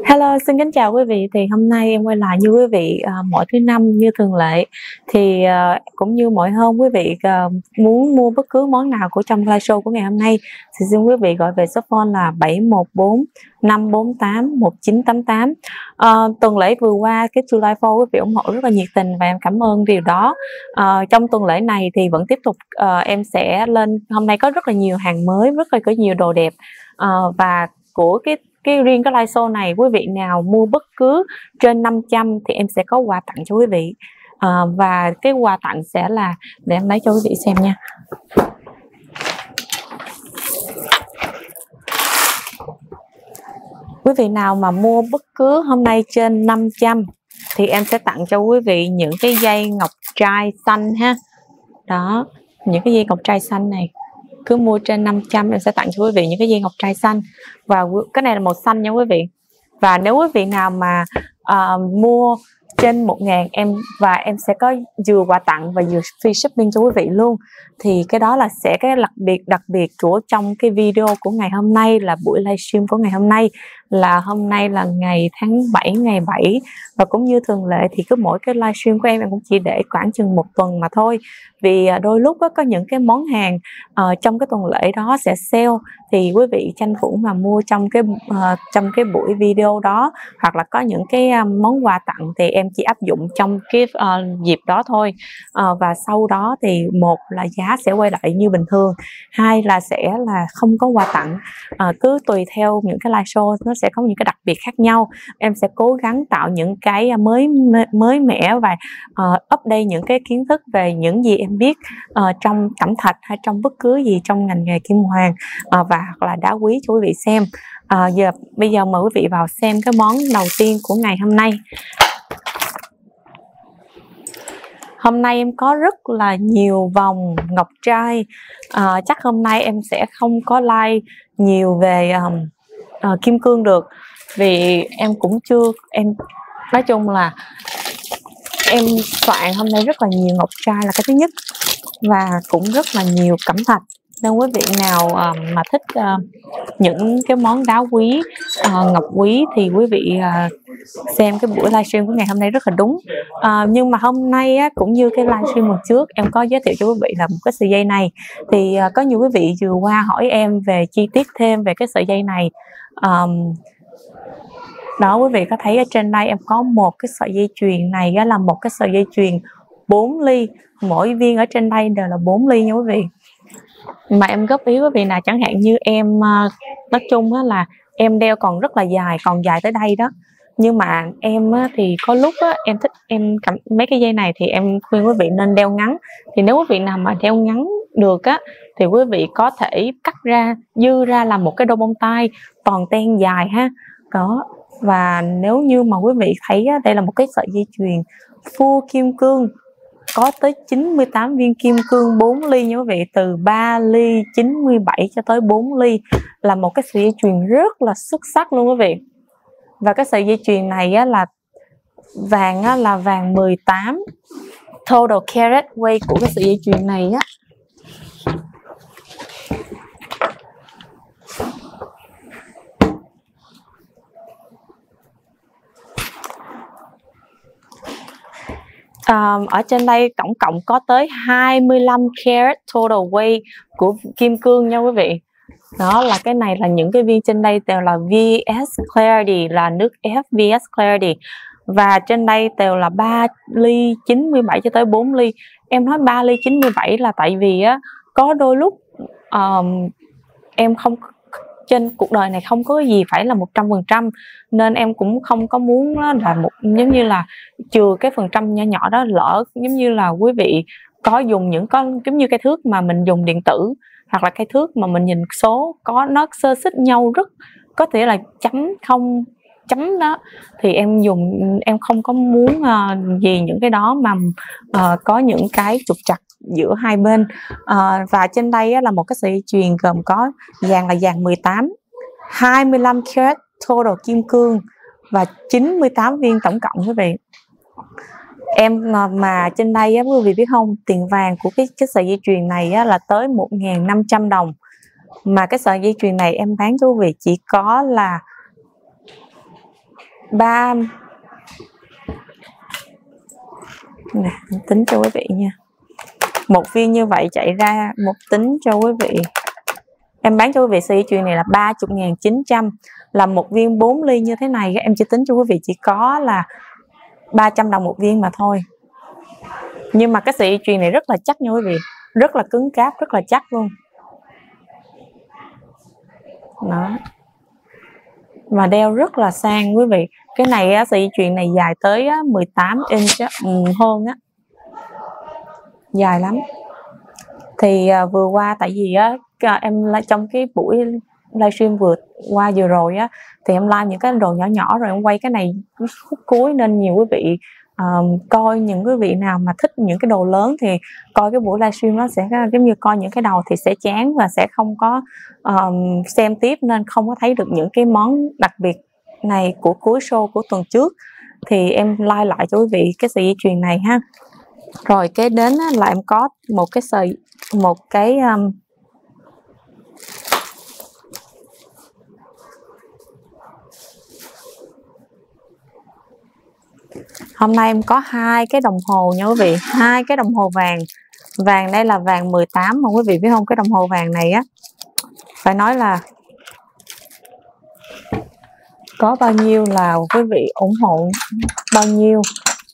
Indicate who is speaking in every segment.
Speaker 1: Hello, xin kính chào quý vị. Thì hôm nay em quay lại như quý vị mỗi thứ năm như thường lệ. Thì cũng như mọi hôm quý vị muốn mua bất cứ món nào của trong live show của ngày hôm nay thì xin quý vị gọi về số phone là 714 548 1988. Tuần lễ vừa qua cái July 4 quý vị ủng hộ rất là nhiệt tình và em cảm ơn điều đó. Trong tuần lễ này thì vẫn tiếp tục em sẽ lên, hôm nay có rất là nhiều hàng mới, rất là có nhiều đồ đẹp và của cái riêng cái live show này, quý vị nào mua bất cứ trên 500 thì em sẽ có quà tặng cho quý vị. Và cái quà tặng sẽ là, để em lấy cho quý vị xem nha. Quý vị nào mà mua bất cứ hôm nay trên 500 thì em sẽ tặng cho quý vị những cái dây ngọc trai xanh ha. Đó, những cái dây ngọc trai xanh này. Cứ mua trên 500 em sẽ tặng cho quý vị những cái dây ngọc trai xanh. Và cái này là màu xanh nha quý vị. Và nếu quý vị nào mà mua trên 1.000 em sẽ có vừa quà tặng và vừa free shipping cho quý vị luôn. Thì cái đó là sẽ cái đặc biệt của trong cái video của ngày hôm nay, là buổi livestream của ngày hôm nay, là hôm nay là ngày tháng 7, ngày 7. Và cũng như thường lệ thì cứ mỗi cái livestream của em cũng chỉ để khoảng chừng 1 tuần mà thôi. Vì đôi lúc có những cái món hàng trong cái tuần lễ đó sẽ sale, thì quý vị tranh thủ mà mua trong cái buổi video đó, hoặc là có những cái món quà tặng thì em chỉ áp dụng trong cái dịp đó thôi. Và sau đó thì một là giá sẽ quay lại như bình thường, hai là sẽ là không có quà tặng. Cứ tùy theo những cái live show nó sẽ có những cái đặc biệt khác nhau. Em sẽ cố gắng tạo những cái mới mẻ và update những cái kiến thức về những gì em biết trong cẩm thạch hay trong bất cứ gì trong ngành nghề kim hoàn và hoặc là đá quý cho quý vị xem. Bây giờ mời quý vị vào xem cái món đầu tiên của ngày hôm nay. Hôm nay em có rất là nhiều vòng ngọc trai. Chắc hôm nay em sẽ không có like nhiều về kim cương được, vì em cũng chưa, nói chung là em soạn hôm nay rất là nhiều ngọc trai là cái thứ nhất, và cũng rất là nhiều cẩm thạch. Nên quý vị nào mà thích những cái món đá quý, ngọc quý thì quý vị xem cái buổi livestream của ngày hôm nay rất là đúng. Nhưng mà hôm nay cũng như cái livestream lần trước, em có giới thiệu cho quý vị là một cái sợi dây này. Thì có nhiều quý vị vừa qua hỏi em về chi tiết thêm về cái sợi dây này. Đó, quý vị có thấy ở trên đây em có một cái sợi dây chuyền này là một cái sợi dây chuyền 4 ly. Mỗi viên ở trên đây đều là 4 ly nha quý vị. Mà em góp ý quý vị nào chẳng hạn như em, nói chung là em đeo còn rất là dài, còn dài tới đây đó. Nhưng mà em thì có lúc em thích mấy cái dây này thì em khuyên quý vị nên đeo ngắn. Thì nếu quý vị nào mà đeo ngắn được thì quý vị có thể cắt ra, dư ra làm một cái đôi bông tai toàn ten dài ha. Đó. Và nếu như mà quý vị thấy đây là một cái sợi dây chuyền full kim cương, có tới 98 viên kim cương 4 ly nha quý vị, từ 3 ly 97 cho tới 4 ly, là một cái sợi dây chuyền rất là xuất sắc luôn quý vị. Và cái sợi dây chuyền này là vàng, là vàng 18 total carat weight của cái sợi dây chuyền này ở trên đây tổng cộng có tới 25 carat total weight của kim cương nha quý vị. Đó là cái này là những cái viên trên đây đều là VS Clarity, là nước ép VS Clarity. Và trên đây đều là 3 ly 97 cho tới 4 ly. Em nói 3 ly 97 là tại vì có đôi lúc em không, trên cuộc đời này không có gì phải là 100%, nên em cũng không có muốn là giống như là trừ cái phần trăm nhỏ nhỏ đó, lỡ giống như là quý vị có dùng những con giống như cây thước mà mình dùng điện tử, hoặc là cây thước mà mình nhìn số có nó xơ xích nhau, rất có thể là chấm đó, thì em không có muốn gì những cái đó mà có những cái trục trặc giữa hai bên. Và trên đây là một cái sợi dây chuyền gồm có vàng là vàng 18, 25 carat total kim cương và 98 viên tổng cộng quý vị. Em mà trên đây quý vị biết không, tiền vàng của cái sợi dây chuyền này là tới 1.500 đồng. Mà cái sợi dây chuyền này em bán cho quý vị chỉ có là ba nè, tính cho quý vị nha. Một viên như vậy chạy ra một tính cho quý vị. Em bán cho quý vị sợi chuyền này là 30.900, là một viên 4 ly như thế này em chỉ tính cho quý vị chỉ có là 300 đồng một viên mà thôi. Nhưng mà cái sợi chuyền này rất là chắc nha quý vị, rất là cứng cáp, rất là chắc luôn. Đó. Và đeo rất là sang quý vị. Cái này á, sợi chuyền này dài tới 18 inch hơn á, dài lắm. Thì vừa qua tại vì á em trong cái buổi livestream vừa rồi á thì em live những cái đồ nhỏ nhỏ rồi em quay cái này khúc cuối nên nhiều quý vị coi, những quý vị nào mà thích những cái đồ lớn thì coi cái buổi livestream nó sẽ giống như coi những cái đầu thì sẽ chán và sẽ không có xem tiếp, nên không có thấy được những cái món đặc biệt này của cuối show của tuần trước. Thì em like lại cho quý vị cái sợi dây chuyền này ha. Rồi cái đến là em có một cái hôm nay em có 2 cái đồng hồ nha quý vị, 2 cái đồng hồ vàng. Vàng đây là vàng 18 mà quý vị biết không, cái đồng hồ vàng này á phải nói là có bao nhiêu là quý vị ủng hộ bao nhiêu.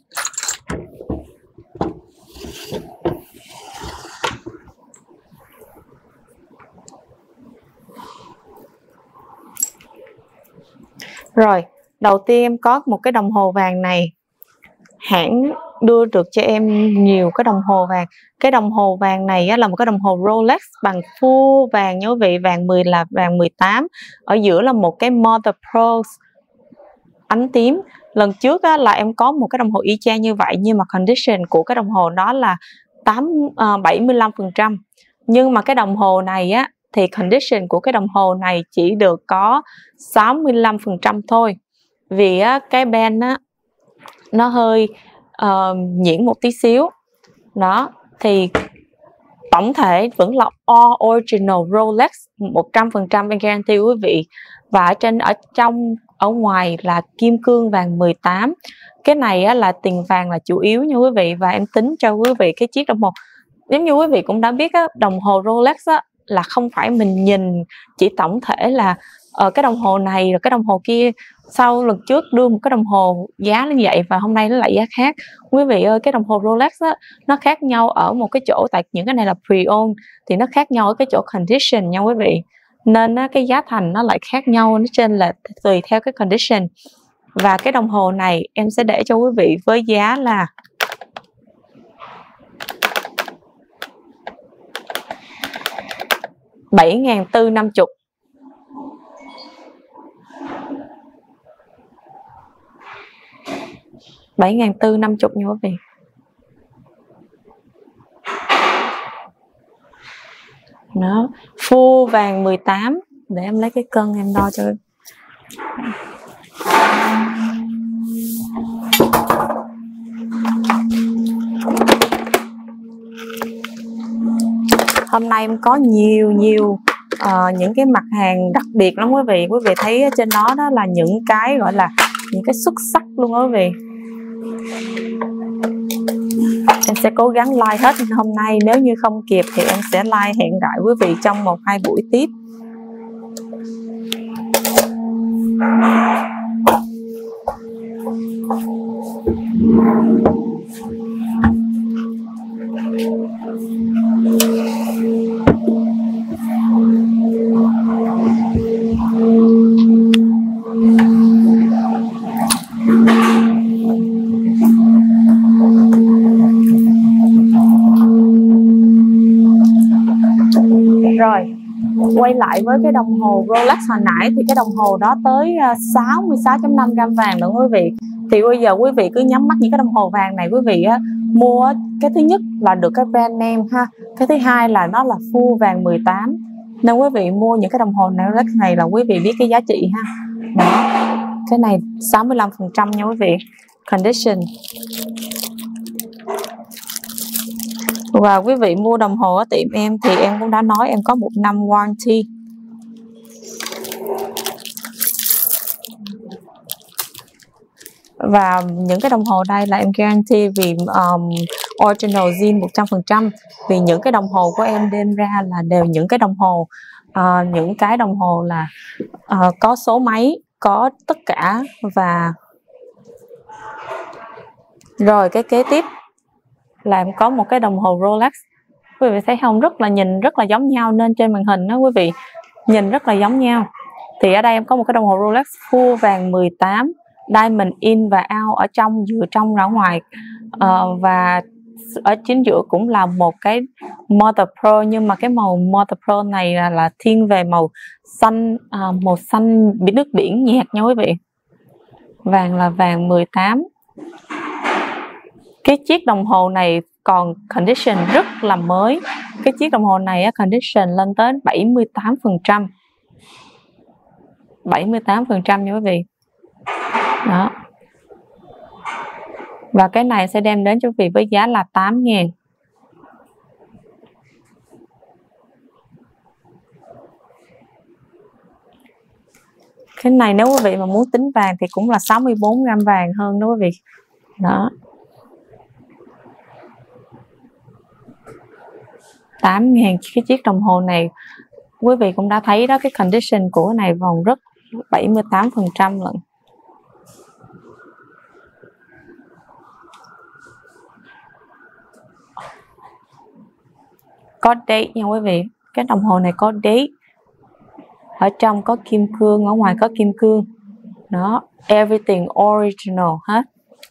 Speaker 1: Rồi, đầu tiên em có một cái đồng hồ vàng này. Hãng đưa được cho em nhiều cái đồng hồ vàng. Cái đồng hồ vàng này á, là một cái đồng hồ Rolex bằng full vàng nha quý vị, vàng 10 là vàng 18. Ở giữa là một cái Mother Pearl ánh tím. Lần trước á, là em có một cái đồng hồ y chang như vậy, nhưng mà condition của cái đồng hồ đó là 75%. Nhưng mà cái đồng hồ này á thì condition của cái đồng hồ này chỉ được có 65% thôi. Vì á, cái band á nó hơi nhuyễn một tí xíu. Đó, thì tổng thể vẫn là all original Rolex 100% em guarantee quý vị. Và ở ngoài là kim cương vàng 18. Cái này á, là tiền vàng là chủ yếu nha quý vị. Và em tính cho quý vị cái chiếc đồng hồ. Giống như quý vị cũng đã biết á, đồng hồ Rolex á, là không phải mình nhìn chỉ tổng thể là cái đồng hồ này rồi cái đồng hồ kia. Sau lần trước đưa một cái đồng hồ giá như vậy và hôm nay nó lại giá khác. Quý vị ơi, cái đồng hồ Rolex á, nó khác nhau ở một cái chỗ, tại những cái này là pre-owned thì nó khác nhau ở cái chỗ condition nha quý vị. Nên á, cái giá thành nó lại khác nhau, nó trên là tùy theo cái condition. Và cái đồng hồ này em sẽ để cho quý vị với giá là 7.450. 7.450 nha quý vị. Đó, full vàng 18. Để em lấy cái cân em đo cho. Hôm nay em có nhiều những cái mặt hàng đặc biệt lắm quý vị. Quý vị thấy trên đó đó là những cái gọi là những cái xuất sắc luôn đó quý vị. Em sẽ cố gắng like hết hôm nay, nếu như không kịp thì em sẽ like hẹn lại quý vị trong 1-2 buổi tiếp. Rồi, quay lại với cái đồng hồ Rolex hồi nãy thì cái đồng hồ đó tới 66.5 gram vàng nữa quý vị. Thì bây giờ quý vị cứ nhắm mắt những cái đồng hồ vàng này quý vị á, mua cái thứ nhất là được cái brand name ha. Cái thứ hai là nó là full vàng 18. Nên quý vị mua những cái đồng hồ Rolex này là quý vị biết cái giá trị ha. Đó. Cái này 65% nha quý vị. Condition. Và quý vị mua đồng hồ ở tiệm em thì em cũng đã nói em có 1 năm warranty. Và những cái đồng hồ đây là em guarantee vì original zin 100%. Vì những cái đồng hồ của em đem ra là đều những cái đồng hồ là có số máy, có tất cả. Và rồi cái kế tiếp là em có một cái đồng hồ Rolex. Quý vị thấy không, nhìn rất là giống nhau, nên trên màn hình đó quý vị nhìn rất là giống nhau. Thì ở đây em có một cái đồng hồ Rolex full vàng 18, diamond in và out ở trong, vừa trong ra ngoài, và ở chính giữa cũng là một cái Mother Pearl, nhưng mà cái màu Mother Pearl này là thiên về màu xanh nước biển nhạt nha quý vị. Vàng là vàng 18. Cái chiếc đồng hồ này còn condition rất là mới. Cái chiếc đồng hồ này condition lên tới 78%. 78% nha quý vị. Đó. Và cái này sẽ đem đến cho quý vị với giá là 8.000. Cái này nếu quý vị mà muốn tính vàng thì cũng là 64 gram vàng hơn đó quý vị. Đó. 8.000 cái chiếc đồng hồ này. Quý vị cũng đã thấy đó, cái condition của cái này vòng rất 78% lận. Có date nha quý vị. Cái đồng hồ này có date. Ở trong có kim cương, ở ngoài có kim cương. Đó, everything original hết.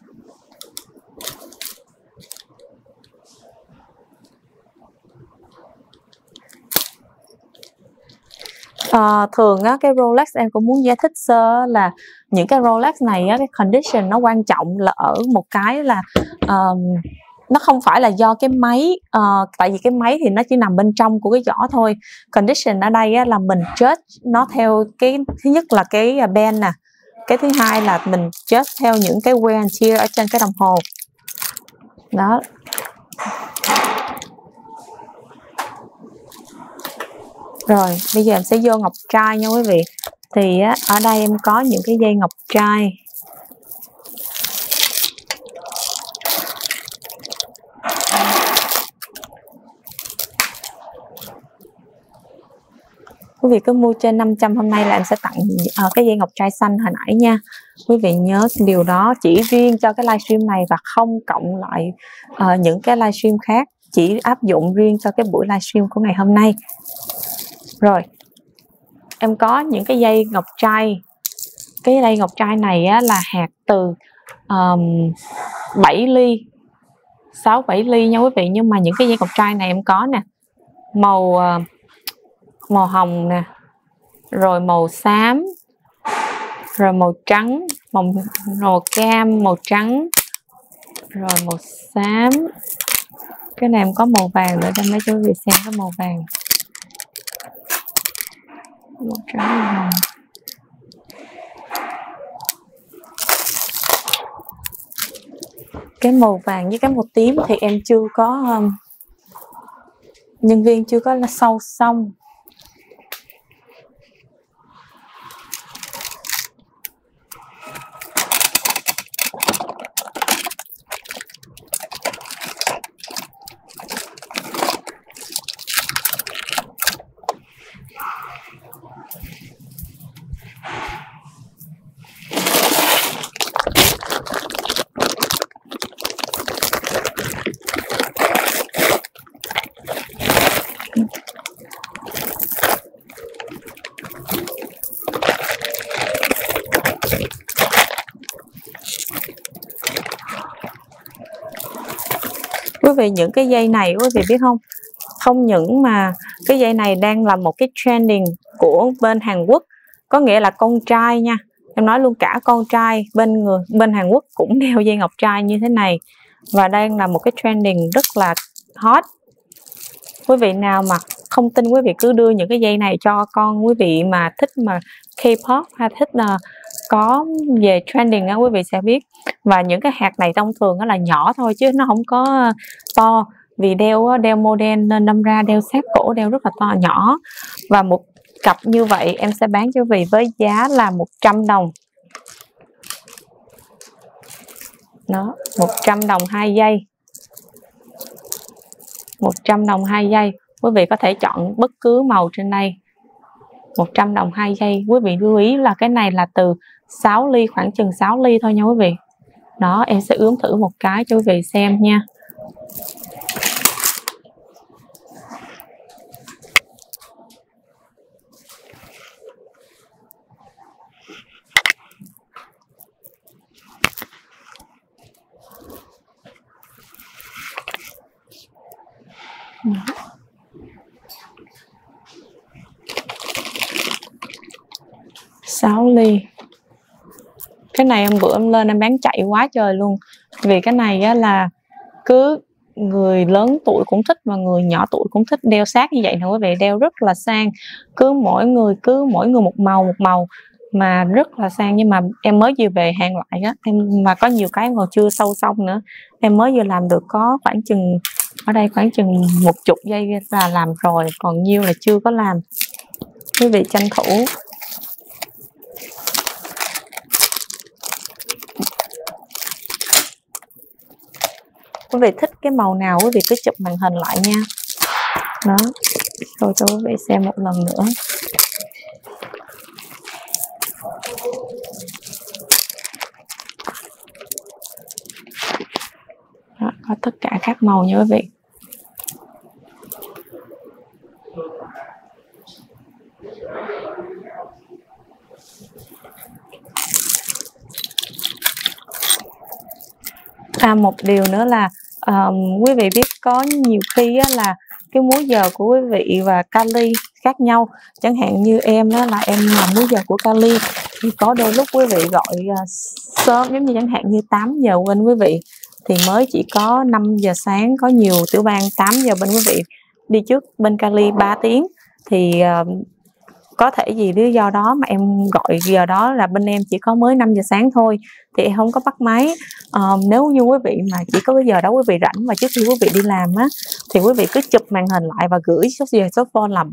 Speaker 1: Thường cái Rolex em cũng muốn giải thích sơ là những cái Rolex này cái condition nó quan trọng là ở một cái là nó không phải là do cái máy, tại vì cái máy thì nó chỉ nằm bên trong của cái giỏ thôi. Condition ở đây là mình judge nó theo cái thứ nhất là cái band nè, cái thứ hai là mình judge theo những cái wear and tear ở trên cái đồng hồ. Đó. Rồi, bây giờ em sẽ vô ngọc trai nha quý vị. Thì ở đây em có những cái dây ngọc trai. Quý vị cứ mua trên 500 hôm nay là em sẽ tặng cái dây ngọc trai xanh hồi nãy nha. Quý vị nhớ điều đó, chỉ riêng cho cái livestream này và không cộng lại những cái livestream khác. Chỉ áp dụng riêng cho cái buổi livestream của ngày hôm nay. Rồi, em có những cái dây ngọc trai. Cái dây ngọc trai này là hạt từ 7 ly, 6-7 ly nha quý vị. Nhưng mà những cái dây ngọc trai này em có nè, màu hồng nè, rồi màu xám, rồi màu trắng, màu cam, màu trắng, rồi màu xám. Cái này em có màu vàng nữa, đem lấy cho quý vị xem cái màu vàng. Màu trắng, màu hồng. Cái màu vàng với cái màu tím thì em chưa có, nhân viên chưa có là sâu xong. Quý vị, những cái dây này quý vị biết không, không những mà cái dây này đang là một cái trending của bên Hàn Quốc, có nghĩa là con trai nha, em nói luôn, cả con trai bên Hàn Quốc cũng đeo dây ngọc trai như thế này, và đang là một cái trending rất là hot. Quý vị nào mà không tin, quý vị cứ đưa những cái dây này cho con quý vị mà thích mà K-pop hay thích là có về trending quý vị sẽ biết. Và những cái hạt này thông thường là nhỏ thôi chứ nó không có to, vì đeo model nên đâm ra đeo sát cổ, đeo rất là to nhỏ. Và một cặp như vậy em sẽ bán cho quý vị với giá là 100 đồng. Đó, 100 đồng 2 giây. 100 đồng 2 giây. Quý vị có thể chọn bất cứ màu trên đây. 100 đồng 2 giây. Quý vị lưu ý là cái này là từ 6 ly, khoảng chừng 6 ly thôi nha quý vị. Đó, em sẽ ướm thử một cái cho quý vị xem nha. Đó. 6 ly. Cái này em bữa em lên em bán chạy quá trời luôn. Vì cái này á, là cứ người lớn tuổi cũng thích và người nhỏ tuổi cũng thích đeo sát như vậy nè quý vị, đeo rất là sang. Cứ mỗi người một màu mà rất là sang. Nhưng mà em mới vừa về hàng lại á, em mà có nhiều cái còn chưa sâu xong nữa. Em mới vừa làm được có khoảng chừng ở đây khoảng chừng 10 giây là làm rồi, còn nhiều là chưa có làm. Quý vị tranh thủ. Quý vị thích cái màu nào quý vị cứ chụp màn hình lại nha. Đó, rồi cho quý vị xem một lần nữa. Đó, có tất cả các màu nha quý vị. Một điều nữa là quý vị biết có nhiều khi á, là cái múi giờ của quý vị và kali khác nhau. Chẳng hạn như em đó là em làm múi giờ của kali thì có đôi lúc quý vị gọi sớm, giống như chẳng hạn như 8 giờ bên quý vị thì mới chỉ có 5 giờ sáng. Có nhiều tiểu bang 8 giờ bên quý vị đi trước bên kali 3 tiếng thì có thể vì lý do đó mà em gọi giờ đó là bên em chỉ có mới 5 giờ sáng thôi thì em không có bắt máy. Nếu như quý vị mà chỉ có cái giờ đó quý vị rảnh và trước khi quý vị đi làm á thì quý vị cứ chụp màn hình lại và gửi số phone là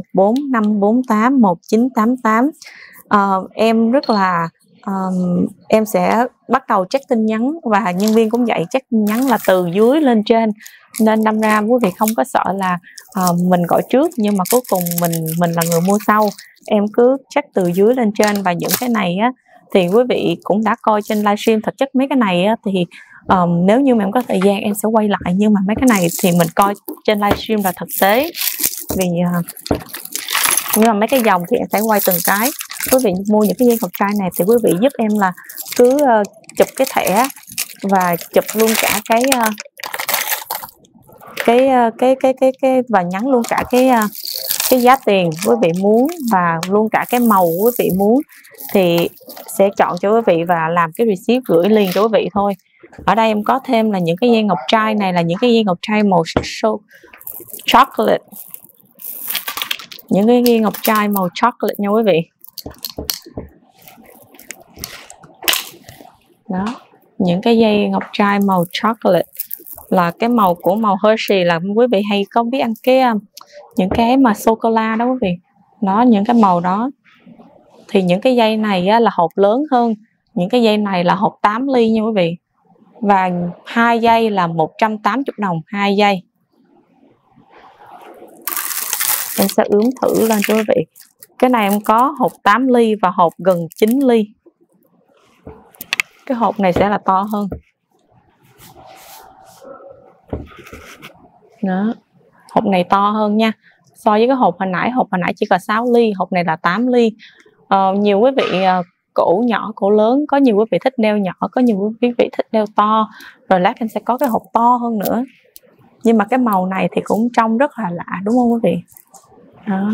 Speaker 1: 7145481988. Em rất là em sẽ bắt đầu check tin nhắn và nhân viên cũng vậy, check tin nhắn là từ dưới lên trên, nên đâm ra quý vị không có sợ là mình gọi trước nhưng mà cuối cùng mình là người mua sau. Em cứ check từ dưới lên trên. Và những cái này á thì quý vị cũng đã coi trên livestream. Thực chất mấy cái này á thì nếu như mà em có thời gian em sẽ quay lại, nhưng mà mấy cái này thì mình coi trên livestream là thực tế. Vì nhưng mà mấy cái dòng thì em sẽ quay từng cái. Quý vị mua những cái dây ngọc trai này thì quý vị giúp em là cứ chụp cái thẻ và chụp luôn cả cái và nhắn luôn cả cái giá tiền quý vị muốn và luôn cả cái màu quý vị muốn thì sẽ chọn cho quý vị và làm cái receipt gửi liền cho quý vị thôi. Ở đây em có thêm là những cái dây ngọc trai này là những cái dây ngọc trai màu chocolate. Những cái dây ngọc trai màu chocolate nha quý vị. Đó, những cái dây ngọc trai màu chocolate là cái màu của màu Hershey, là quý vị hay có biết ăn cái những cái mà sô cô la đó quý vị. Đó, những cái màu đó. Thì những cái dây này á, là hộp lớn hơn. Những cái dây này là hộp 8 ly nha quý vị. Và 2 dây là 180 đồng 2 dây. Em sẽ ướm thử lên cho quý vị. Cái này em có hộp 8 ly và hộp gần 9 ly. Cái hộp này sẽ là to hơn. Đó, hộp này to hơn nha. So với cái hộp hồi nãy chỉ có 6 ly, hộp này là 8 ly. Nhiều quý vị cổ nhỏ, cổ lớn, có nhiều quý vị thích đeo nhỏ, có nhiều quý vị thích đeo to. Rồi lát em sẽ có cái hộp to hơn nữa. Nhưng mà cái màu này thì cũng trông rất là lạ đúng không quý vị? Đó.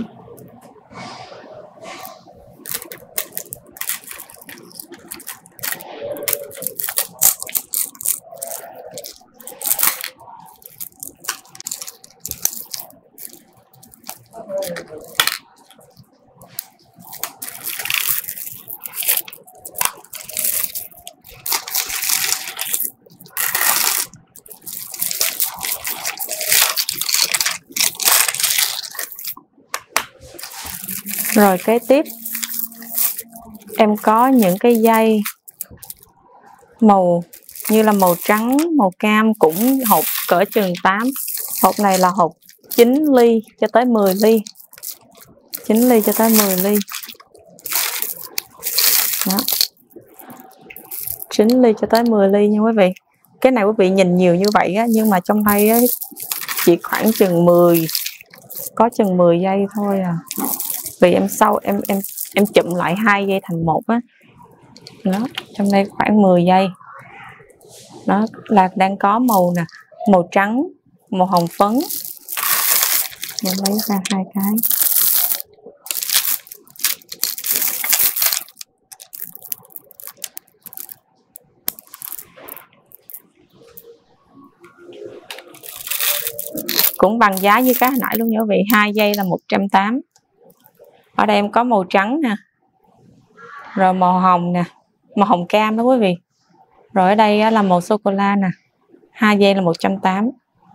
Speaker 1: Rồi kế tiếp em có những cái dây màu như là màu trắng, màu cam cũng hộp cỡ chừng 8. Hộp này là hộp 9 ly cho tới 10 ly. 9 ly cho tới 10 ly. Đó. 9 ly cho tới 10 ly nha quý vị. Cái này quý vị nhìn nhiều như vậy á, nhưng mà trong đây á, chỉ khoảng chừng 10, có chừng 10 giây thôi à. Vì em chụm lại 2 giây thành một á. Đó, trong đây khoảng 10 giây. Đó là đang có màu nè, màu trắng, màu hồng phấn. Mình lấy ra 2 cái. Cũng bằng giá như cái hồi nãy luôn nha quý vị, 2 giây là 180. Ở đây em có màu trắng nè, rồi màu hồng nè, màu hồng cam đó quý vị. Rồi ở đây là màu sô cô la nè, 2 giây là 180.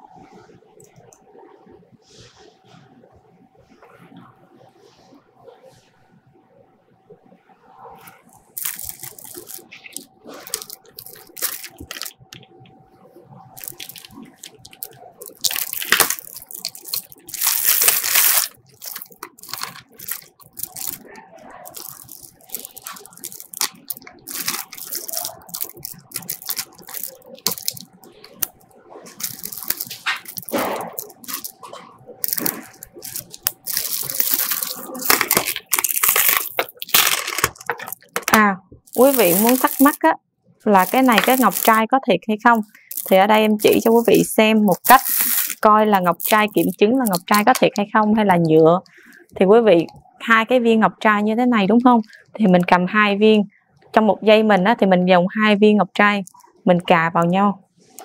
Speaker 1: Quý vị muốn thắc mắc á, là cái này cái ngọc trai có thiệt hay không, thì ở đây em chỉ cho quý vị xem một cách coi là ngọc trai, kiểm chứng là ngọc trai có thiệt hay không hay là nhựa. Thì quý vị, 2 cái viên ngọc trai như thế này đúng không, thì mình cầm 2 viên trong một dây mình á, thì mình dùng 2 viên ngọc trai mình cà vào nhau.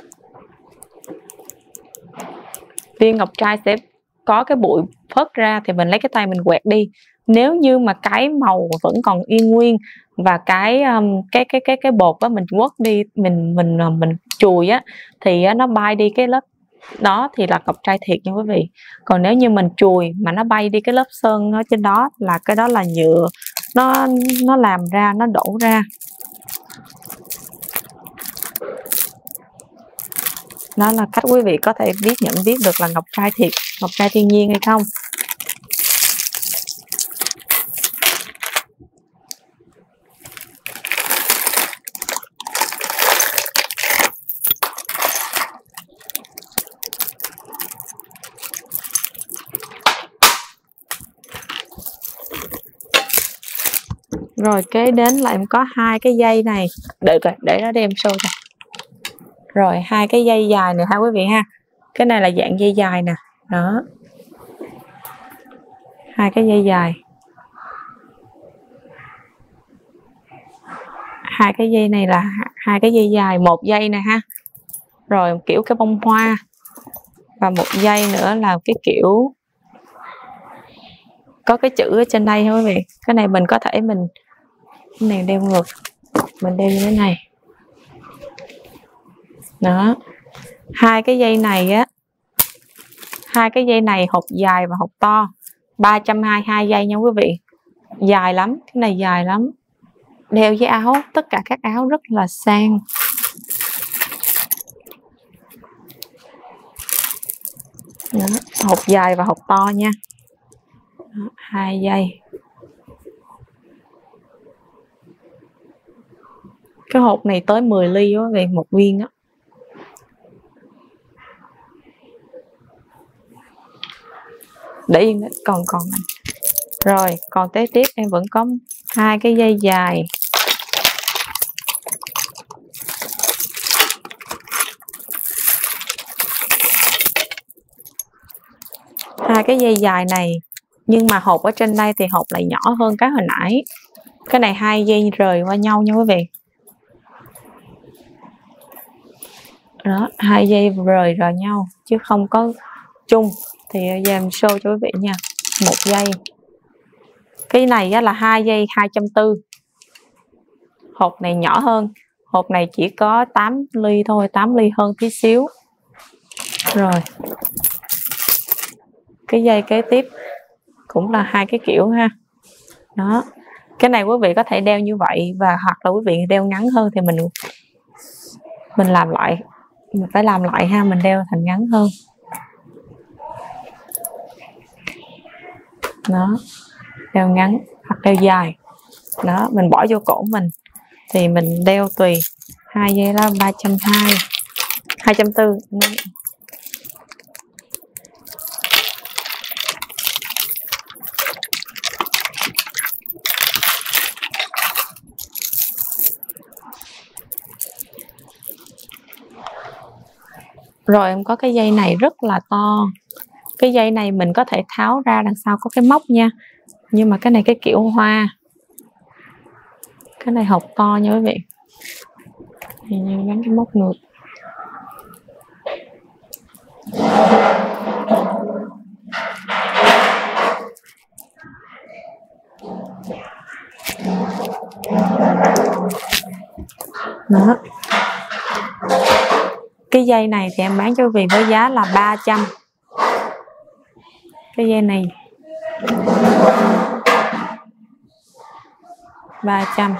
Speaker 1: Viên ngọc trai sẽ có cái bụi phớt ra, thì mình lấy cái tay mình quẹt đi. Nếu như mà cái màu vẫn còn yên nguyên và cái bột đó mình quất đi, mình chùi á, thì nó bay đi cái lớp đó thì là ngọc trai thiệt nha quý vị. Còn nếu như mình chùi mà nó bay đi cái lớp sơn ở trên đó là cái đó là nhựa, nó làm ra, nó đổ ra. Đó là cách quý vị có thể nhận biết được là ngọc trai thiệt, ngọc trai thiên nhiên hay không. Rồi kế đến là em có 2 cái dây này, để nó đem show cho. Rồi 2 cái dây dài này ha quý vị ha. Cái này là dạng dây dài nè. Đó. 2 cái dây dài. 2 cái dây này là 2 cái dây dài, 1 dây nè ha. Rồi kiểu cái bông hoa. Và 1 dây nữa là cái kiểu có cái chữ ở trên đây ha quý vị. Cái này mình có thể cái này đeo ngược, mình đeo như thế này. Đó. 2 cái dây này á, 2 cái dây này hộp dài và hộp to, 322 dây nha quý vị. Dài lắm, cái này dài lắm. Đeo với áo, tất cả các áo rất là sang. Đó. Hộp dài và hộp to nha. Đó. 2 dây. Cái hộp này tới 10 ly quý vị, 1 viên đó. Để yên đấy, còn rồi còn kế tiếp em vẫn có 2 cái dây dài. 2 cái dây dài này, nhưng mà hộp ở trên đây thì hộp lại nhỏ hơn cái hồi nãy. Cái này 2 dây rời qua nhau nha quý vị. Đó, 2 dây rời nhau chứ không có chung. Thì giờ em show cho quý vị nha. 1 dây. Cái này là 2 dây 240. Hộp này nhỏ hơn. Hộp này chỉ có 8 ly thôi, 8 ly hơn tí xíu. Rồi. Cái dây kế tiếp cũng là 2 cái kiểu ha. Đó. Cái này quý vị có thể đeo như vậy, và hoặc là quý vị đeo ngắn hơn thì mình làm lại, mình phải làm lại ha, mình đeo thành ngắn hơn. Đó, đeo ngắn hoặc đeo dài. Đó, mình bỏ vô cổ mình thì mình đeo tùy. 2 dây đó 320, 240. Rồi em có cái dây này rất là to. Cái dây này mình có thể tháo ra, đằng sau có cái móc nha. Nhưng mà cái này cái kiểu hoa. Cái này hộp to nha quý vị. Thì gắn cái móc ngược. Đó. Cái dây này thì em bán cho quý vị với giá là 300. Cái dây này 300.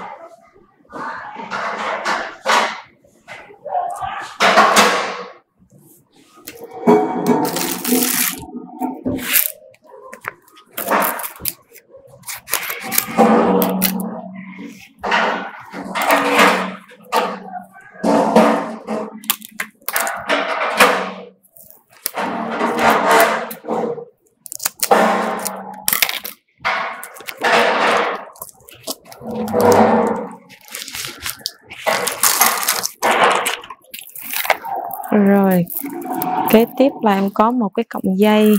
Speaker 1: Rồi, kế tiếp là em có một cái cọng dây.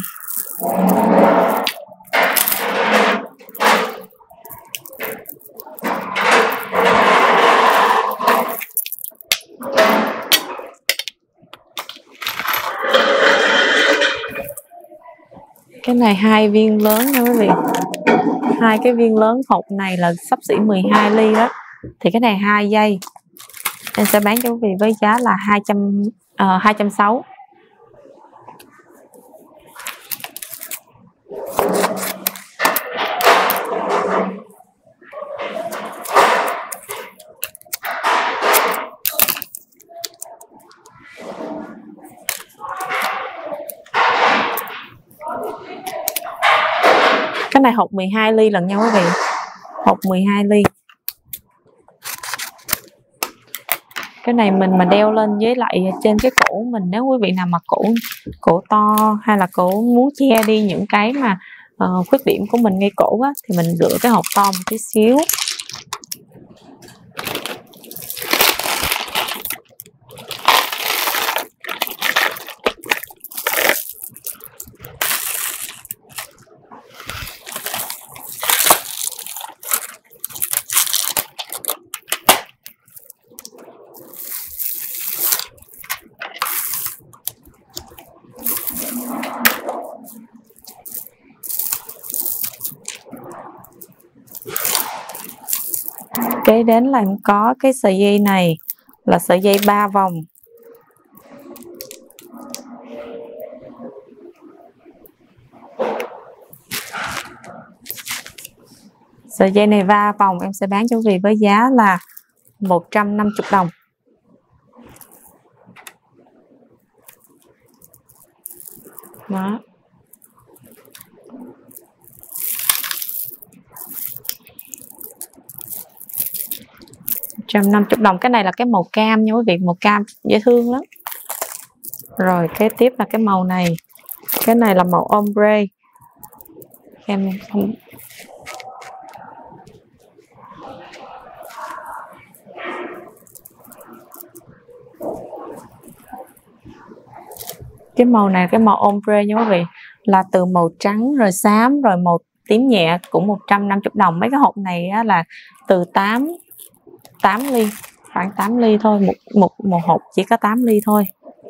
Speaker 1: Cái này 2 viên lớn nha quý vị. 2 cái viên lớn, hộp này là xấp xỉ 12 ly đó. Thì cái này 2 dây. Em sẽ bán cho quý vị với giá là 260. Cái này hộp 12 ly lần nha quý vị. Hộp 12 ly. Cái này mình mà đeo lên với lại trên cái cổ mình, nếu quý vị nào mà cổ to hay là cổ muốn che đi những cái mà khuyết điểm của mình ngay cổ á, thì mình lựa cái hộp to một tí xíu. Kế đến là em có cái sợi dây này là sợi dây 3 vòng. Sợi dây này 3 vòng em sẽ bán cho quý vị với giá là 150 đồng. Đó. 150 đồng. Cái này là cái màu cam nha quý vị, màu cam dễ thương lắm. Rồi kế tiếp là cái màu này. Cái này là màu ombre. Em không... Cái màu này cái màu ombre nha quý vị, là từ màu trắng rồi xám rồi màu tím nhẹ, cũng 150 đồng. Mấy cái hộp này á, là từ 8 ly, khoảng 8 ly thôi, một hộp chỉ có 8 ly thôi.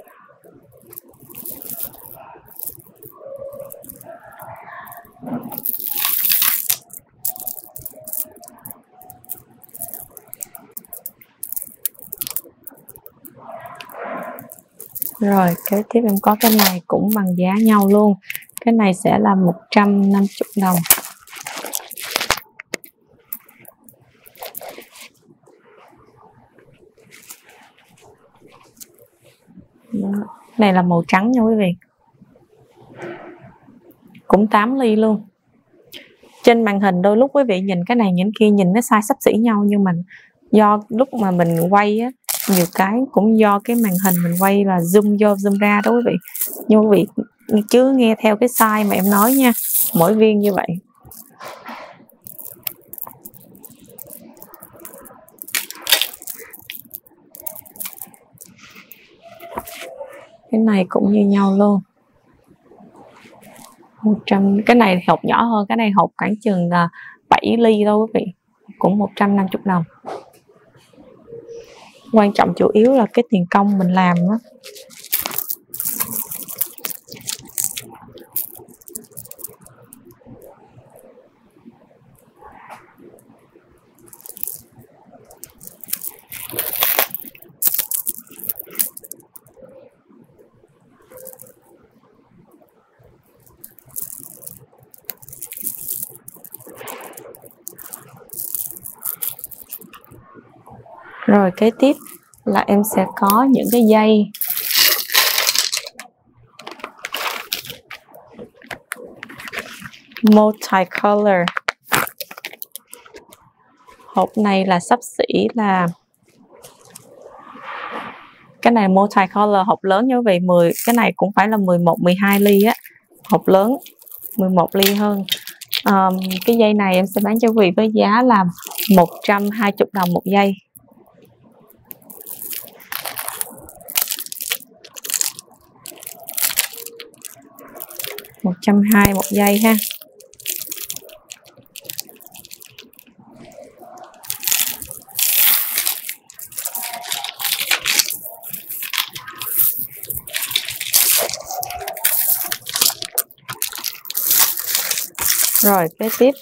Speaker 1: Rồi kế tiếp em có cái này cũng bằng giá nhau luôn. Cái này sẽ là 150 đồng. Đó. Này là màu trắng nha quý vị, cũng 8 ly luôn. Trên màn hình đôi lúc quý vị nhìn cái này nhìn kia nhìn nó sai xấp xỉ nhau, nhưng mà do lúc mà mình quay á, nhiều cái cũng do cái màn hình mình quay là zoom vô zoom ra đó quý vị. Nhưng quý vị chứ nghe theo cái size mà em nói nha, mỗi viên như vậy. Cái này cũng như nhau luôn, 100. Cái này hộp nhỏ hơn, cái này hộp khoảng chừng 7 ly thôi quý vị, cũng 150 đồng. Quan trọng chủ yếu là cái tiền công mình làm đó. Rồi kế tiếp là em sẽ có những cái dây multicolor. Hộp này là xấp xỉ là cái này multicolor hộp lớn như vậy, cái này cũng phải là 11 12 ly á, hộp lớn 11 ly hơn. Cái dây này em sẽ bán cho quý vị với giá là 120 đồng một dây. $120 một dây ha. Rồi kế tiếp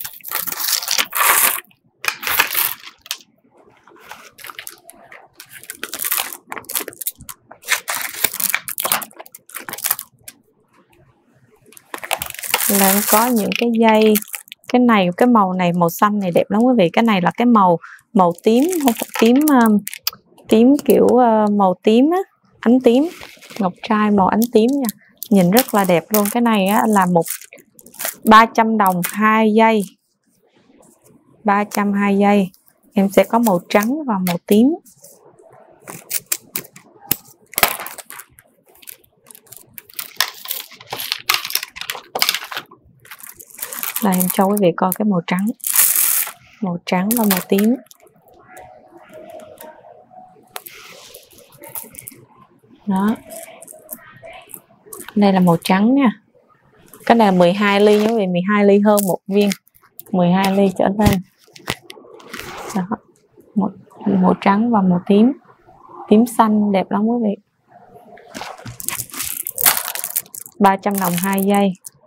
Speaker 1: là em có những cái dây, cái này cái màu này, màu xanh này đẹp lắm quý vị. Cái này là cái màu tím, không phải tím tím kiểu màu tím á, ánh tím, ngọc trai màu ánh tím nha, nhìn rất là đẹp luôn. Cái này á là 300 đồng 2 dây, 320 dây. Em sẽ có màu trắng và màu tím. Đây em cho quý vị coi cái màu trắng và màu tím. Đó, đây là màu trắng nha. Cái này là 12 ly nha quý vị, 12 ly hơn một viên, 12 ly trở lên. Đó, màu trắng và màu tím, tím xanh đẹp lắm quý vị. 300 đồng 2 dây.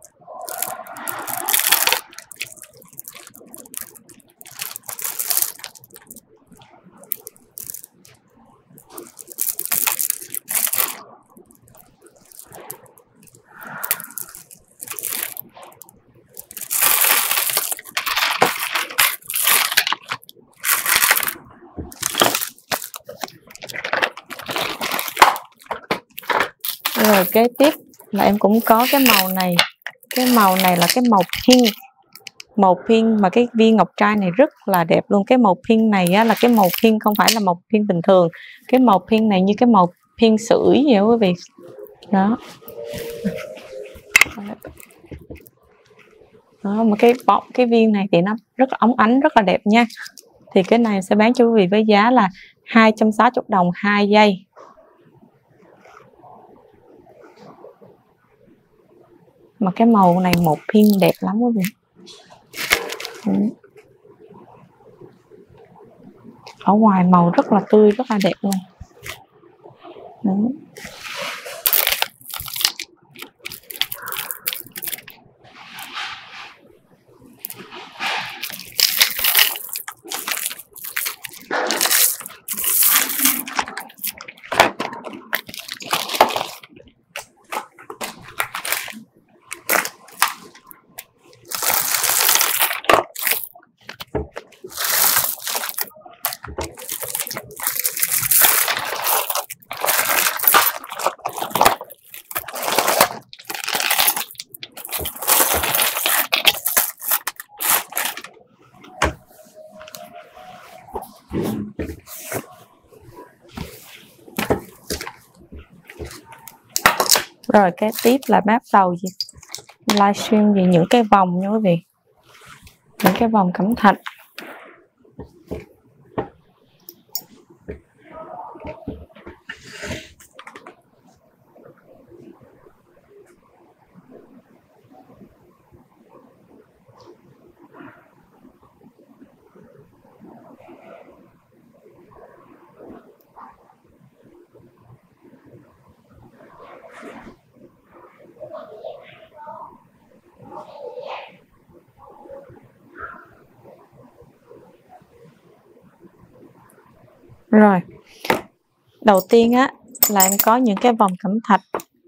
Speaker 1: Rồi kế tiếp là em cũng có cái màu này. Cái màu này là cái màu pink. Màu pink mà cái viên ngọc trai này rất là đẹp luôn. Cái màu pink này á, là cái màu pink không phải là màu pink bình thường. Cái màu pink này như cái màu pink sưởi vậy đó quý vị. Đó. Đó, mà cái viên này thì nó rất là óng ánh, rất là đẹp nha. Thì cái này sẽ bán cho quý vị với giá là 260 đồng 2 dây. Mà cái màu này màu pink đẹp lắm quý vị. Ở ngoài màu rất là tươi, rất là đẹp luôn. Đấy. Rồi cái tiếp là bắt đầu livestream về những cái vòng nha quý vị, những cái vòng cẩm thạch. Rồi đầu tiên á là em có những cái vòng cẩm thạch.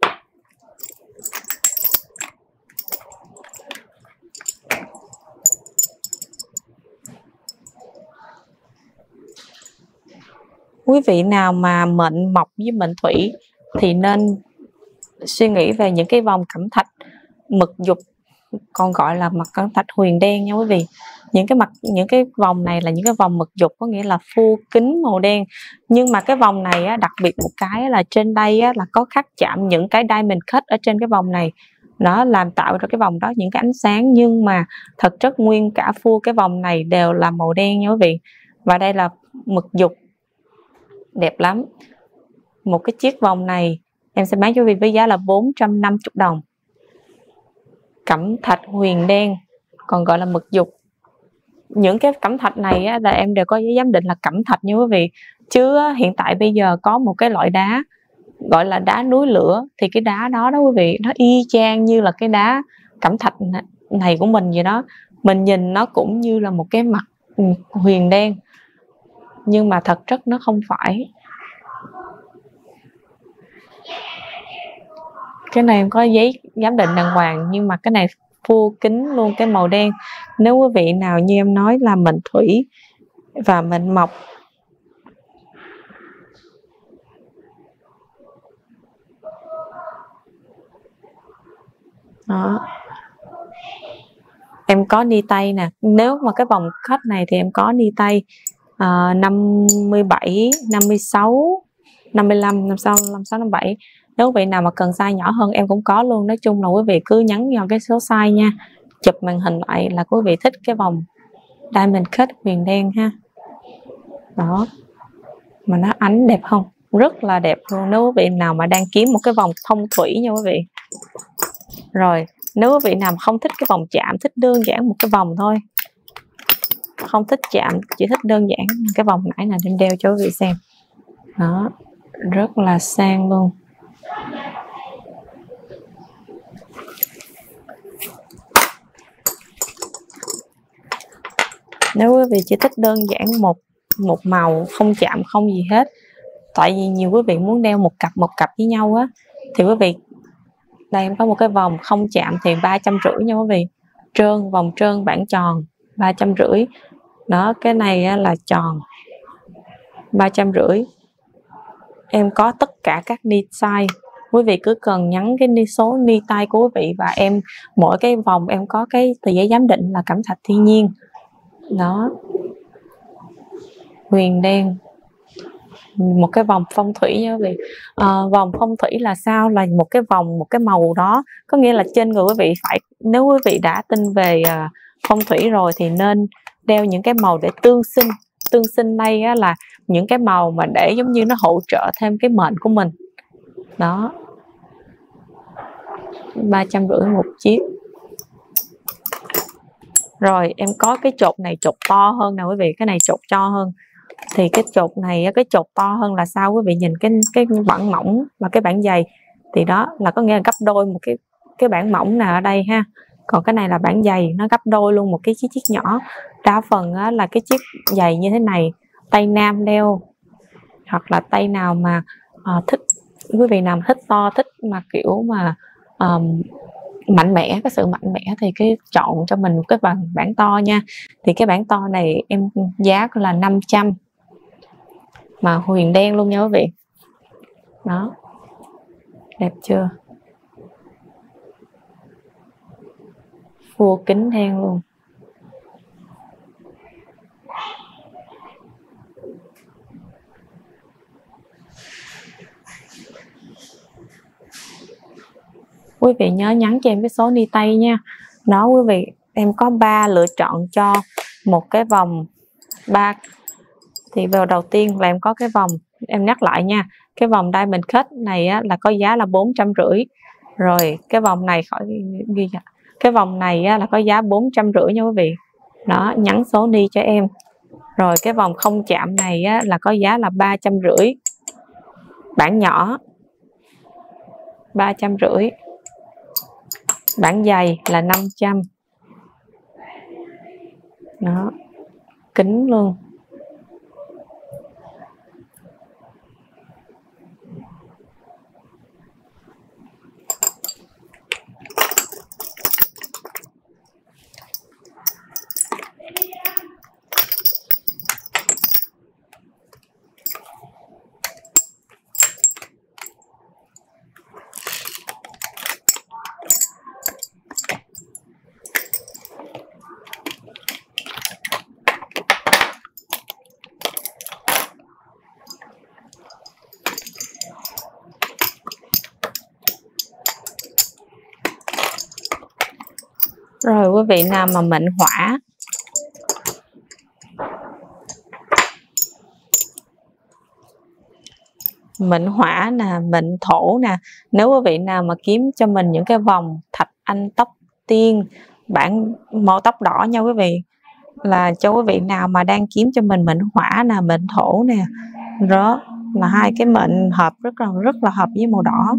Speaker 1: Quý vị nào mà mệnh mộc với mệnh thủy thì nên suy nghĩ về những cái vòng cẩm thạch mực dục, còn gọi là mặt cẩm thạch huyền đen nha quý vị. Những cái vòng này là những cái vòng mực dục, có nghĩa là full kính màu đen. Nhưng mà cái vòng này á, đặc biệt một cái là trên đây á, là có khắc chạm những cái diamond cut ở trên cái vòng này, nó làm tạo ra cái vòng đó những cái ánh sáng, nhưng mà thực chất nguyên cả full cái vòng này đều là màu đen nha quý vị. Và đây là mực dục, đẹp lắm. Một cái chiếc vòng này em sẽ bán cho quý vị với giá là 450 đồng. Cẩm thạch huyền đen, còn gọi là mực dục. Những cái cẩm thạch này á, là em đều có giấy giám định là cẩm thạch nha quý vị. Chứ hiện tại bây giờ có một cái loại đá gọi là đá núi lửa, thì cái đá đó quý vị, nó y chang như là cái đá cẩm thạch này của mình vậy đó. Mình nhìn nó cũng như là một cái mặt huyền đen, nhưng mà thực chất nó không phải. Cái này em có giấy giám định đàng hoàng, nhưng mà cái này full kính luôn cái màu đen. Nếu quý vị nào như em nói là mệnh thủy và mệnh mộc, đó, em có ni tây nè. Nếu mà cái vòng khách này thì em có ni tây 57, 56, 55, 56, 56, 57. Nếu quý vị nào mà cần size nhỏ hơn em cũng có luôn. Nói chung là quý vị cứ nhắn vào cái số size nha, chụp màn hình lại là quý vị thích cái vòng diamond cut huyền đen ha. Đó, mà nó ánh đẹp không? Rất là đẹp luôn. Nếu quý vị nào mà đang kiếm một cái vòng phong thủy nha quý vị. Rồi nếu quý vị nào mà không thích cái vòng chạm, thích đơn giản một cái vòng thôi, không thích chạm, chỉ thích đơn giản cái vòng nãy là em đeo cho quý vị xem. Đó, rất là sang luôn. Nếu quý vị chỉ thích đơn giản một màu, không chạm không gì hết, tại vì nhiều quý vị muốn đeo một cặp với nhau á, thì quý vị, đây em có một cái vòng không chạm thì 350 nha quý vị. Trơn, vòng trơn bản tròn 350. Đó, cái này là tròn 350. Em có tất cả các ni size. Quý vị cứ cần nhắn cái số ni tay của quý vị, và em mỗi cái vòng em có cái tờ giấy giám định là cẩm thạch thiên nhiên. Đó, huyền đen, một cái vòng phong thủy nha quý vị. Vòng phong thủy là sao? Là một cái vòng, một cái màu đó, có nghĩa là trên người quý vị phải, nếu quý vị đã tin về phong thủy rồi thì nên đeo những cái màu để tương sinh. Tương sinh đây á, là những cái màu mà để giống như nó hỗ trợ thêm cái mệnh của mình. Đó, 350 một chiếc. Rồi em có cái chột này, chột to hơn nè quý vị, cái này chột to hơn. Thì cái chột này, cái chột to hơn là sao quý vị? Nhìn cái bản mỏng và cái bản dày, thì đó là có nghĩa là gấp đôi một cái bản mỏng nào ở đây ha. Còn cái này là bản dày, nó gấp đôi luôn một cái chiếc nhỏ. Đa phần là cái chiếc dày như thế này Tây Nam đeo, hoặc là Tây nào mà thích, quý vị nào mà thích to, thích mà kiểu mà mạnh mẽ, cái sự mạnh mẽ thì cái chọn cho mình một cái bản to nha. Thì cái bản to này em giá là 500, mà huyền đen luôn nha quý vị. Đó, đẹp chưa? Full kính đen luôn. Quý vị nhớ nhắn cho em cái số ni tay nha. Đó quý vị, em có 3 lựa chọn cho một cái vòng 3. Thì vào đầu tiên là em có cái vòng, em nhắc lại nha, cái vòng Diamond Cut này á, là có giá là 450. Rồi cái vòng này khỏi ghi, cái vòng này á, là có giá 450 nha quý vị. Đó, nhắn số ni cho em. Rồi cái vòng không chạm này á, là có giá là 350. Bản nhỏ 350. Bản dày là 500. Đó, kính luôn. Rồi quý vị nào mà mệnh hỏa, mệnh hỏa nè, mệnh thổ nè, nếu quý vị nào mà kiếm cho mình những cái vòng thạch anh tóc tiên bản màu tóc đỏ nha quý vị, là cho quý vị nào mà đang kiếm cho mình mệnh hỏa nè, mệnh thổ nè, đó là hai cái mệnh hợp rất là hợp với màu đỏ.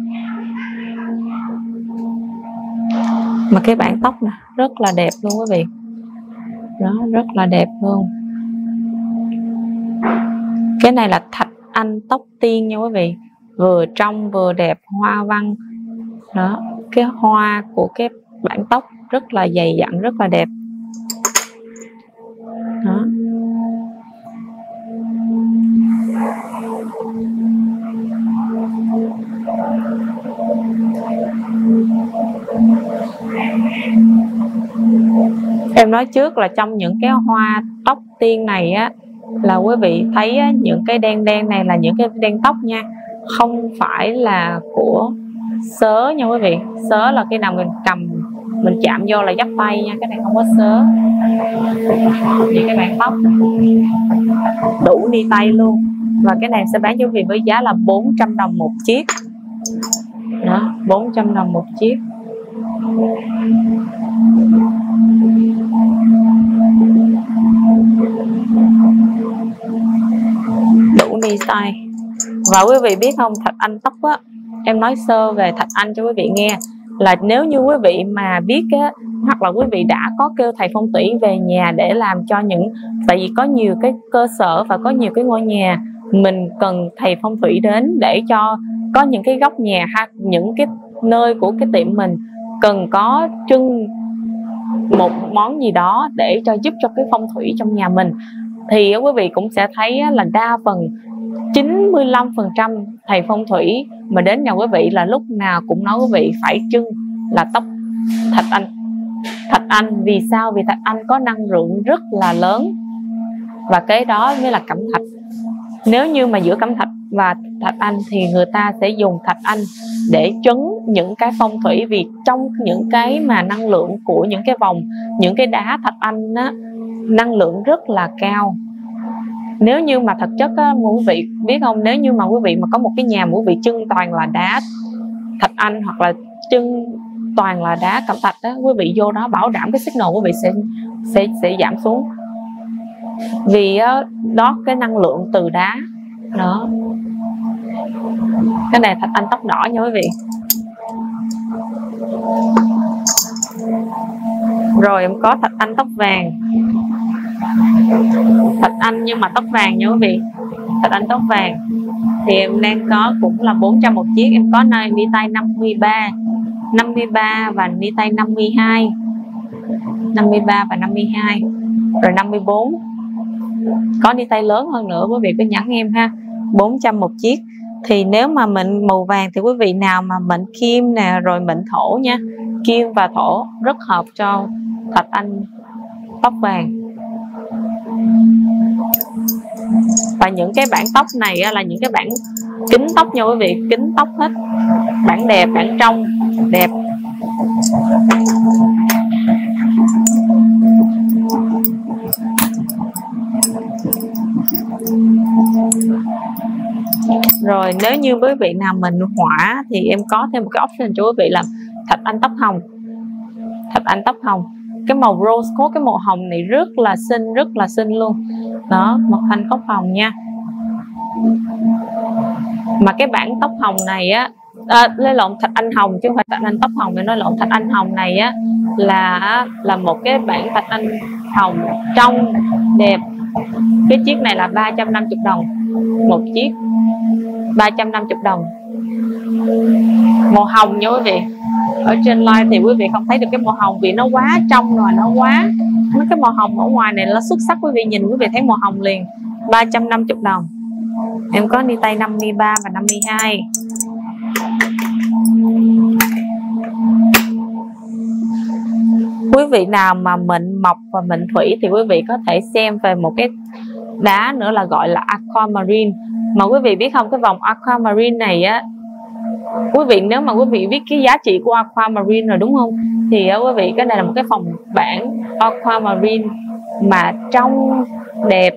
Speaker 1: Mà cái bản tóc nè rất là đẹp luôn quý vị, đó rất là đẹp luôn. Cái này là thạch anh tóc tiên nha quý vị, vừa trong vừa đẹp, hoa văn. Đó, cái hoa của cái bản tóc rất là dày dặn, rất là đẹp. Đó. Em nói trước là trong những cái hoa tóc tiên này á, là quý vị thấy á, những cái đen đen này là những cái đen tóc nha, không phải là của sớ nha quý vị. Sớ là cái nào mình cầm mình chạm vô là dắt tay nha, cái này không có sớ. Những cái bản tóc đủ ni tay luôn. Và cái này sẽ bán cho quý vị với giá là 400 đồng một chiếc. Đó, 400 đồng một chiếc. Đủ ni tay. Và quý vị biết không, thạch anh tóc á, em nói sơ về thạch anh cho quý vị nghe, là nếu như quý vị mà biết á, hoặc là quý vị đã có kêu thầy phong thủy về nhà để làm cho những, tại vì có nhiều cái cơ sở và có nhiều cái ngôi nhà mình cần thầy phong thủy đến để cho có những cái góc nhà ha, những cái nơi của cái tiệm mình cần có trưng một món gì đó để cho giúp cho cái phong thủy trong nhà mình, thì quý vị cũng sẽ thấy là đa phần 95% thầy phong thủy mà đến nhà quý vị là lúc nào cũng nói quý vị phải trưng là tóc thạch anh. Thạch anh vì sao? Vì thạch anh có năng lượng rất là lớn, và cái đó mới là cẩm thạch. Nếu như mà giữa cẩm thạch và thạch anh thì người ta sẽ dùng thạch anh để trấn những cái phong thủy, vì trong những cái mà năng lượng của những cái vòng, những cái đá thạch anh á, năng lượng rất là cao. Nếu như mà thực chất á, quý vị biết không, nếu như mà quý vị mà có một cái nhà mà quý vị trưng toàn là đá thạch anh hoặc là trưng toàn là đá cẩm thạch á, quý vị vô đó bảo đảm cái signal quý vị sẽ giảm xuống, vì đó cái năng lượng từ đá. Đó, cái này thạch anh tóc đỏ nha quý vị. Rồi em có thạch anh tóc vàng. Thạch anh nhưng mà tóc vàng nha quý vị. Thạch anh tóc vàng thì em đang có cũng là 400 một chiếc. Em có nơi ni tay 53 và ni tay 52, 53 và 52, rồi 54. Có ni tay lớn hơn nữa quý vị cứ nhắn em ha. 400 một chiếc. Thì nếu mà mệnh màu vàng thì quý vị nào mà mệnh kim nè, rồi mệnh thổ nha, kim và thổ rất hợp cho thạch anh tóc vàng. Và những cái bản tóc này là những cái bản kính tóc nha quý vị, kính tóc hết, bản đẹp, bản trong. Đẹp. Rồi nếu như quý vị nào mình họa thì em có thêm một cái option cho quý vị là thạch anh tóc hồng. Thạch anh tóc hồng, cái màu rose có cái màu hồng này rất là xinh luôn. Đó, một thanh tóc hồng nha. Mà cái bản tóc hồng này á, lên lộn thạch anh hồng chứ không phải thạch anh tóc hồng, nói lộn. Thạch anh hồng này á là một cái bản thạch anh hồng trong đẹp. Cái chiếc này là 350 đồng một chiếc, 350 đồng. Màu hồng nha quý vị. Ở trên live thì quý vị không thấy được cái màu hồng vì nó quá trong rồi, nó quá mấy cái màu hồng ở ngoài này nó xuất sắc. Quý vị nhìn quý vị thấy màu hồng liền. 350 đồng. Em có ni tay 53 và 52. Quý vị nào mà mệnh mộc và mệnh thủy thì quý vị có thể xem về một cái đá nữa là gọi là aquamarine. Mà quý vị biết không, cái vòng aquamarine này á, quý vị nếu mà quý vị biết cái giá trị của aquamarine rồi đúng không, thì quý vị cái này là một cái phòng bản aquamarine mà trong đẹp.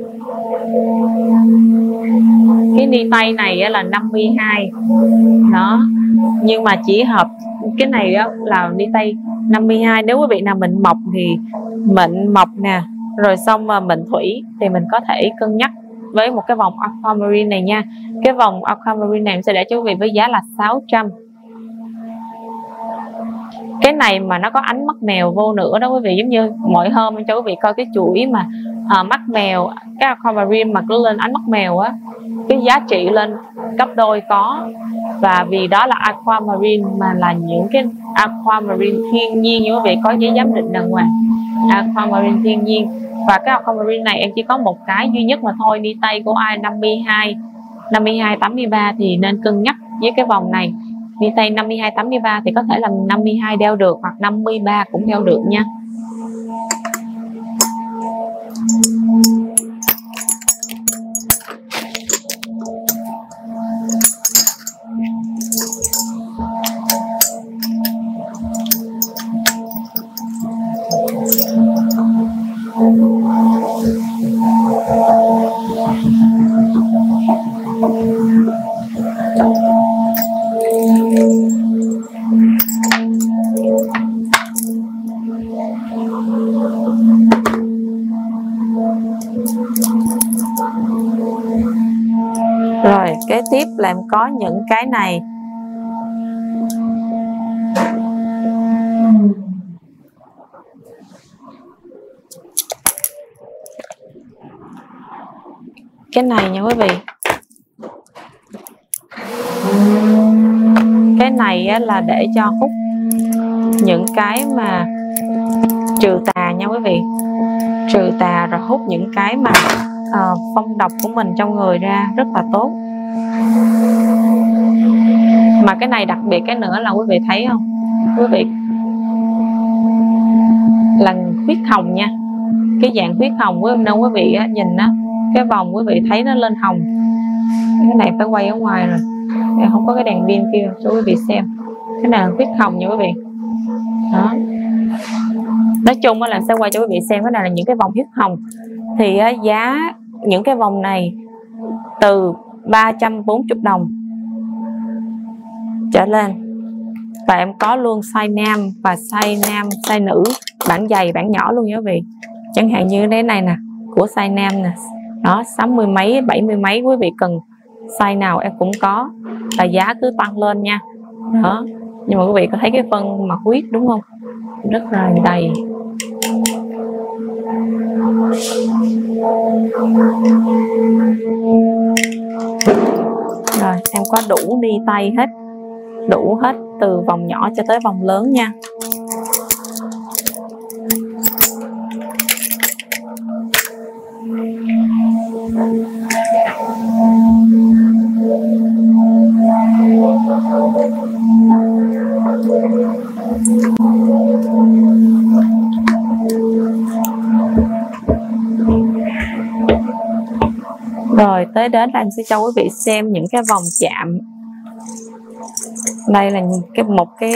Speaker 1: Cái ni tay này là 52 đó, nhưng mà chỉ hợp cái này là ni tay 52. Nếu quý vị nào mệnh mộc thì mệnh mộc nè, rồi xong mà mệnh thủy thì mình có thể cân nhắc với một cái vòng aquamarine này nha. Cái vòng aquamarine này em sẽ để cho quý vị với giá là 600. Cái này mà nó có ánh mắt mèo vô nữa đó quý vị, giống như mỗi hôm em cho quý vị coi cái chuỗi mà mắt mèo, cái aquamarine mà cứ lên ánh mắt mèo á, cái giá trị lên gấp đôi có. Và vì đó là aquamarine mà là những cái aquamarine thiên nhiên như quý vị có giấy giám định đàng hoàng, aquamarine thiên nhiên. Và cái aquamarine này em chỉ có một cái duy nhất mà thôi, ni tay của ai 52 83 thì nên cân nhắc với cái vòng này. Ni tay 52 83 thì có thể là 52 đeo được hoặc 53 cũng đeo được nha. Rồi kế tiếp là em có những cái này. Cái này nha quý vị. Cái này là để cho hút những cái mà trừ tà nha quý vị. Trừ tà rồi hút những cái mà phong độc của mình trong người ra, rất là tốt. Mà cái này đặc biệt cái nữa là quý vị thấy không, quý vị là huyết hồng nha, cái dạng huyết hồng của em đâu quý vị nhìn á, cái vòng quý vị thấy nó lên hồng. Cái này phải quay ở ngoài rồi, em không có cái đèn pin kia cho quý vị xem. Cái này là huyết hồng nha quý vị. Đó, nói chung là em sẽ quay cho quý vị xem. Cái này là những cái vòng huyết hồng. Thì giá những cái vòng này từ 340 đồng trở lên. Và em có luôn size nam và size nữ, bản dày bản nhỏ luôn nha quý vị. Chẳng hạn như cái này nè, của size nam nè, đó 60 mấy 70 mấy, quý vị cần size nào em cũng có. Và giá cứ tăng lên nha. Đó, nhưng mà quý vị có thấy cái phân mặt huyết đúng không, rất là đầy. Rồi em có đủ đi tay hết, đủ hết từ vòng nhỏ cho tới vòng lớn nha. Rồi tới đến là em sẽ cho quý vị xem những cái vòng chạm. Đây là một cái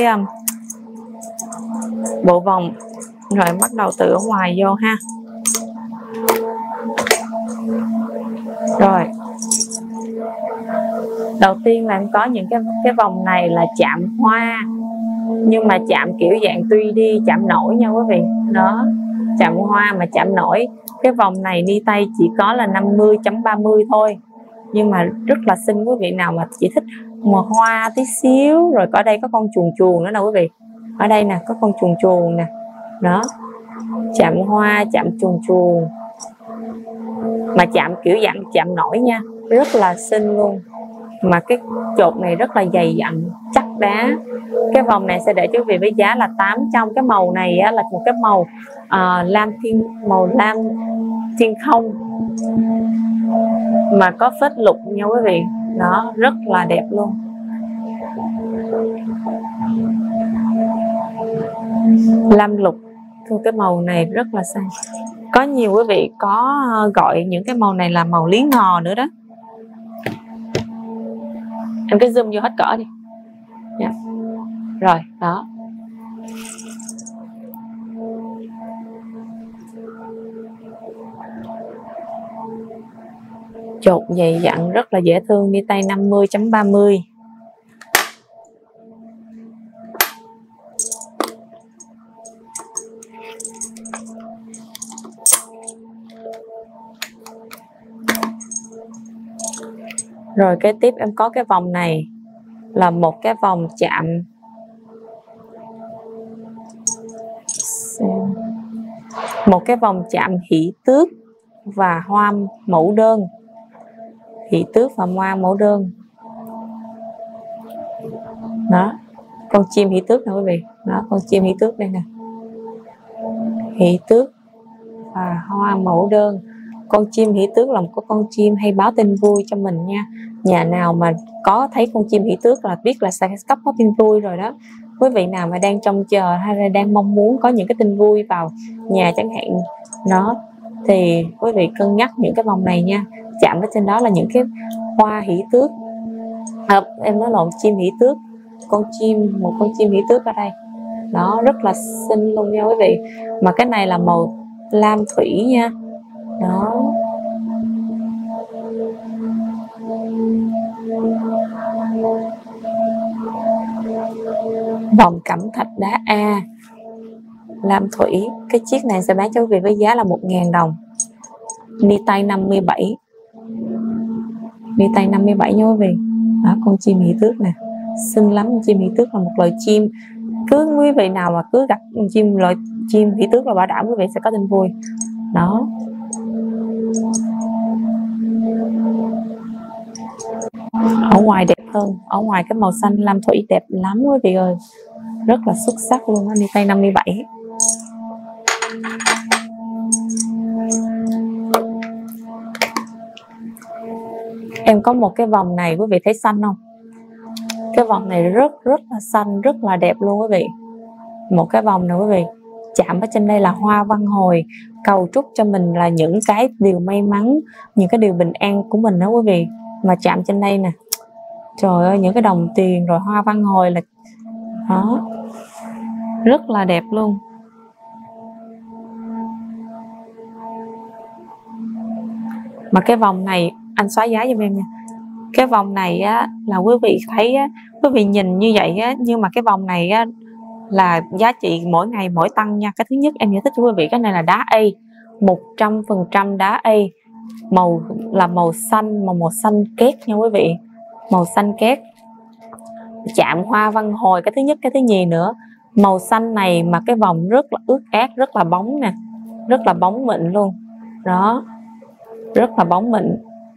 Speaker 1: bộ vòng. Rồi bắt đầu từ ở ngoài vô ha. Rồi đầu tiên là em có những cái vòng này là chạm hoa, nhưng mà chạm kiểu dạng 3D, chạm nổi nha quý vị. Đó, chạm hoa mà chạm nổi. Cái vòng này đi tay chỉ có là 50.30 thôi, nhưng mà rất là xinh. Quý vị nào mà chỉ thích màu hoa tí xíu, rồi ở đây có con chuồn chuồn nữa nè quý vị. Ở đây nè có con chuồn chuồn nè. Đó, chạm hoa, chạm chuồn chuồn, mà chạm kiểu dạng chạm nổi nha, rất là xinh luôn. Mà cái chột này rất là dày dặn, chắc đá. Cái vòng này sẽ để cho quý vị với giá là 800. Cái màu này á, là một cái màu màu lam thiên không mà có phết lục nha quý vị. Đó, rất là đẹp luôn. Lam lục, cái màu này rất là xanh. Có nhiều quý vị có gọi những cái màu này là màu lý ngò nữa đó. Em cứ zoom vô hết cỡ đi. Yeah. Rồi, đó. Chột dày dặn, rất là dễ thương, đi tay 50.30. Rồi kế tiếp em có cái vòng này là một cái vòng chạm hỷ tước và hoa mẫu đơn. Hỷ tước và hoa mẫu đơn. Đó, con chim hỷ tước nè quý vị. Đó, con chim hỷ tước đây nè. Hỷ tước và hoa mẫu đơn. Con chim hỷ tước là một con chim hay báo tin vui cho mình nha. Nhà nào mà có thấy con chim hỷ tước là biết là sẽ cấp có tin vui rồi đó. Quý vị nào mà đang trông chờ hay là đang mong muốn có những cái tin vui vào nhà chẳng hạn, nó thì quý vị cân nhắc những cái vòng này nha. Chạm ở trên đó là những cái hoa hỷ tước. Em nói lộn, chim hỷ tước. Một con chim hỷ tước ở đây. Đó, rất là xinh luôn nha quý vị. Mà cái này là màu lam thủy nha. Đó. Vòng cẩm thạch đá A lam thủy. Cái chiếc này sẽ bán cho quý vị với giá là 1.000 đồng. Ni tay 57. Ni tay 57 nha quý vị. Đó, con chim hỷ tước nè, xinh lắm. Chim hỷ tước là một loài chim, cứ quý vị nào mà cứ gặp loài chim hỷ tước là bảo đảm quý vị sẽ có tin vui. Đó. Ở ngoài đẹp hơn, ở ngoài cái màu xanh lam thủy đẹp lắm quý vị ơi, rất là xuất sắc luôn á. Đi tay 57. Em có một cái vòng này quý vị thấy xanh không? Cái vòng này rất là xanh, rất là đẹp luôn quý vị. Một cái vòng này quý vị, chạm ở trên đây là hoa văn hồi, cầu chúc cho mình là những cái điều may mắn, những cái điều bình an của mình đó quý vị. Mà chạm trên đây nè, trời ơi, những cái đồng tiền rồi hoa văn hồi là đó, rất là đẹp luôn. Mà cái vòng này anh xóa giá giùm em nha. Cái vòng này á, là quý vị thấy á, quý vị nhìn như vậy á, nhưng mà cái vòng này á, là giá trị mỗi ngày mỗi tăng nha. Cái thứ nhất em giải thích cho quý vị, cái này là đá A, 100% đá A, màu là màu xanh, màu xanh két nha quý vị, màu xanh két. Chạm hoa văn hồi, cái thứ nhất. Cái thứ nhì nữa, màu xanh này mà cái vòng rất là ướt át, rất là bóng nè, rất là bóng mịn luôn. Đó, rất là bóng mịn.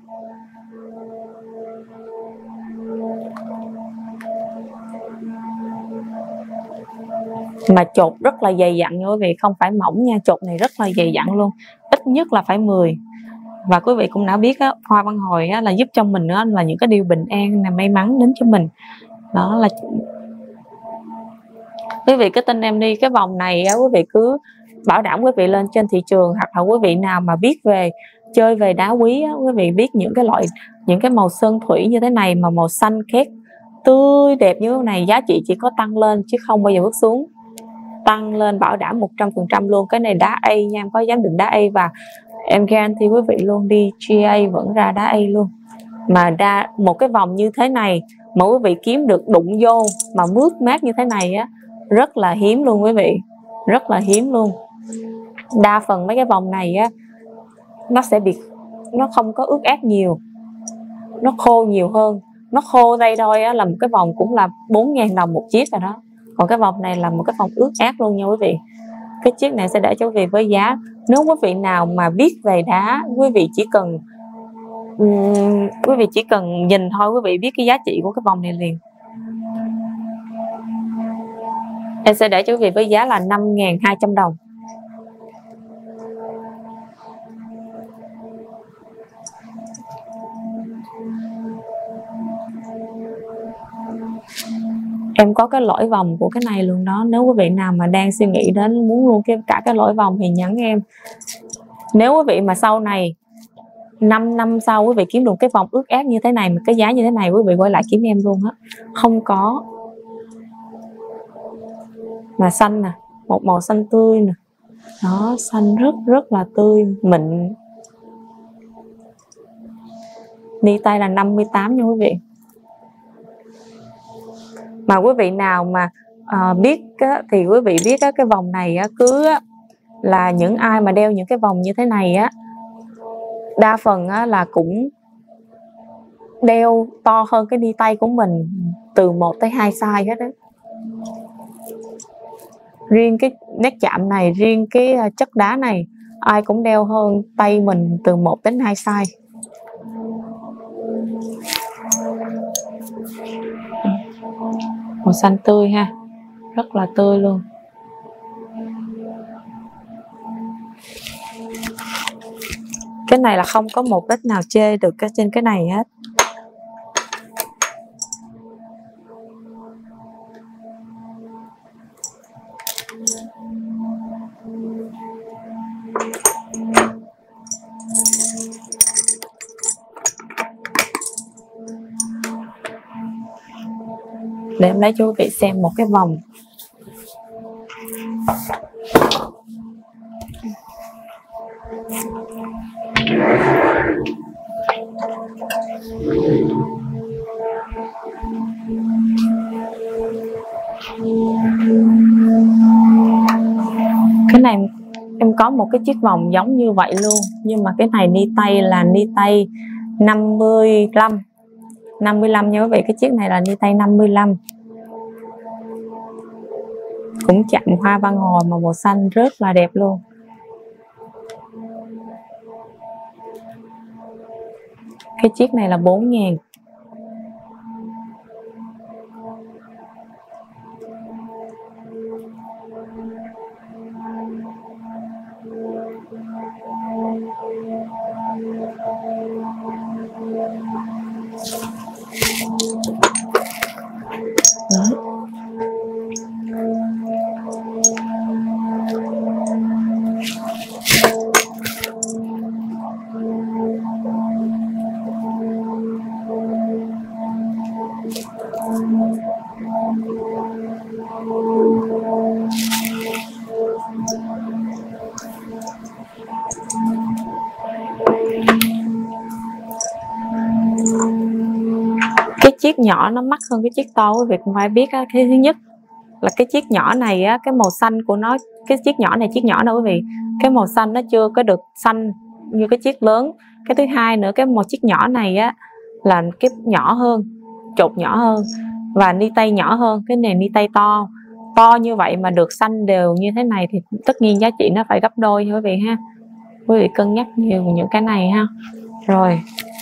Speaker 1: Mà chột rất là dày dặn nha quý vị, không phải mỏng nha, chột này rất là dày dặn luôn, ít nhất là phải 10. Và quý vị cũng đã biết á, hoa văn hồi á, là giúp cho mình á, là những cái điều bình an, là may mắn đến cho mình. Đó là quý vị cứ tin em đi, cái vòng này á, quý vị cứ bảo đảm quý vị lên trên thị trường, hoặc là quý vị nào mà biết về chơi về đá quý á, quý vị biết những cái loại, những cái màu sơn thủy như thế này mà màu xanh két tươi đẹp như thế này, giá trị chỉ có tăng lên chứ không bao giờ bước xuống. Tăng lên bảo đảm 100% luôn. Cái này đá A nha, em có giám định đá A và em guarantee quý vị luôn, đi GA vẫn ra đá A luôn. Mà một cái vòng như thế này mà quý vị kiếm được đụng vô mà mướt mát như thế này á, rất là hiếm luôn quý vị, rất là hiếm luôn. Đa phần mấy cái vòng này á, nó không có ướt át nhiều, nó khô nhiều hơn. Nó khô đây thôi á, là một cái vòng cũng là 4.000 đồng một chiếc rồi đó. Còn cái vòng này là một cái vòng ướt át luôn nha quý vị. Cái chiếc này sẽ để cho quý vị với giá, nếu quý vị nào mà biết về đá, quý vị chỉ cần nhìn thôi, quý vị biết cái giá trị của cái vòng này liền. Em sẽ để cho quý vị với giá là 5.200 đồng. Em có cái lõi vòng của cái này luôn đó. Nếu quý vị nào mà đang suy nghĩ đến muốn luôn cả cái lõi vòng thì nhắn em. Nếu quý vị mà sau này 5 năm sau quý vị kiếm được cái vòng ướt át như thế này mà cái giá như thế này, quý vị quay lại kiếm em luôn á. Không có. Mà xanh nè, một màu xanh tươi nè. Đó, xanh rất là tươi, mịn. Ni tay là 58 nha quý vị. Mà quý vị nào mà biết á, thì quý vị biết á, cái vòng này á, là những ai mà đeo những cái vòng như thế này á, đa phần á, là cũng đeo to hơn cái ni tay của mình từ 1 tới 2 size hết á. Riêng cái nét chạm này, riêng cái chất đá này, ai cũng đeo hơn tay mình từ 1 đến 2 size. Màu xanh tươi ha, rất là tươi luôn. Cái này là không có một vết nào chê được trên cái này hết. Để em lấy cho quý vị xem một cái vòng. Cái này em có một cái chiếc vòng giống như vậy luôn, nhưng mà cái này ni tay là ni tay 55 nha quý vị. Cái chiếc này là ni tay 55, cũng chạm hoa văn ngồi mà màu xanh rất là đẹp luôn. Cái chiếc này là 4.000. Cái chiếc nhỏ nó mắc hơn cái chiếc to, quý vị cũng phải biết á. Cái thứ nhất là cái chiếc nhỏ này á, cái màu xanh của nó, cái chiếc nhỏ này quý vị, cái màu xanh nó chưa có được xanh như cái chiếc lớn. Cái thứ hai nữa, cái chiếc nhỏ này á là cái nhỏ hơn, chột nhỏ hơn và ni tay nhỏ hơn. Cái này ni tay to như vậy mà được xanh đều như thế này thì tất nhiên giá trị nó phải gấp đôi nha quý vị ha. Quý vị cân nhắc nhiều những cái này ha. Rồi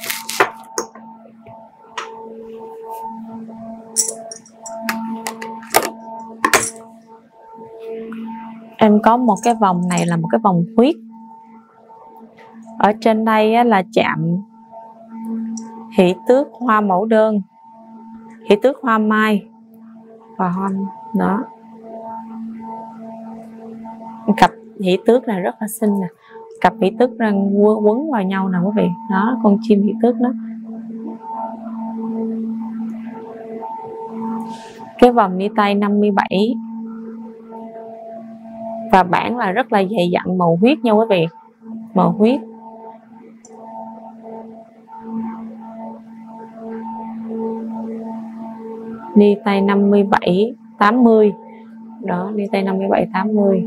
Speaker 1: em có một cái vòng này là một cái vòng huyết. Ở trên đây á, là chạm hỷ tước hoa mẫu đơn, hỷ tước hoa mai và hoa đó. Cặp hỷ tước là rất là xinh nè, cặp hỷ tước đang quấn vào nhau nè quý vị. Đó, con chim hỷ tước đó. Cái vòng ni tay 57 và bản là rất là dày dặn, màu huyết nha quý vị, màu huyết. Ni tay 57 80 đó, ni tay 57 80.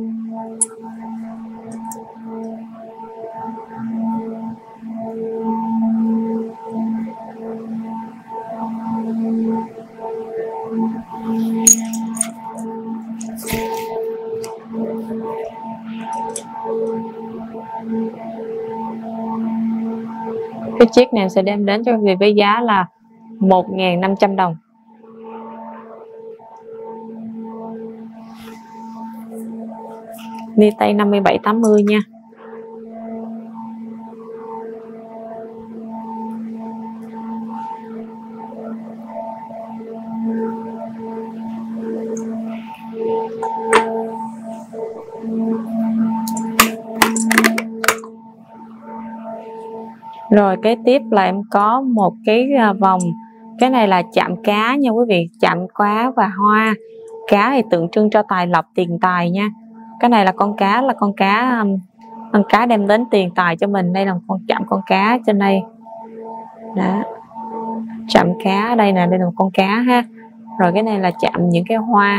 Speaker 1: Cái chiếc này sẽ đem đến cho quý vị với giá là 1.500 đồng. Ni tay 57 80 nha. Rồi kế tiếp là em có một cái vòng, cái này là chạm cá nha quý vị, chạm cá và hoa. Cá thì tượng trưng cho tài lộc, tiền tài nha. Cái này là con cá đem đến tiền tài cho mình. Đây là chạm con cá trên đây đó, chạm cá đây nè, đây là một con cá ha. Rồi cái này là chạm những cái hoa.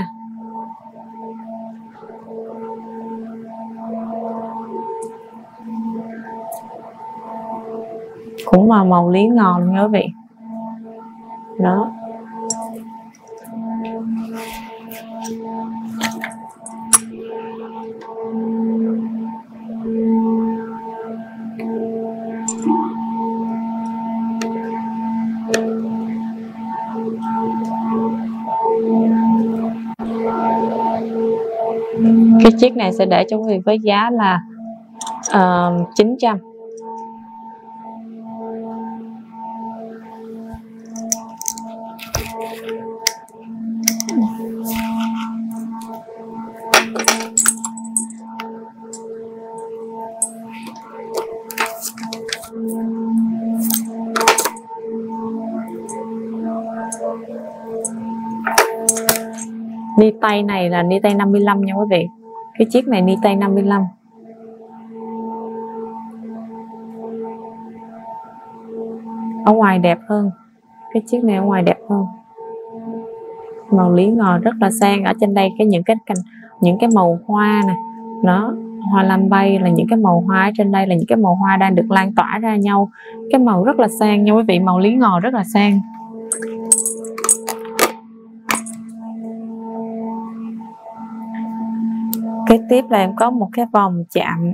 Speaker 1: Cũng là màu lý ngò luôn nha quý vị đó. Cái chiếc này sẽ để cho quý vị với giá là 900. Ni tay này là ni tay 55 nha quý vị. Cái chiếc này ni tay 55. Ở ngoài đẹp hơn. Cái chiếc này ở ngoài đẹp hơn. Màu lý ngò rất là sang. Ở trên đây những cái màu hoa nè, nó hoa lam bay là những cái màu hoa ở trên đây là những cái màu hoa đang được lan tỏa ra nhau. Cái màu rất là sang nha quý vị, màu lý ngò rất là sang. Kế tiếp là em có một cái vòng chạm,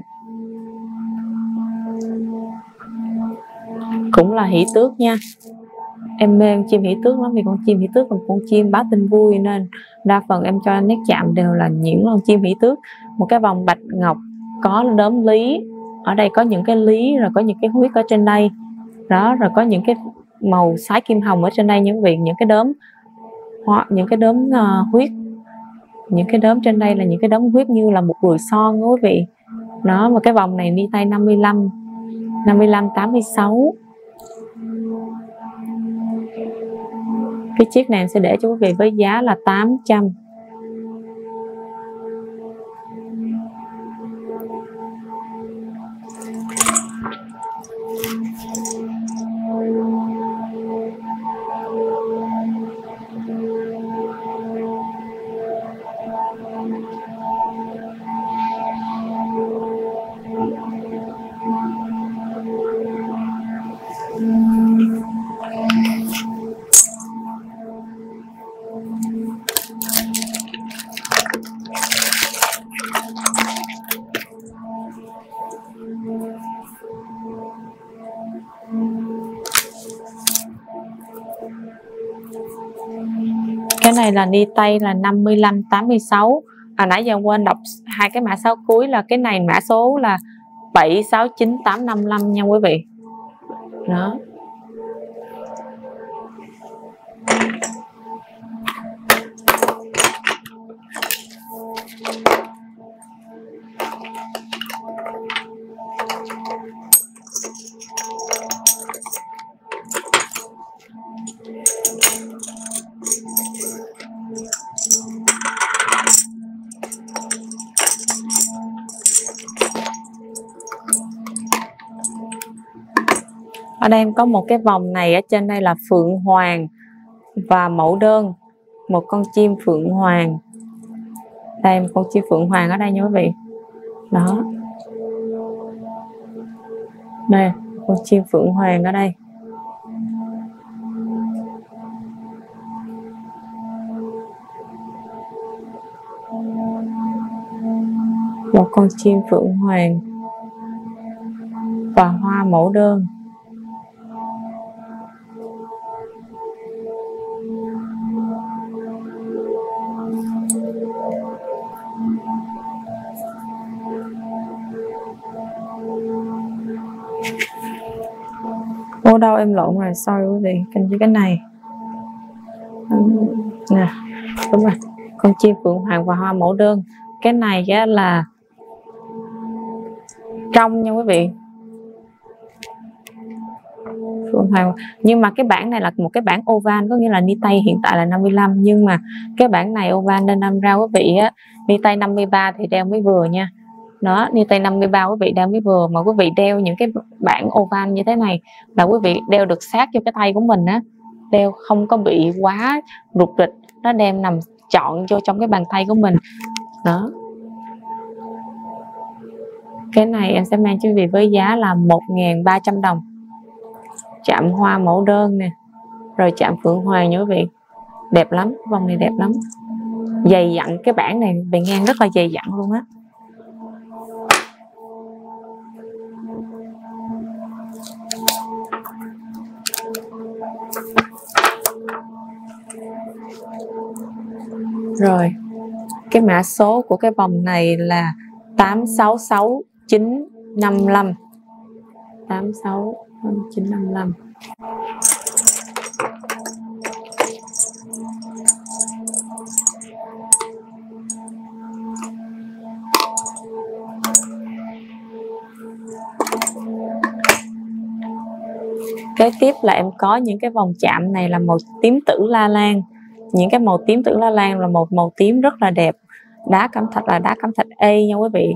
Speaker 1: cũng là hỷ tước nha. Em mê con chim hỷ tước lắm, vì con chim hỷ tước là một con chim báo tin vui, nên đa phần em cho nét chạm đều là những con chim hỷ tước. Một cái vòng bạch ngọc có đốm lý, ở đây có những cái lý, rồi có những cái huyết ở trên đây đó, rồi có những cái màu sái kim hồng ở trên đây những vị, những cái đốm huyết, những cái đốm trên đây là những cái đốm huyết như là một bụi son đó quý vị đó. Mà cái vòng này ni tay 55 86. Cái chiếc này sẽ để cho quý vị với giá là 800. Cái này là ni tay là 55 86. Nãy giờ quên đọc hai cái mã số cuối, là cái này mã số là 769855 nha quý vị đó. Ở đây em có một cái vòng này, ở trên đây là phượng hoàng và mẫu đơn, một con chim phượng hoàng. Đây, một con chim phượng hoàng ở đây nha quý vị. Đó. Đây, con chim phượng hoàng ở đây. Một con chim phượng hoàng và hoa mẫu đơn. Ô đâu em lộn rồi, sorry quý vị, cần với cái này nè, đúng rồi, con chim phượng hoàng và hoa mẫu đơn. Cái này á là trong nha quý vị, phượng hoàng. Nhưng mà cái bản này là một cái bản oval, có nghĩa là ni tây hiện tại là 55, nhưng mà cái bản này oval nên đâm ra quý vị á, ni tây 53 thì đeo mới vừa nha. Đó, ni tây 53 quý vị đeo mới vừa, mà quý vị đeo những cái bản oval như thế này là quý vị đeo được sát cho cái tay của mình á, đeo không có bị quá rụt rịch, nó đem nằm trọn vô trong cái bàn tay của mình. Đó, cái này em sẽ mang cho quý vị với giá là 1.300 đồng. Chạm hoa mẫu đơn nè, rồi chạm phượng hoàng nha quý vị, đẹp lắm, vòng này đẹp lắm, dày dặn. Cái bản này bề ngang rất là dày dặn luôn á. Rồi, cái mã số của cái vòng này là 866955. 866955. Kế tiếp là em có những cái vòng chạm này là màu tím tử la lan. Những cái màu tím tử la lan là một màu tím rất là đẹp. Đá cẩm thạch là đá cẩm thạch A nha quý vị.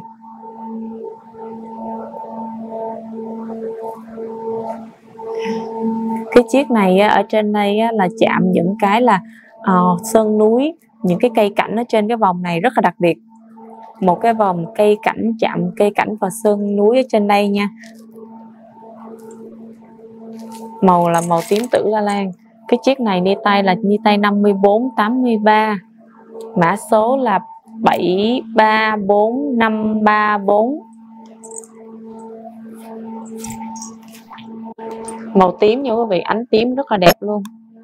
Speaker 1: Cái chiếc này ở trên đây là chạm những cái là sơn núi, những cái cây cảnh ở trên cái vòng này rất là đặc biệt. Một cái vòng cây cảnh, chạm cây cảnh và sơn núi ở trên đây nha. Màu là màu tím tử la lan. Cái chiếc này ni tay là ni tay 5483, mã số là 734534. Màu tím nha quý vị, ánh tím rất là đẹp luôn.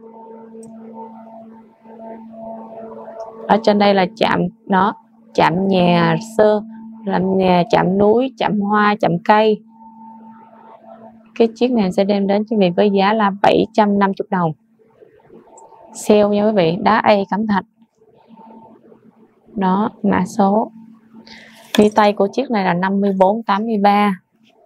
Speaker 1: Ở trên đây là chạm nó, chạm nhà sơ, làm nhà, chạm núi, chạm hoa, chạm cây. Cái chiếc này sẽ đem đến cho quý vị với giá là 750 đồng. Sale nha quý vị, đá A cẩm thạch. Đó, mã số. Ni tay của chiếc này là 5483.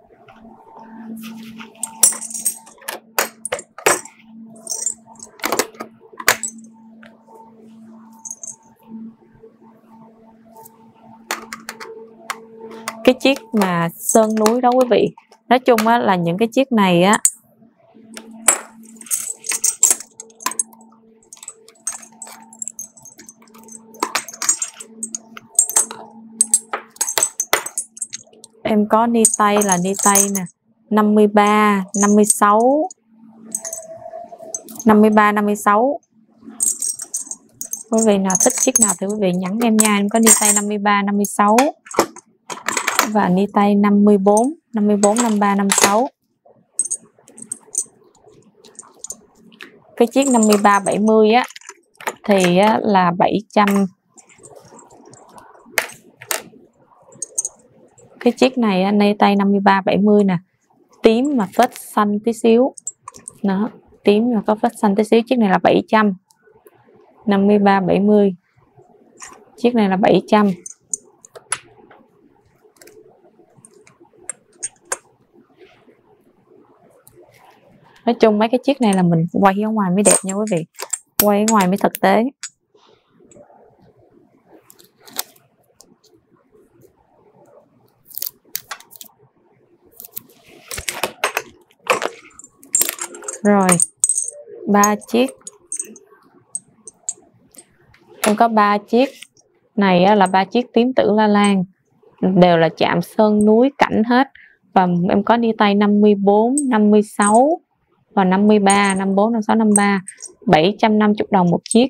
Speaker 1: Cái chiếc mà sơn núi đó quý vị, nói chung á, là những cái chiếc này á em có ni tay là ni tay nè 53, 56, 53, 56. Quý vị nào thích chiếc nào thì quý vị nhắn em nha. Em có ni tay 53, 56 và ni tay 54, 54, 53, 56. Cái chiếc 53, 70 á thì là 700. Cái chiếc này ni tay 53, 70 nè, tím mà vết xanh tí xíu. Đó, tím mà có vết xanh tí xíu. Chiếc này là 700. 53, 70. Chiếc này là 700. Nói chung mấy cái chiếc này là mình quay ở ngoài mới đẹp nha quý vị, quay ở ngoài mới thực tế. Rồi 3 chiếc. Em có 3 chiếc này là 3 chiếc tím tử la lan, đều là chạm sơn núi cảnh hết. Và em có đi tay 54, 56 và 53, 54, 56, 53, 750 đồng một chiếc.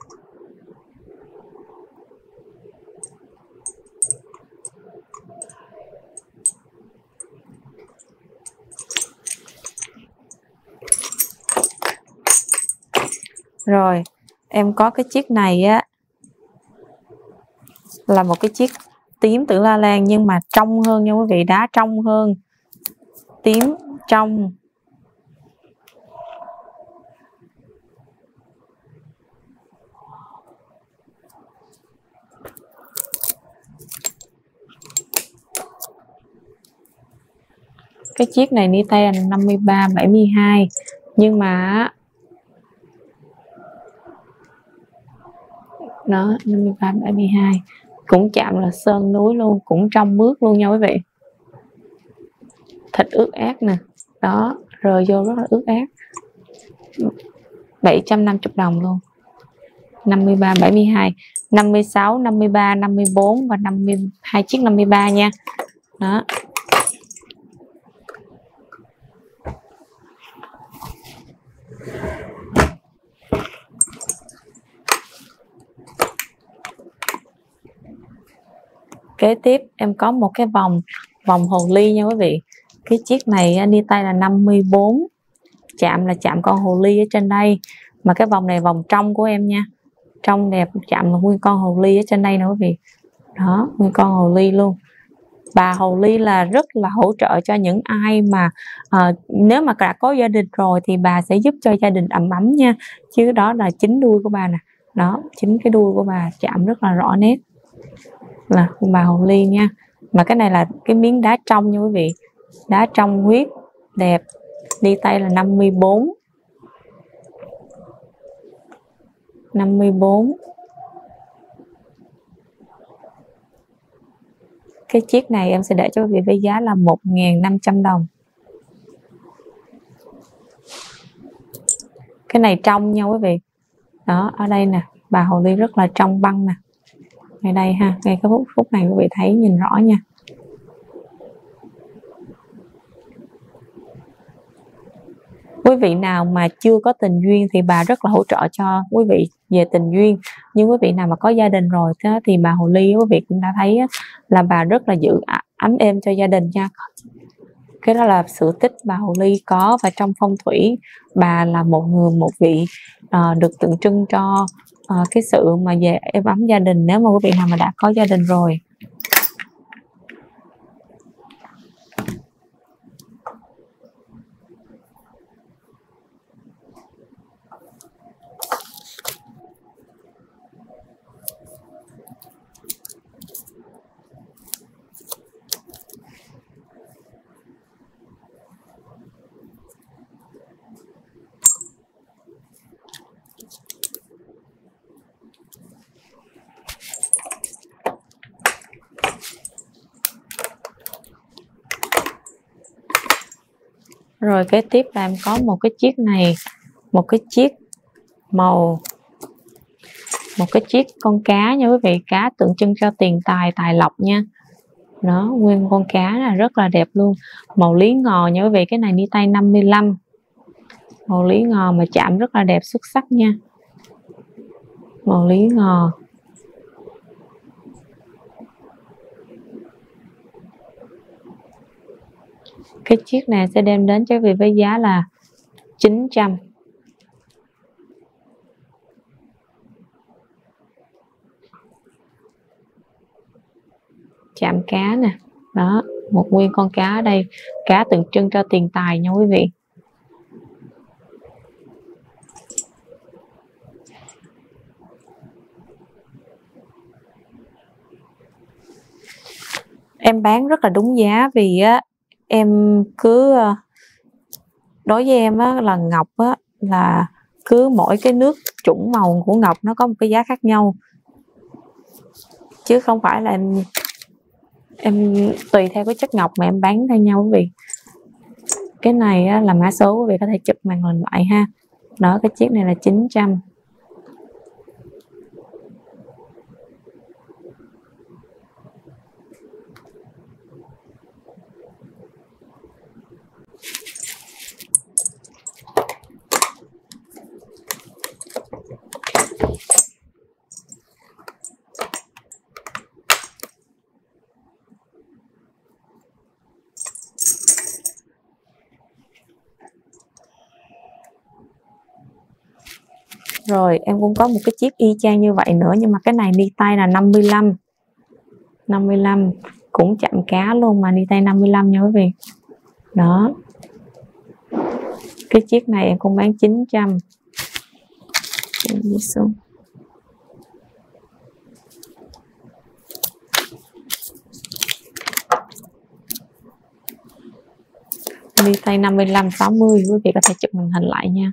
Speaker 1: Rồi em có cái chiếc này á, là một cái chiếc tím tử la lan nhưng mà trong hơn nha quý vị, đá trong hơn, tím trong. Cái chiếc này ni tay là 53, 72 nhưng mà nó 53, 72 cũng chạm là sơn núi luôn, cũng trong mướt luôn nha quý vị. Thịt ướt át nè, đó, rời vô rất là ướt át. 750 đồng luôn. 53, 72, 56, 53, 54 và 52 chiếc 53 nha. Đó. Kế tiếp em có một cái vòng hồ ly nha quý vị. Cái chiếc này đi tay là 54, chạm là chạm con hồ ly ở trên đây, mà cái vòng này vòng trong của em nha, trong đẹp, chạm là nguyên con hồ ly ở trên đây nè quý vị. Đó, nguyên con hồ ly luôn. Bà hồ ly là rất là hỗ trợ cho những ai mà nếu mà đã có gia đình rồi thì bà sẽ giúp cho gia đình ấm ấm nha. Chứ đó là chính đuôi của bà nè, đó, chính cái đuôi của bà chạm rất là rõ nét là bà hồ ly nha. Mà cái này là cái miếng đá trong nha quý vị, đá trong huyết đẹp, đi tay là 54, 54. Cái chiếc này em sẽ để cho quý vị với giá là 1.500 đồng. Cái này trong nha quý vị. Đó, ở đây nè, bà hồ ly rất là trong băng nè. Ngay đây ha, ngay cái phút này quý vị thấy nhìn rõ nha. Quý vị nào mà chưa có tình duyên thì bà rất là hỗ trợ cho quý vị về tình duyên. Nhưng quý vị nào mà có gia đình rồi thì bà hồ ly quý vị cũng đã thấy là bà rất là giữ ấm êm cho gia đình nha. Cái đó là sự tích bà hồ ly có, và trong phong thủy bà là một vị được tượng trưng cho cái sự mà về êm ấm gia đình, nếu mà quý vị nào mà đã có gia đình rồi. Rồi kế tiếp là em có một cái chiếc này, một cái chiếc màu, một cái chiếc con cá nha quý vị, cá tượng trưng cho tiền tài, tài lộc nha. Đó, nguyên con cá là rất là đẹp luôn, màu lý ngò nha quý vị. Cái này đi tay 55, màu lý ngò mà chạm rất là đẹp, xuất sắc nha, màu lý ngò. Cái chiếc này sẽ đem đến cho quý vị với giá là 900. Chạm cá nè, đó, một nguyên con cá ở đây, cá tượng trưng cho tiền tài nha quý vị. Em bán rất là đúng giá vì em cứ đối với em là ngọc là cứ mỗi cái nước chủng màu của ngọc nó có một cái giá khác nhau, chứ không phải là em tùy theo cái chất ngọc mà em bán theo nhau quý vị. Cái này á, là mã số quý vị có thể chụp màn hình lại ha. Đó, cái chiếc này là 900. Rồi em cũng có một cái chiếc y chang như vậy nữa, nhưng mà cái này ni tay là 55. 55 cũng chạm cá luôn mà ni tay 55 nha quý vị. Đó. Cái chiếc này em cũng bán 900. Em đi xuống. Ni tay 55 60, quý vị có thể chụp màn hình lại nha.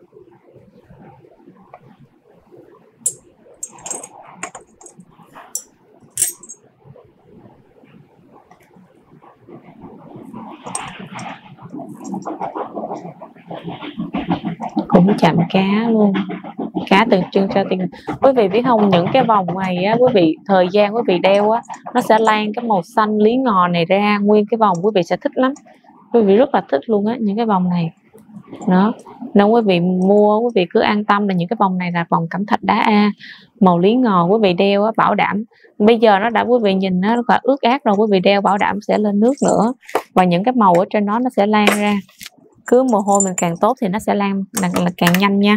Speaker 1: Cũng chạm cá luôn, cá tượng trưng cho tiền. Quý vị biết không, những cái vòng này á, quý vị thời gian quý vị đeo á, nó sẽ lan cái màu xanh lý ngò này ra nguyên cái vòng, quý vị sẽ thích lắm, quý vị rất là thích luôn á, những cái vòng này. Đó, nên quý vị mua quý vị cứ an tâm là những cái vòng này là vòng cẩm thạch đá A màu lý ngò, quý vị đeo á, bảo đảm bây giờ nó đã, quý vị nhìn nó rất là ướt át rồi, quý vị đeo bảo đảm sẽ lên nước nữa, và những cái màu ở trên đó nó sẽ lan ra. Cứ mồ hôi mình càng tốt thì nó sẽ lan là càng nhanh nha.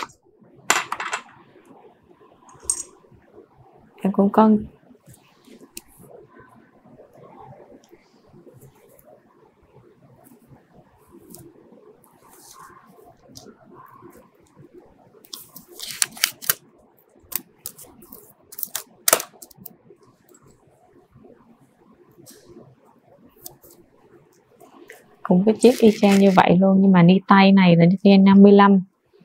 Speaker 1: Em cũng có cũng cái chiếc y chang như vậy luôn, nhưng mà ni tay này là ni tay 55.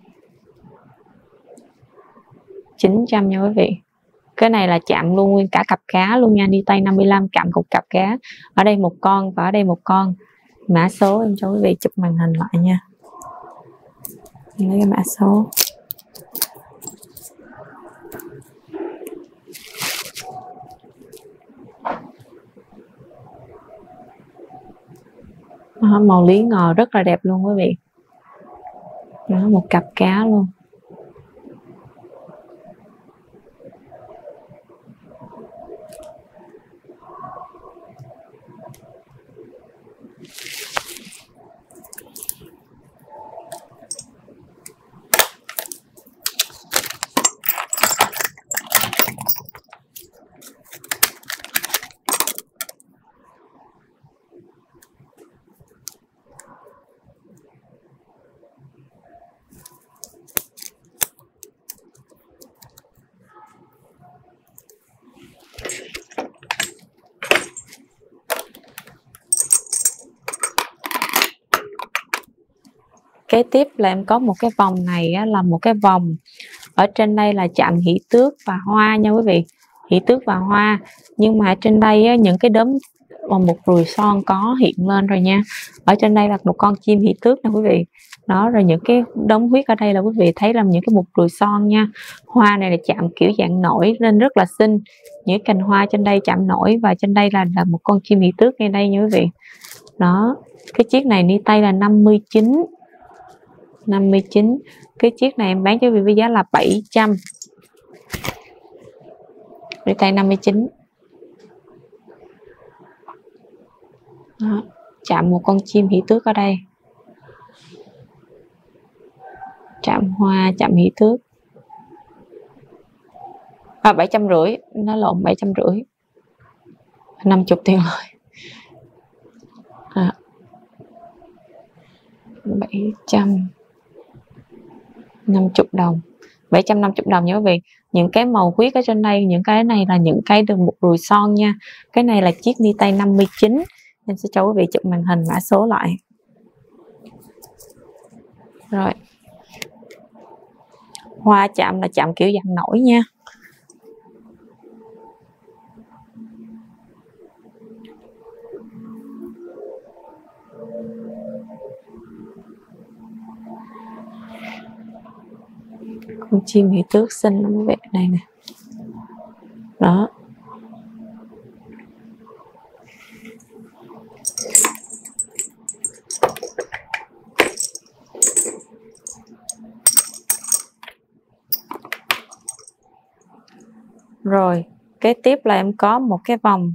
Speaker 1: 900 nha quý vị. Cái này là chạm luôn nguyên cả cặp cá luôn nha, ni tay 55 chạm cục cặp cá. Ở đây một con và ở đây một con. Mã số em cho quý vị chụp màn hình lại nha. Lấy cái mã số. Màu lý ngò rất là đẹp luôn quý vị. Đó, một cặp cá luôn. Kế tiếp là em có một cái vòng này á, là một cái vòng ở trên đây là chạm hỷ tước và hoa nha quý vị, hỷ tước và hoa, nhưng mà trên đây á, những cái đốm và một ruồi son có hiện lên rồi nha. Ở trên đây là một con chim hỷ tước nè quý vị. Đó, rồi những cái đốm huyết ở đây là quý vị thấy là những cái một ruồi son nha. Hoa này là chạm kiểu dạng nổi nên rất là xinh. Những cành hoa trên đây chạm nổi, và trên đây là một con chim hỷ tước ngay đây nha quý vị. Đó, cái chiếc này ni tay là 59. 59. Cái chiếc này em bán cho quý vị với giá là 700. Ni tay 59. Đó, chạm một con chim hỷ tước ở đây. Chạm hoa, chạm hỷ tước. 750, nó lộn 750. 50 tiền lời. 750 đồng. 750 đồng nha quý vị. Những cái màu huyết ở trên đây, những cái này là những cái được một ruồi son nha. Cái này là chiếc ni tay 59. Em sẽ cho quý vị chụp màn hình mã số lại. Rồi. Hoa chạm là chạm kiểu dạng nổi nha. Con chim hỷ tước xinh lắm quý vị, này nè. Đó. Rồi, kế tiếp là em có một cái vòng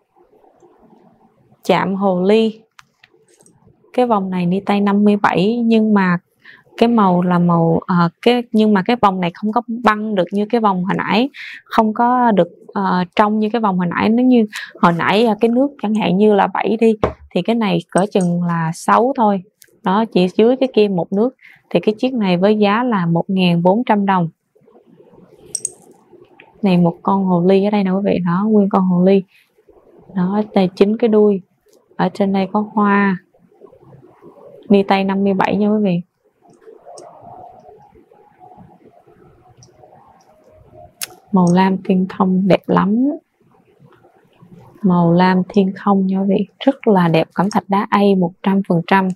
Speaker 1: chạm hồ ly. Cái vòng này ni tay 57 nhưng mà cái màu là màu nhưng mà cái vòng này không có băng được như cái vòng hồi nãy, không có được trong như cái vòng hồi nãy. Nếu như hồi nãy cái nước chẳng hạn như là 7 đi thì cái này cỡ chừng là 6 thôi. Đó, chỉ dưới cái kia một nước. Thì cái chiếc này với giá là 1.400 đồng. Này một con hồ ly ở đây nè quý vị, đó, nguyên con hồ ly. Đó, đây chính cái đuôi. Ở trên đây có hoa. Ni tay 57 nha quý vị. Màu lam thiên không đẹp lắm. Màu lam thiên không nha quý vị, rất là đẹp, cẩm thạch đá A 100%.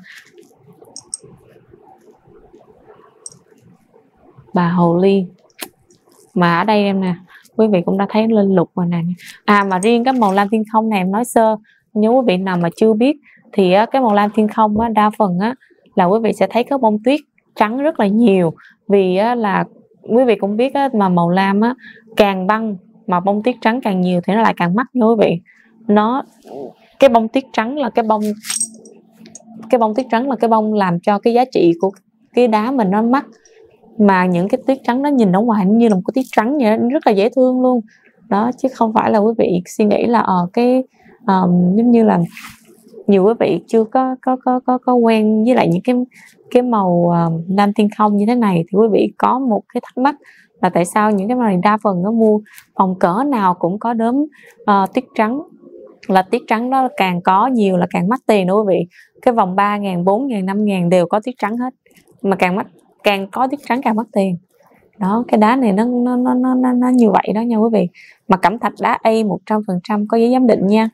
Speaker 1: Bà hồ ly. Mà ở đây em nè, quý vị cũng đã thấy lên lục rồi nè. Mà riêng cái màu lam thiên không này em nói sơ, nếu quý vị nào mà chưa biết thì cái màu lam thiên không đa phần là quý vị sẽ thấy có bông tuyết trắng rất là nhiều. Vì là quý vị cũng biết mà màu lam càng băng mà bông tuyết trắng càng nhiều thì nó lại càng mắc nha quý vị. Cái bông tuyết trắng là cái bông tuyết trắng là cái bông làm cho cái giá trị của cái đá mình nó mắc. Mà những cái tuyết trắng đó nhìn ở ngoài như là một cái tuyết trắng vậy, rất là dễ thương luôn. Đó, chứ không phải là quý vị suy nghĩ là giống như là nhiều quý vị chưa có quen với lại những cái màu lam thiên không như thế này thì quý vị có một cái thắc mắc là tại sao những cái màu này đa phần nó mua vòng cỡ nào cũng có đốm tuyết trắng. Là tuyết trắng đó càng có nhiều là càng mắc tiền đó quý vị. Cái vòng 3.000, 4.000, 5.000 đều có tuyết trắng hết. Mà càng có tuyết trắng càng mắc tiền. Đó, cái đá này nó như vậy đó nha quý vị. Mà cẩm thạch đá A 100% có giấy giám định nha.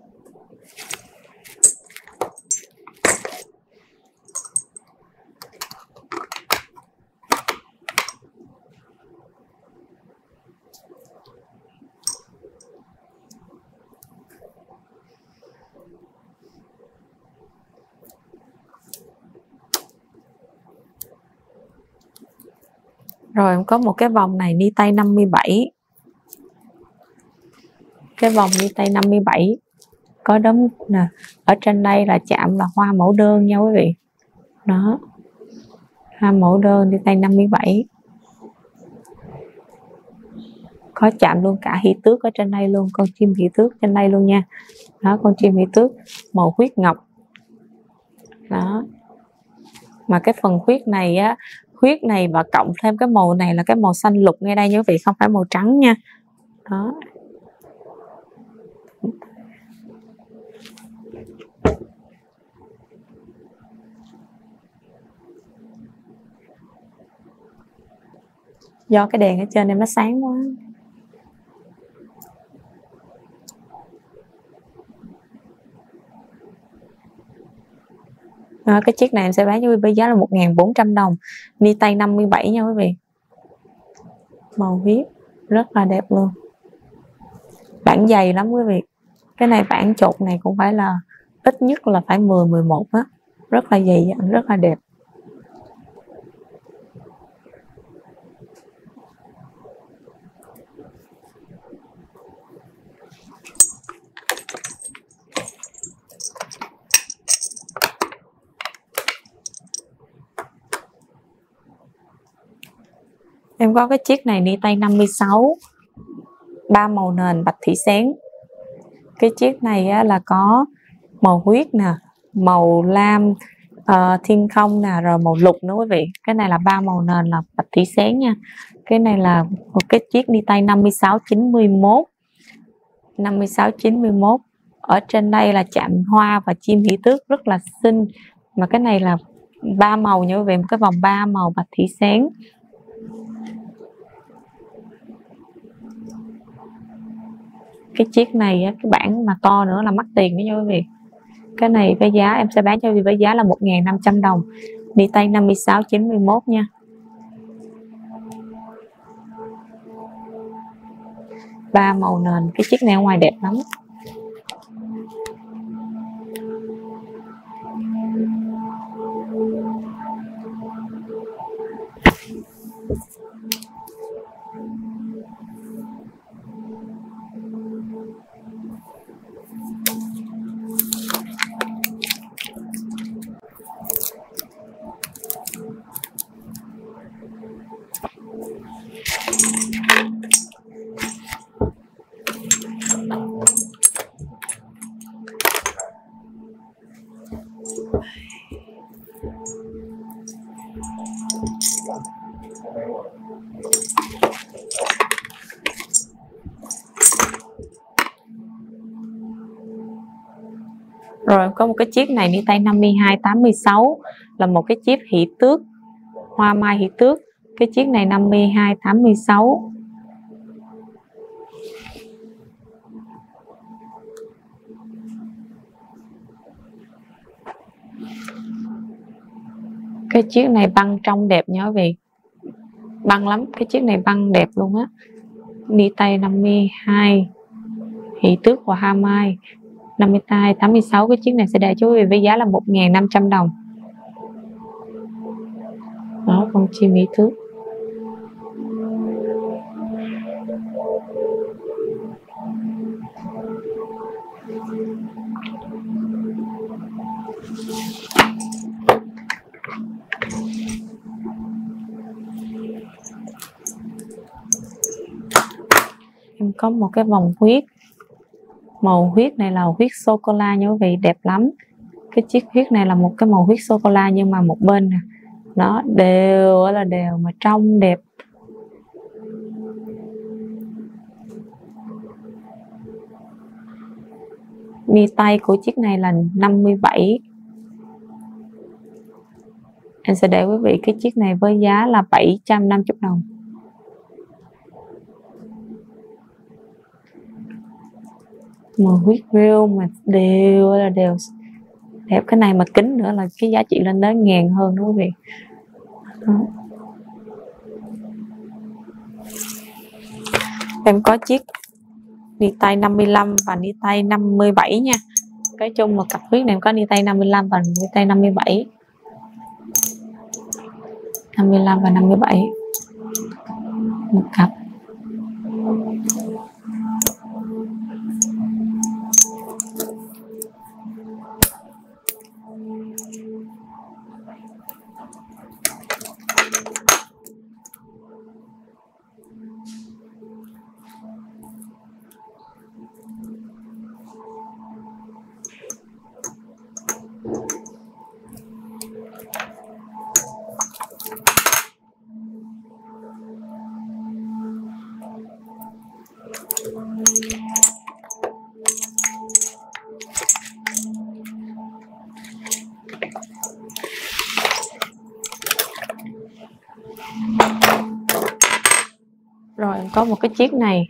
Speaker 1: Rồi em có một cái vòng này ni tay 57. Cái vòng ni tay 57 có đốm nè. Ở trên đây là chạm là hoa mẫu đơn nha quý vị. Đó. Hoa mẫu đơn ni tay 57. Có chạm luôn cả hỷ tước ở trên đây luôn, con chim hỷ tước trên đây luôn nha. Đó, con chim hỷ tước màu huyết ngọc. Đó. Mà cái phần huyết này và cộng thêm cái màu này là cái màu xanh lục ngay đây nha quý vị, không phải màu trắng nha. Đó. Do cái đèn ở trên em nó sáng quá. Cái chiếc này em sẽ bán với giá là 1.400 đồng. Ni tay 57 nha quý vị. Màu huyết rất là đẹp luôn. Bản dày lắm quý vị. Cái này bản chột này cũng phải là ít nhất là phải 10, 11 á. Rất là dày dặn, rất là đẹp. Em có cái chiếc này ni tay 56, 3 màu nền bạch thủy xén. Cái chiếc này là có màu huyết nè, màu lam thiên không nè, rồi màu lục nữa quý vị. Cái này là 3 màu nền là bạch thủy xén nha. Cái này là một cái chiếc ni tay 56 91. 56 91. Ở trên đây là chạm hoa và chim hỷ tước rất là xinh. Mà cái này là 3 màu nha quý vị, một cái vòng 3 màu bạch thủy xén. Cái chiếc này cái bản mà to nữa là mắc tiền đó nha quý vị. Cái này với giá em sẽ bán cho quý vị với giá là 1.500 đồng. Ni tay 56 91 nha. ba màu nền. Cái chiếc này ở ngoài đẹp lắm. Rồi có một cái chiếc này đi tay 52-86 là một cái chiếc hỷ tước, hoa mai hỷ tước. Cái chiếc này 52-86. Cái chiếc này băng trong đẹp nhớ vị. Băng lắm, cái chiếc này băng đẹp luôn á. Đi tay 52 hỷ tước và hoa mai. 52-86. Cái chiếc này sẽ để cho quý vị với giá là 1.500 đồng. Đó, con chim hỷ tước. Em có một cái vòng huyết. Màu huyết này là huyết sô-cô-la nha quý vị, đẹp lắm. Cái chiếc huyết này là một cái màu huyết sô-cô-la nhưng mà một bên nè, nó đều là đều mà trong đẹp. Mi tay của chiếc này là 57. Em sẽ để quý vị cái chiếc này với giá là 750 đồng. Màu huyết real mà đều là đều đẹp. Cái này mà kính nữa là cái giá trị lên đến 1.000 hơn đó quý vị. Đó. Em có chiếc đi tay 55 và đi tay 57 nha. Nói chung một cặp huyết này em có đi tay 55 và đi tay 57. 55 và 57 một cặp. Rồi em có một cái chiếc này.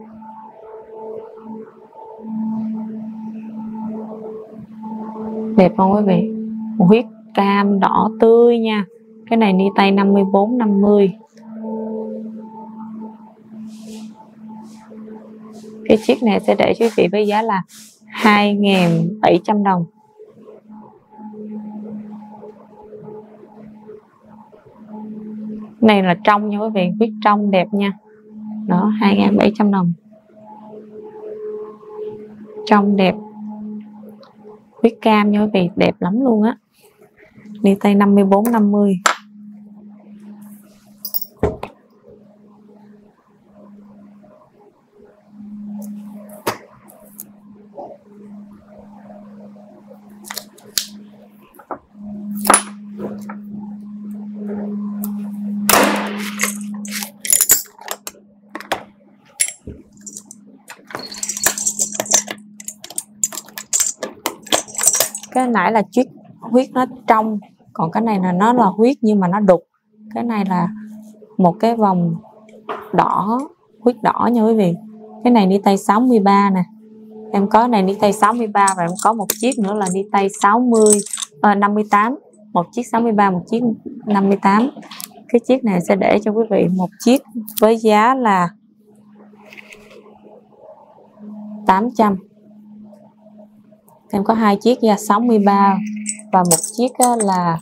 Speaker 1: Đẹp không quý vị? Một huyết cam đỏ tươi nha. Cái này đi tay 54-50. Cái chiếc này sẽ để cho quý vị với giá là 2.700 đồng. Này là trong nha quý vị, huyết trong đẹp nha. Đó, 2.700 đồng. Trong đẹp. Huyết cam nha quý vị, đẹp lắm luôn á. Đi tay 54-50. Cái nãy là chiếc huyết nó trong, còn cái này là nó là huyết nhưng mà nó đục. Cái này là một cái vòng đỏ, huyết đỏ nha quý vị. Cái này đi tay 63 nè. Em có này đi tay 63 và em có một chiếc nữa là đi tay 58. Một chiếc 63, một chiếc 58. Cái chiếc này sẽ để cho quý vị một chiếc với giá là 800. Em có 2 chiếc ra 63 và một chiếc là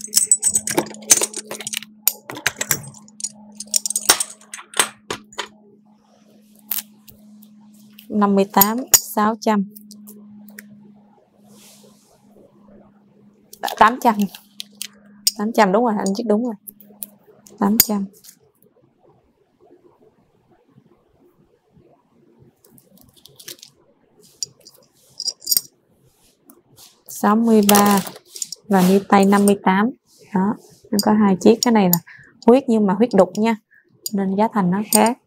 Speaker 1: 58, 600, 800. 800 đúng rồi, anh chiếc đúng rồi. 800. 63 và ni tay 58. Đó, em có 2 chiếc. Cái này là huyết nhưng mà huyết đục nha, nên giá thành nó khác.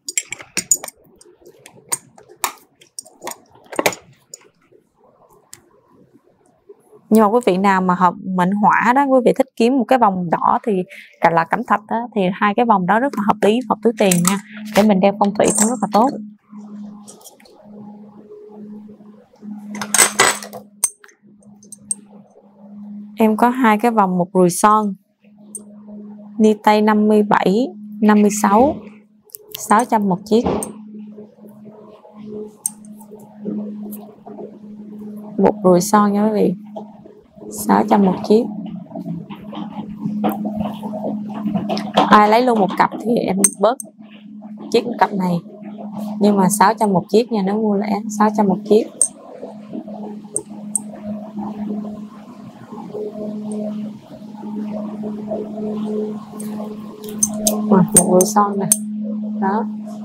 Speaker 1: Nhưng mà quý vị nào mà hợp mệnh hỏa đó, quý vị thích kiếm một cái vòng đỏ thì là cẩm thạch đó, thì 2 cái vòng đó rất là hợp lý, hợp túi tiền nha, để mình đeo phong thủy cũng rất là tốt. Em có 2 cái vòng một rùi son, ni tay 57, 56, 600 một chiếc. Một rùi son nha quý vị, 600 một chiếc. Ai lấy luôn một cặp thì em bớt chiếc cặp này, nhưng mà 600 một chiếc nha, nếu mua lẻ 600 một chiếc. Một rùi son nè, đó.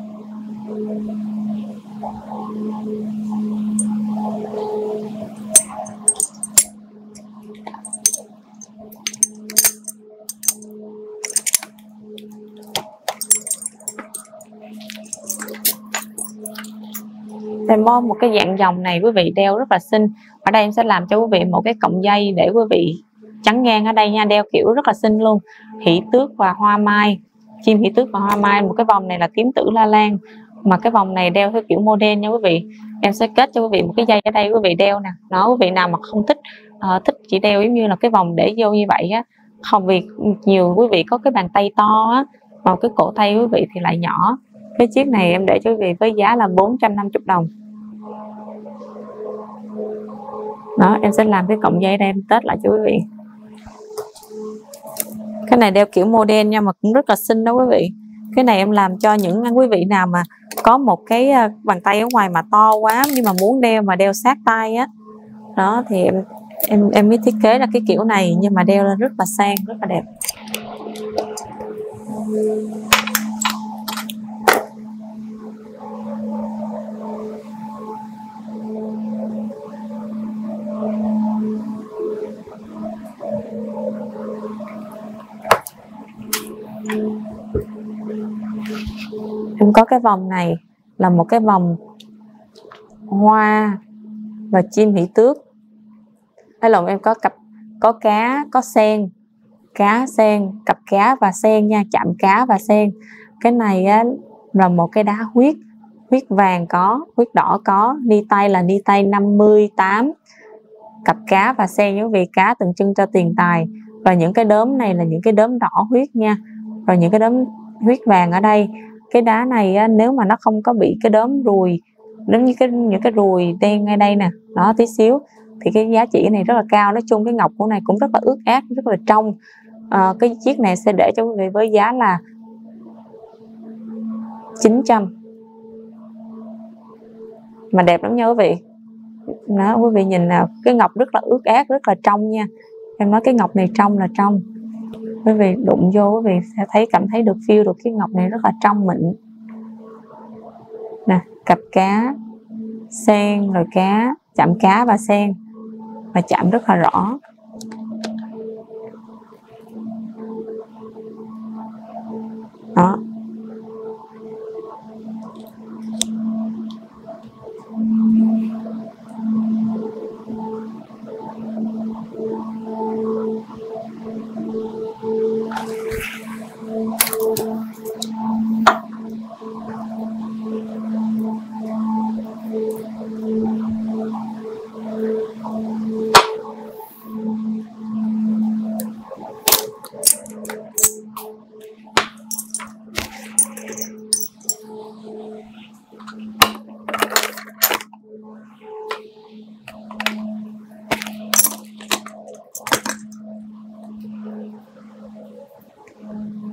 Speaker 1: Em có một cái dạng vòng này quý vị đeo rất là xinh. Ở đây em sẽ làm cho quý vị một cái cọng dây để quý vị chắn ngang ở đây nha, đeo kiểu rất là xinh luôn. Hỷ tước và hoa mai, chim hỷ tước và hoa mai. Một cái vòng này là tím tử la lan, mà cái vòng này đeo theo kiểu modern nha quý vị. Em sẽ kết cho quý vị một cái dây ở đây quý vị đeo nè. Đó, quý vị nào mà không thích thích chỉ đeo giống như là cái vòng để vô như vậy á, không, vì nhiều quý vị có cái bàn tay to á, mà cái cổ tay quý vị thì lại nhỏ. Cái chiếc này em để cho quý vị với giá là 450 đồng. Đó, em sẽ làm cái cọng dây đây, em test lại cho quý vị. Cái này đeo kiểu modern nha, mà cũng rất là xinh đó quý vị. Cái này em làm cho những quý vị nào mà có một cái bàn tay ở ngoài mà to quá, nhưng mà muốn đeo mà đeo sát tay á, đó thì em mới thiết kế ra cái kiểu này, nhưng mà đeo lên rất là sang, rất là đẹp. Em có cái vòng này là một cái vòng hoa và chim hỷ tước. Hay là em có cặp, có cá, có sen, cá sen, cặp cá và sen nha, chạm cá và sen. Cái này á, là một cái đá huyết, huyết vàng có, huyết đỏ có, ni tay là ni tay 58, cặp cá và sen, những vị cá tượng trưng cho tiền tài. Và những cái đốm này là những cái đốm đỏ huyết nha, rồi những cái đốm huyết vàng ở đây. Cái đá này á, nếu mà nó không có bị cái đốm ruồi, giống như những cái ruồi đen ngay đây nè, đó tí xíu, thì cái giá trị này rất là cao. Nói chung cái ngọc của này cũng rất là ướt át, rất là trong. Cái chiếc này sẽ để cho quý vị với giá là 900, mà đẹp lắm nha quý vị. Đó, quý vị nhìn nào, cái ngọc rất là ướt át, rất là trong nha. Em nói cái ngọc này trong là trong, quý vị đụng vô quý vị sẽ thấy, cảm thấy được, feel được cái ngọc này rất là trong mịn nè. Cặp cá, sen, rồi cá, chạm cá và sen, và chạm rất là rõ. Đó.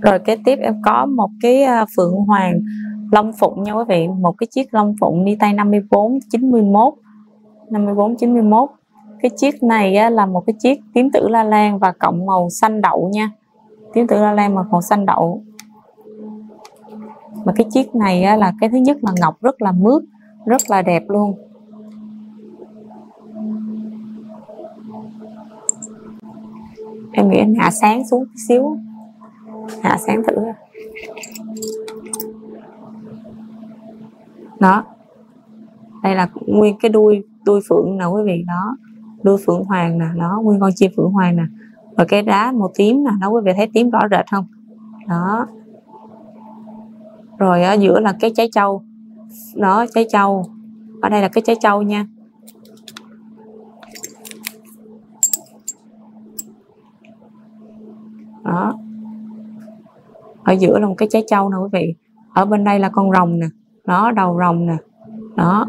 Speaker 1: Rồi kế tiếp em có một cái phượng hoàng long phụng nha quý vị, một cái chiếc long phụng ni tay 5491. Cái chiếc này á, là một cái chiếc tím tử la lan và cộng màu xanh đậu nha, tím tử la lan và màu xanh đậu. Mà cái chiếc này á, là cái thứ nhất là ngọc rất là mướt, rất là đẹp luôn. Em nghĩ em hạ sáng xuống tí xíu, hạ sáng thử. Đó, đây là nguyên cái đuôi phượng nè quý vị, đó đuôi phượng hoàng nè, đó nguyên con chim phượng hoàng nè, và cái đá màu tím nè, đó quý vị thấy tím rõ rệt không? Đó, rồi ở giữa là cái trái châu, đó trái châu, ở đây là cái trái châu nha. Đó, ở giữa là một cái trái châu nè quý vị, ở bên đây là con rồng nè, đó đầu rồng nè, đó.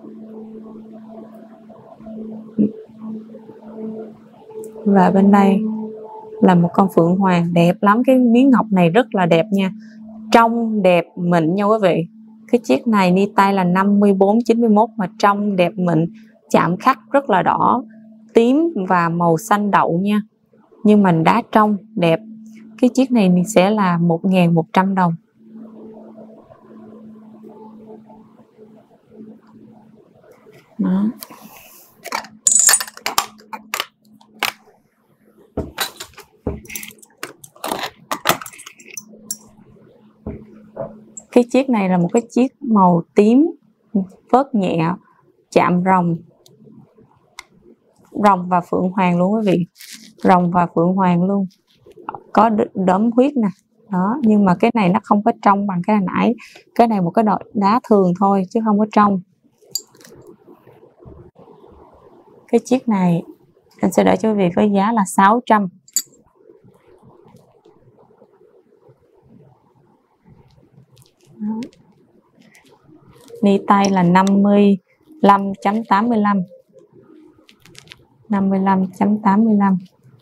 Speaker 1: Và bên đây là một con phượng hoàng đẹp lắm, cái miếng ngọc này rất là đẹp nha, trong đẹp mịn nha quý vị. Cái chiếc này ni tay là 5491 mà trong đẹp mịn, chạm khắc rất là đỏ, tím và màu xanh đậu nha, nhưng mà đá trong đẹp. Cái chiếc này sẽ là 1.100 đồng. Đó. Cái chiếc này là một cái chiếc màu tím phớt nhẹ, chạm rồng và phượng hoàng luôn quý vị, rồng và phượng hoàng luôn, có đốm huyết nè, đó. Nhưng mà cái này nó không có trong bằng cái hồi nãy, cái này một cái đá thường thôi chứ không có trong. Cái chiếc này anh sẽ để cho quý vị có giá là 600. Đó. Ni tay là 55.85, 55.85.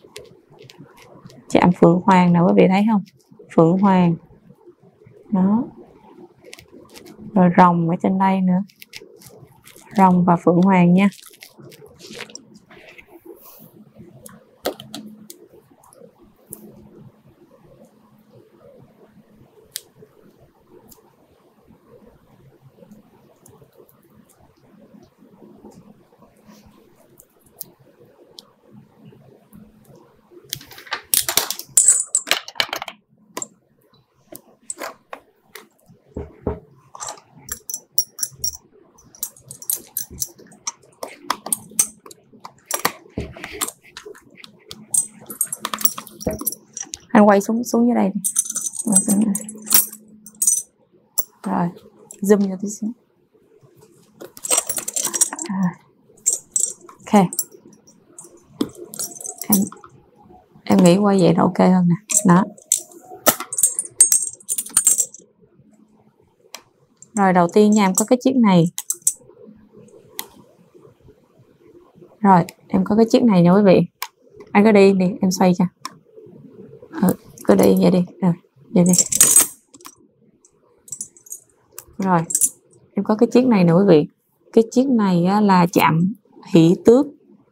Speaker 1: Chạm phượng hoàng nào quý vị thấy không, phượng hoàng, đó. Rồi rồng ở trên đây nữa, rồng và phượng hoàng nha. Anh quay xuống dưới đây đi. Rồi zoom cho tí xíu. Ok, em nghĩ quay vậy là ok hơn nè. Đó, rồi đầu tiên nha, em có cái chiếc này. Rồi em có cái chiếc này nha quý vị, anh cứ đi em xoay cho. Cứ đi vậy đi, rồi vậy đi. Rồi em có cái chiếc này nè quý vị, cái chiếc này á, là chạm hỷ tước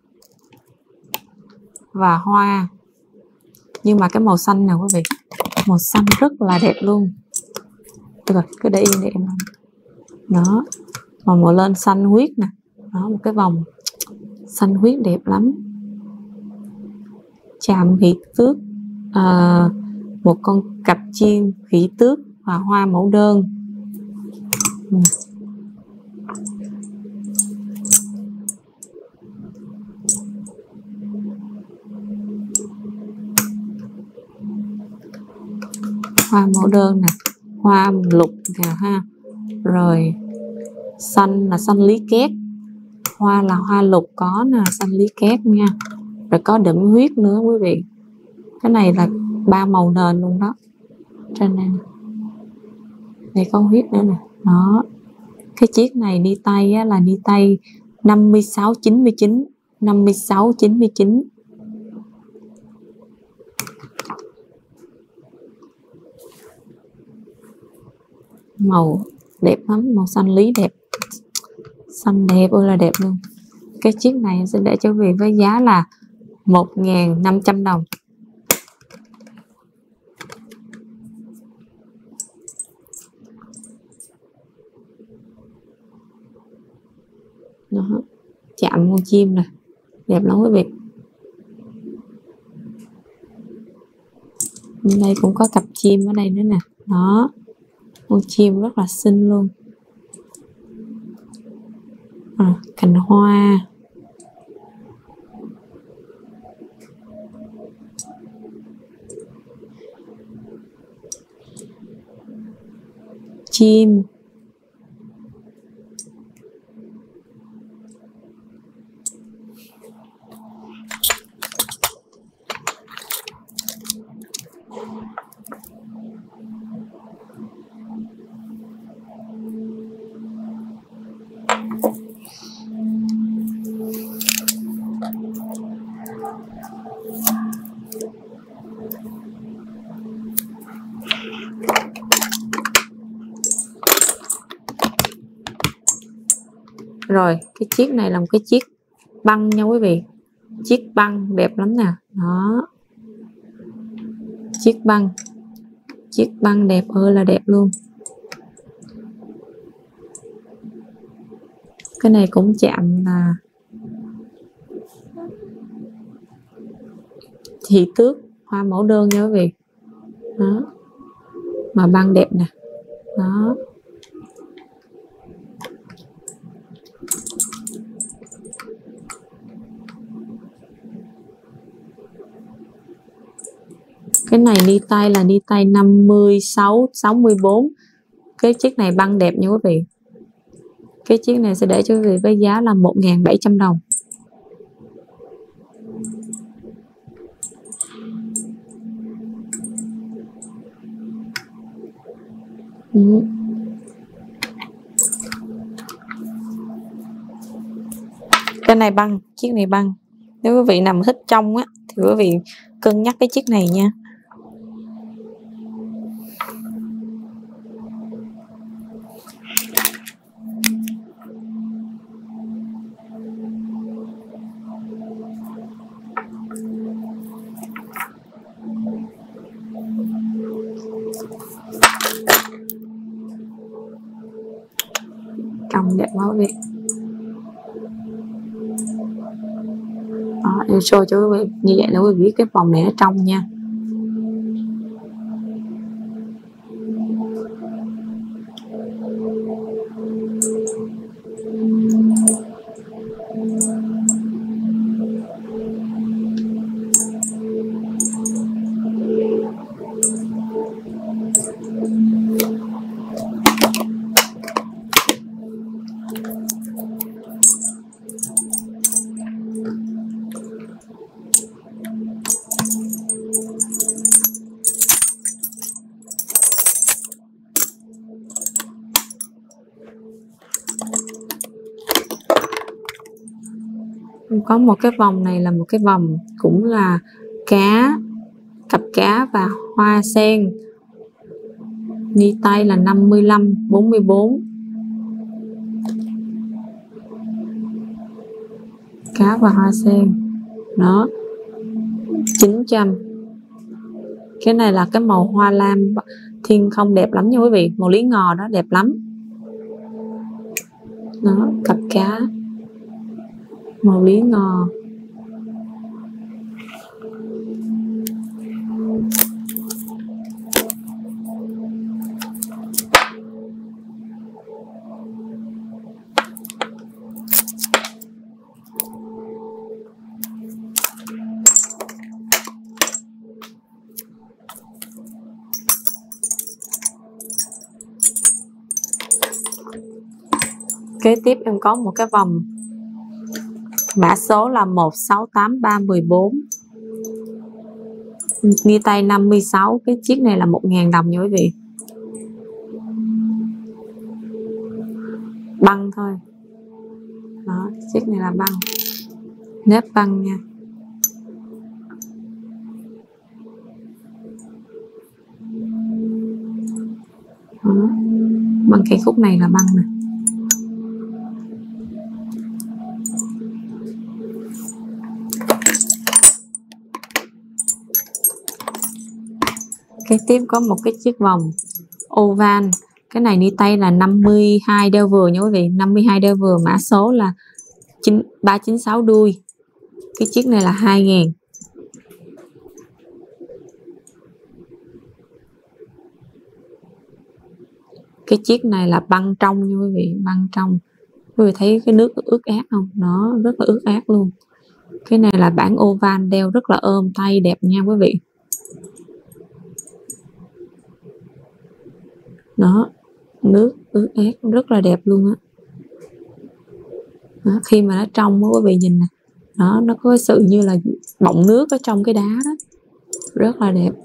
Speaker 1: và hoa, nhưng mà cái màu xanh nè quý vị, màu xanh rất là đẹp luôn. Được rồi, cứ để yên đi em. Đó, màu lên xanh huyết nè, đó một cái vòng xanh huyết đẹp lắm. Chạm hỷ tước, một con cặp chiên hỷ tước và hoa mẫu đơn. Hoa mẫu đơn nè, hoa lục nè ha, rồi xanh là xanh lý két, hoa là hoa lục có nè, xanh lý két nha, rồi có đậm huyết nữa quý vị. Cái này là 3 màu nền luôn đó, trên đây nè, đây có huyết nữa nè. Đó, cái chiếc này ni tay á, là ni tay 56.99, 56.99. Màu đẹp lắm, màu xanh lý đẹp, xanh đẹp ơi là đẹp luôn. Cái chiếc này em sẽ để cho quý vị với giá là 1.500 đồng. Đó, chạm con chim này đẹp lắm quý vị. Bên đây cũng có cặp chim ở đây nữa nè. Đó, con chim rất là xinh luôn. Cành hoa. Chim. Rồi cái chiếc này là một cái chiếc băng nha quý vị. Chiếc băng đẹp lắm nè. Đó, chiếc băng đẹp ơi là đẹp luôn. Cái này cũng chạm là thị tước hoa mẫu đơn nha quý vị. Đó, mà băng đẹp nè. Đó, cái này ni tay là ni tay 56 64. Cái chiếc này băng đẹp nha quý vị. Cái chiếc này sẽ để cho quý vị với giá là 1.700 đồng. Cái này băng, chiếc này băng. Nếu quý vị nằm thích trong á thì quý vị cân nhắc cái chiếc này nha. Trong đẹp quá quý vị. Đó, em show cho quý vị như vậy là quý vị biết cái vòng này nó trong nha. Có một cái vòng này là một cái vòng cũng là cá, cặp cá và hoa sen. Ni tay là 55 44. Cá và hoa sen. Đó, 900. Cái này là cái màu hoa lam thiên không đẹp lắm nha quý vị. Màu lý ngò đó đẹp lắm. Đó, cặp cá màu lý ngò. Kế tiếp em có một cái vòng mã số là 168314, ni tay 56. Cái chiếc này là 1.000 đồng nha quý vị. Băng thôi. Đó, chiếc này là băng, nếp băng nha. Đó. Băng cây khúc này là băng nè. Kế tiếp có một cái chiếc vòng oval. Cái này ni tay là 52 đeo vừa nha quý vị, 52 đeo vừa, mã số là 396 đuôi. Cái chiếc này là 2.000. Cái chiếc này là băng trong nha quý vị, băng trong. Quý vị thấy cái nước ướt át không? Nó rất là ướt át luôn. Cái này là bản oval, đeo rất là ôm tay, đẹp nha quý vị. Đó, nước ướt át rất là đẹp luôn á. Đó, khi mà nó trong quý vị nhìn nè, đó, nó có sự như là bọng nước ở trong cái đá đó, rất là đẹp.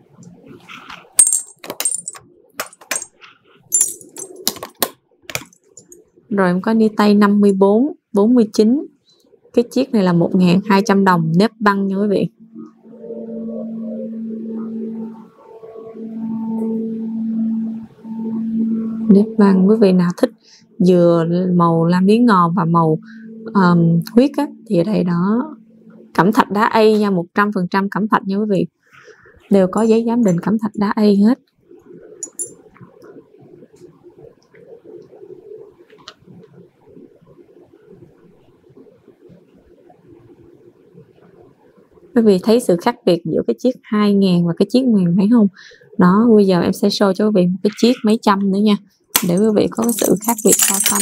Speaker 1: Rồi em có ni tay 54, 49. Cái chiếc này là 1.200 đồng, nếp băng nha quý vị. Nếp băng, quý vị nào thích dừa màu lam miếng ngò và màu huyết á, thì ở đây đó. Cẩm thạch đá A nha, 100% cẩm thạch nha quý vị. Đều có giấy giám định cẩm thạch đá A hết. Quý vị thấy sự khác biệt giữa cái chiếc 2.000 và cái chiếc 1.000 thấy không? Đó, bây giờ em sẽ show cho quý vị một cái chiếc mấy trăm nữa nha, để quý vị có cái sự khác biệt so sánh.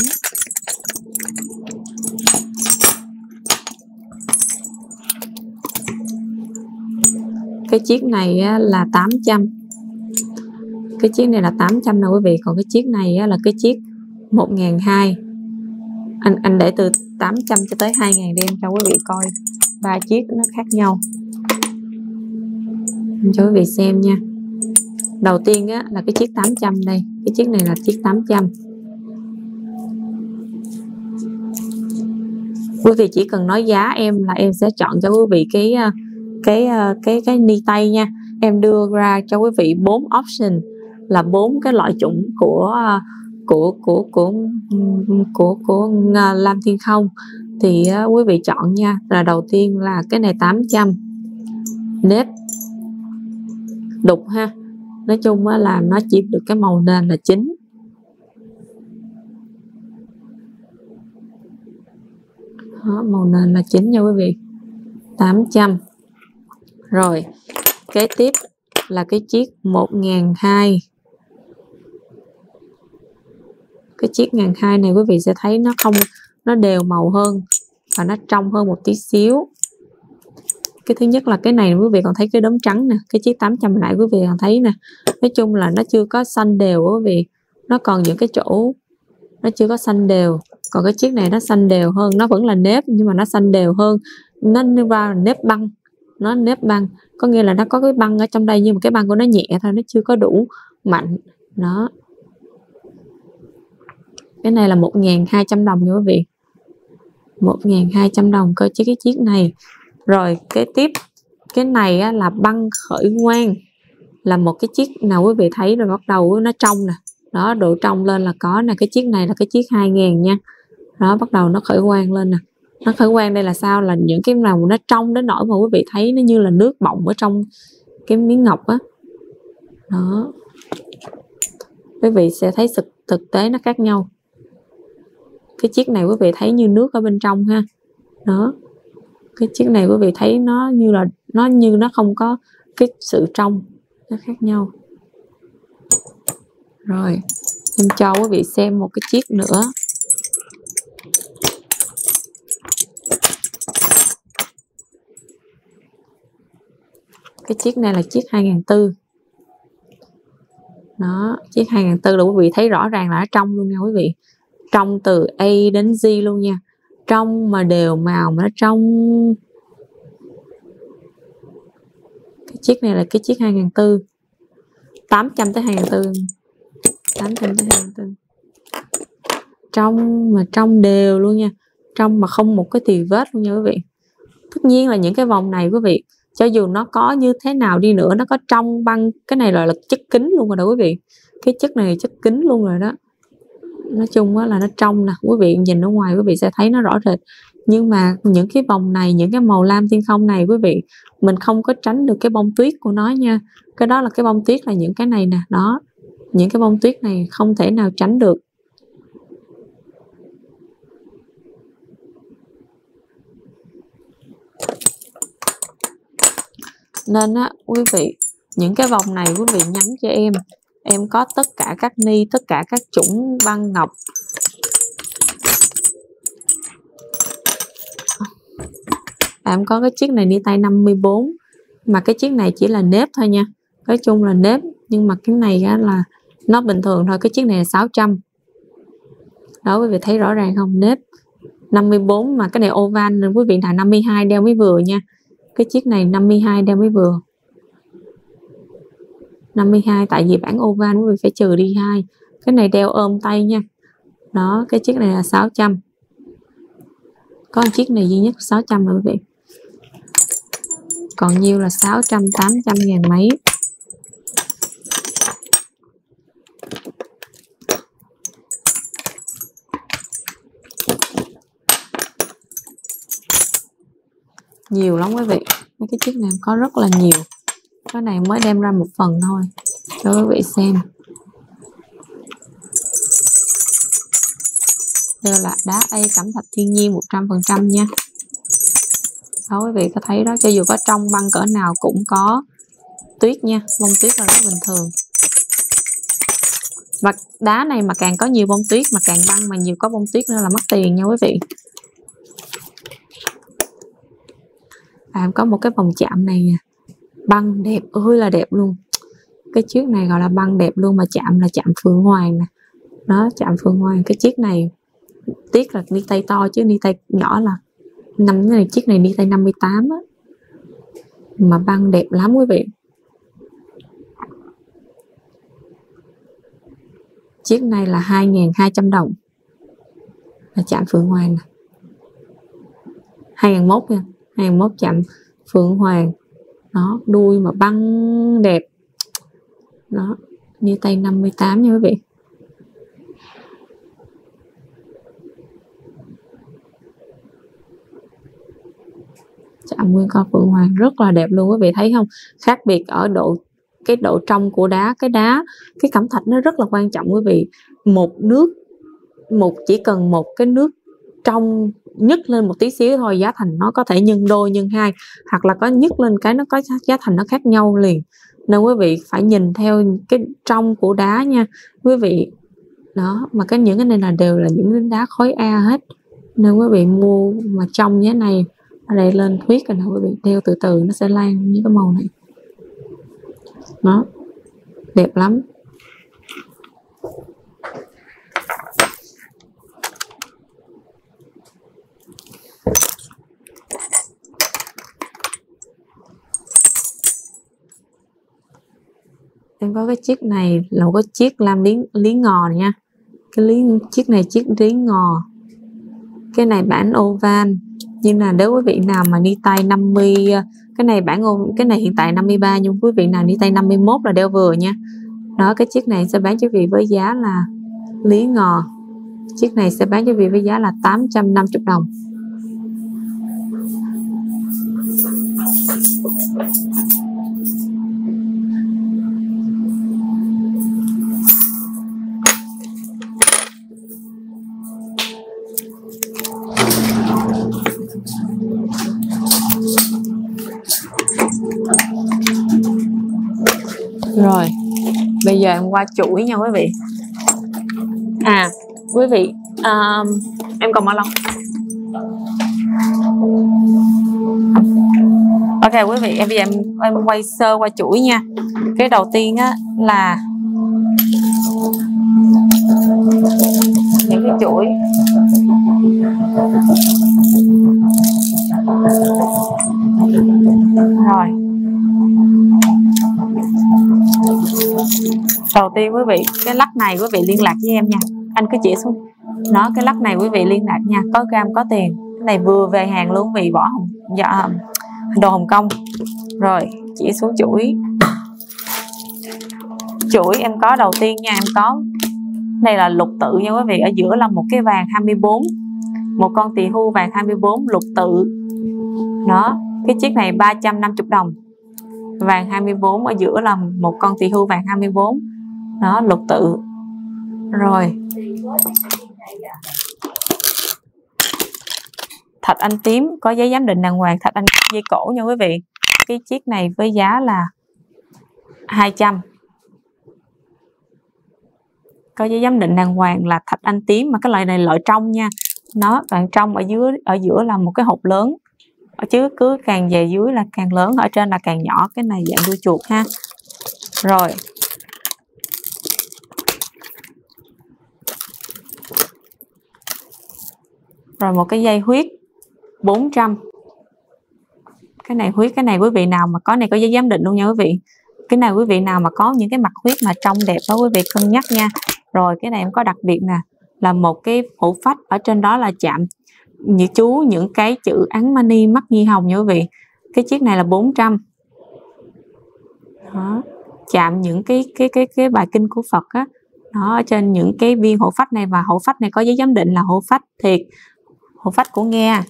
Speaker 1: Cái chiếc này là 800. Cái chiếc này là 800 nè quý vị. Còn cái chiếc này là cái chiếc 1.200. Anh để từ 800 cho tới 2.000 đem cho quý vị coi ba chiếc nó khác nhau cho quý vị xem nha. Đầu tiên là cái chiếc 800 đây. Cái chiếc này là chiếc 800. Quý vị chỉ cần nói giá em là em sẽ chọn cho quý vị cái ni tay nha. Em đưa ra cho quý vị 4 option, là 4 cái loại chủng của Lam Thiên Không, thì quý vị chọn nha. Là đầu tiên là cái này 800 nếp đục ha. Nói chung là nó chỉ được cái màu nền là chính. Đó, màu nền là chính nha quý vị. 800. Rồi kế tiếp là cái chiếc 1.200. Cái chiếc 1.200 này quý vị sẽ thấy nó đều màu hơn và nó trong hơn một tí xíu. Cái thứ nhất là cái này quý vị còn thấy cái đốm trắng nè. Cái chiếc 800 lại quý vị còn thấy nè. Nói chung là nó chưa có xanh đều quý vị. Nó còn những cái chỗ nó chưa có xanh đều. Còn cái chiếc này nó xanh đều hơn. Nó vẫn là nếp nhưng mà nó xanh đều hơn. Nó ra nếp băng. Nó nếp băng, có nghĩa là nó có cái băng ở trong đây, nhưng mà cái băng của nó nhẹ thôi, nó chưa có đủ mạnh. Đó. Cái này là 1.200 đồng nha quý vị. 1.200 đồng cơ chứ cái chiếc này. Rồi kế tiếp cái này là băng khởi quang, là một cái chiếc nào quý vị thấy rồi bắt đầu nó trong nè. Đó, độ trong lên là có nè. Cái chiếc này là cái chiếc 2.000 nha. Đó, bắt đầu nó khởi quang lên nè. Nó khởi quang đây là sao? Là những cái nào nó trong đến nỗi mà quý vị thấy nó như là nước bọng ở trong cái miếng ngọc á. Đó. Quý vị sẽ thấy thực tế nó khác nhau. Cái chiếc này quý vị thấy như nước ở bên trong ha. Đó. Cái chiếc này quý vị thấy nó như nó không có cái sự trong, nó khác nhau. Rồi, em cho quý vị xem một cái chiếc nữa. Cái chiếc này là chiếc 2.400. Đó, chiếc 2.400 là quý vị thấy rõ ràng là nó trong luôn nha quý vị. Trong từ A đến Z luôn nha. Trong mà đều màu mà nó trong. Cái chiếc này là cái chiếc 2.400. 800 tới 2.400. 800 tới 2.400. Trong mà trong đều luôn nha. Trong mà không một cái tì vết luôn nha quý vị. Tất nhiên là những cái vòng này quý vị, cho dù nó có như thế nào đi nữa, nó có trong băng, cái này là chất kính luôn rồi đó quý vị. Cái chất này là chất kính luôn rồi đó. nói chung là nó trong nè, quý vị nhìn ở ngoài quý vị sẽ thấy nó rõ rệt, nhưng mà những cái vòng này, những cái màu lam thiên không này quý vị, mình không có tránh được cái bông tuyết của nó nha. Cái đó là cái bông tuyết là những cái này nè, đó, những cái bông tuyết này không thể nào tránh được. Nên á quý vị, những cái vòng này quý vị nhắn cho em có tất cả các ni, tất cả các chủng băng ngọc. Em có cái chiếc này ni tay 54, mà cái chiếc này chỉ là nếp thôi nha, nói chung là nếp, nhưng mà cái này á là nó bình thường thôi. Cái chiếc này là 600 đó, quý vị thấy rõ ràng không, nếp 54, mà cái này oval nên quý vị là 52 đeo mới vừa nha. Cái chiếc này 52 đeo mới vừa, 52, tại vì bản oval quý vị phải trừ đi 2. Cái này đeo ôm tay nha. Đó, cái chiếc này là 600. Có chiếc này duy nhất 600 rồi quý vị. Còn nhiêu là 600, 800 ngàn mấy. Nhiều lắm quý vị. Mấy cái chiếc này có rất là nhiều. Cái này mới đem ra một phần thôi cho quý vị xem. Đây là đá A cẩm thạch thiên nhiên 100% nha. Đó quý vị có thấy đó, cho dù có trong băng cỡ nào cũng có tuyết nha, bông tuyết là rất bình thường. Và đá này mà càng có nhiều bông tuyết, mà càng băng mà nhiều có bông tuyết nữa là mất tiền nha quý vị. Em có một cái vòng chạm này nè, băng đẹp ơi là đẹp luôn. Cái chiếc này gọi là băng đẹp luôn, mà chạm là chạm Phượng Hoàng nè. Đó, chạm Phượng Hoàng. Cái chiếc này tiếc là ni tay to chứ ni tay nhỏ là chiếc này ni tay 58 á, mà băng đẹp lắm quý vị. Chiếc này là 2.200 đồng, là chạm Phượng Hoàng nè. 2001 nha, 2001 chạm Phượng Hoàng. Đó, đuôi mà băng đẹp. Đó, ni tay 58 nha quý vị. Chạm nguyên con Phượng Hoàng rất là đẹp luôn quý vị thấy không? Khác biệt ở cái độ trong của đá. Cái cẩm thạch nó rất là quan trọng quý vị. Chỉ cần một cái nước trong nhấc lên một tí xíu thôi, giá thành nó có thể nhân đôi nhân hai, hoặc là có nhấc lên cái nó có giá thành nó khác nhau liền. Nên quý vị phải nhìn theo cái trong của đá nha quý vị. Đó, mà những cái này là đều là những đá khối A hết, nên quý vị mua mà trong như thế này, ở đây lên huyết rồi nè quý vị, đeo từ từ nó sẽ lan như cái màu này. Đó, đẹp lắm. Em có cái chiếc này là một cái chiếc lam lý ngò này nha. Chiếc này chiếc lý ngò. Cái này bản oval, nhưng là nếu quý vị nào mà ni tay 50, cái này hiện tại 53, nhưng quý vị nào ni tay 51 là đeo vừa nha. Đó, cái chiếc này sẽ bán cho quý vị với giá là lý ngò. Chiếc này sẽ bán cho quý vị với giá là 850 đồng. Rồi, bây giờ em qua chuỗi nha quý vị. Quý vị, em còn bao lâu? Ok quý vị, bây giờ em quay sơ qua chuỗi nha. Cái đầu tiên á là những cái chuỗi. Rồi. Đầu tiên quý vị, cái lắc này quý vị liên lạc với em nha. Anh cứ chỉ xuống. Đó, cái lắc này quý vị liên lạc nha. Có cam có tiền. Cái này vừa về hàng luôn quý vị, đồ Hồng Kông. Rồi, chỉ xuống chuỗi. Chuỗi em có đầu tiên nha, em có Này là lục tự nha quý vị. Ở giữa là một cái vàng 24, một con tỳ hưu vàng 24 lục tự. Đó, cái chiếc này 350 đồng. Vàng 24, ở giữa là một con tỳ hưu vàng 24. Đó, lục tự. Rồi. Thạch anh tím có giấy giám định đàng hoàng, thạch anh dây cổ nha quý vị. Cái chiếc này với giá là 200. Có giấy giám định đàng hoàng là thạch anh tím, mà cái loại này loại trong nha. Nó đoạn trong ở giữa là một cái hộp lớn. Chứ cứ càng về dưới là càng lớn, ở trên là càng nhỏ. Cái này dạng đuôi chuột ha. Rồi. Rồi một cái dây huyết 400. Cái này huyết, cái này quý vị nào mà có này có giấy giám định luôn nha quý vị. Cái này quý vị nào mà có những cái mặt huyết mà trong đẹp đó quý vị cân nhắc nha. Rồi cái này em có đặc biệt nè, là một cái hũ phách, ở trên đó là chạm như chú những cái chữ ấn mani mắt nhi hồng nha quý vị. Cái chiếc này là 400. Đó. Chạm những cái bài kinh của Phật á. Đó, ở trên những cái viên hộ phách này, và hộ phách này có giấy giám định là hộ phách thiệt, hộ phách của Nghe.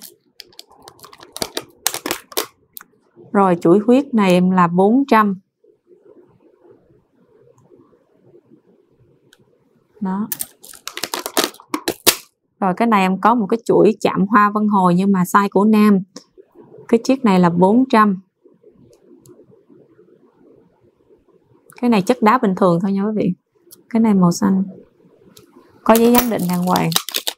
Speaker 1: Rồi chuỗi huyết này em là 400. Đó. Rồi cái này em có một cái chuỗi chạm hoa vân hồi nhưng mà size của nam. Cái chiếc này là 400. Cái này chất đá bình thường thôi nha quý vị. Cái này màu xanh. Có giấy giám định đàng hoàng.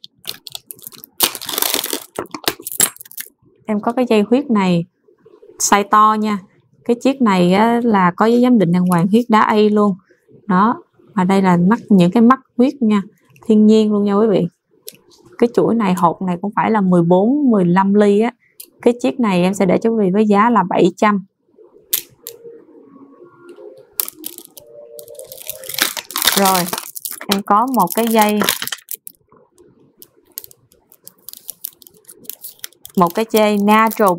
Speaker 1: Em có cái dây huyết này size to nha. Cái chiếc này á, là có giấy giám định đàng hoàng, huyết đá A luôn. Đó. Và đây là những cái mắt huyết nha. Thiên nhiên luôn nha quý vị. Cái chuỗi này hộp này cũng phải là 14-15 ly á. Cái chiếc này em sẽ để cho quý vị với giá là 700. Rồi em có một cái dây, natural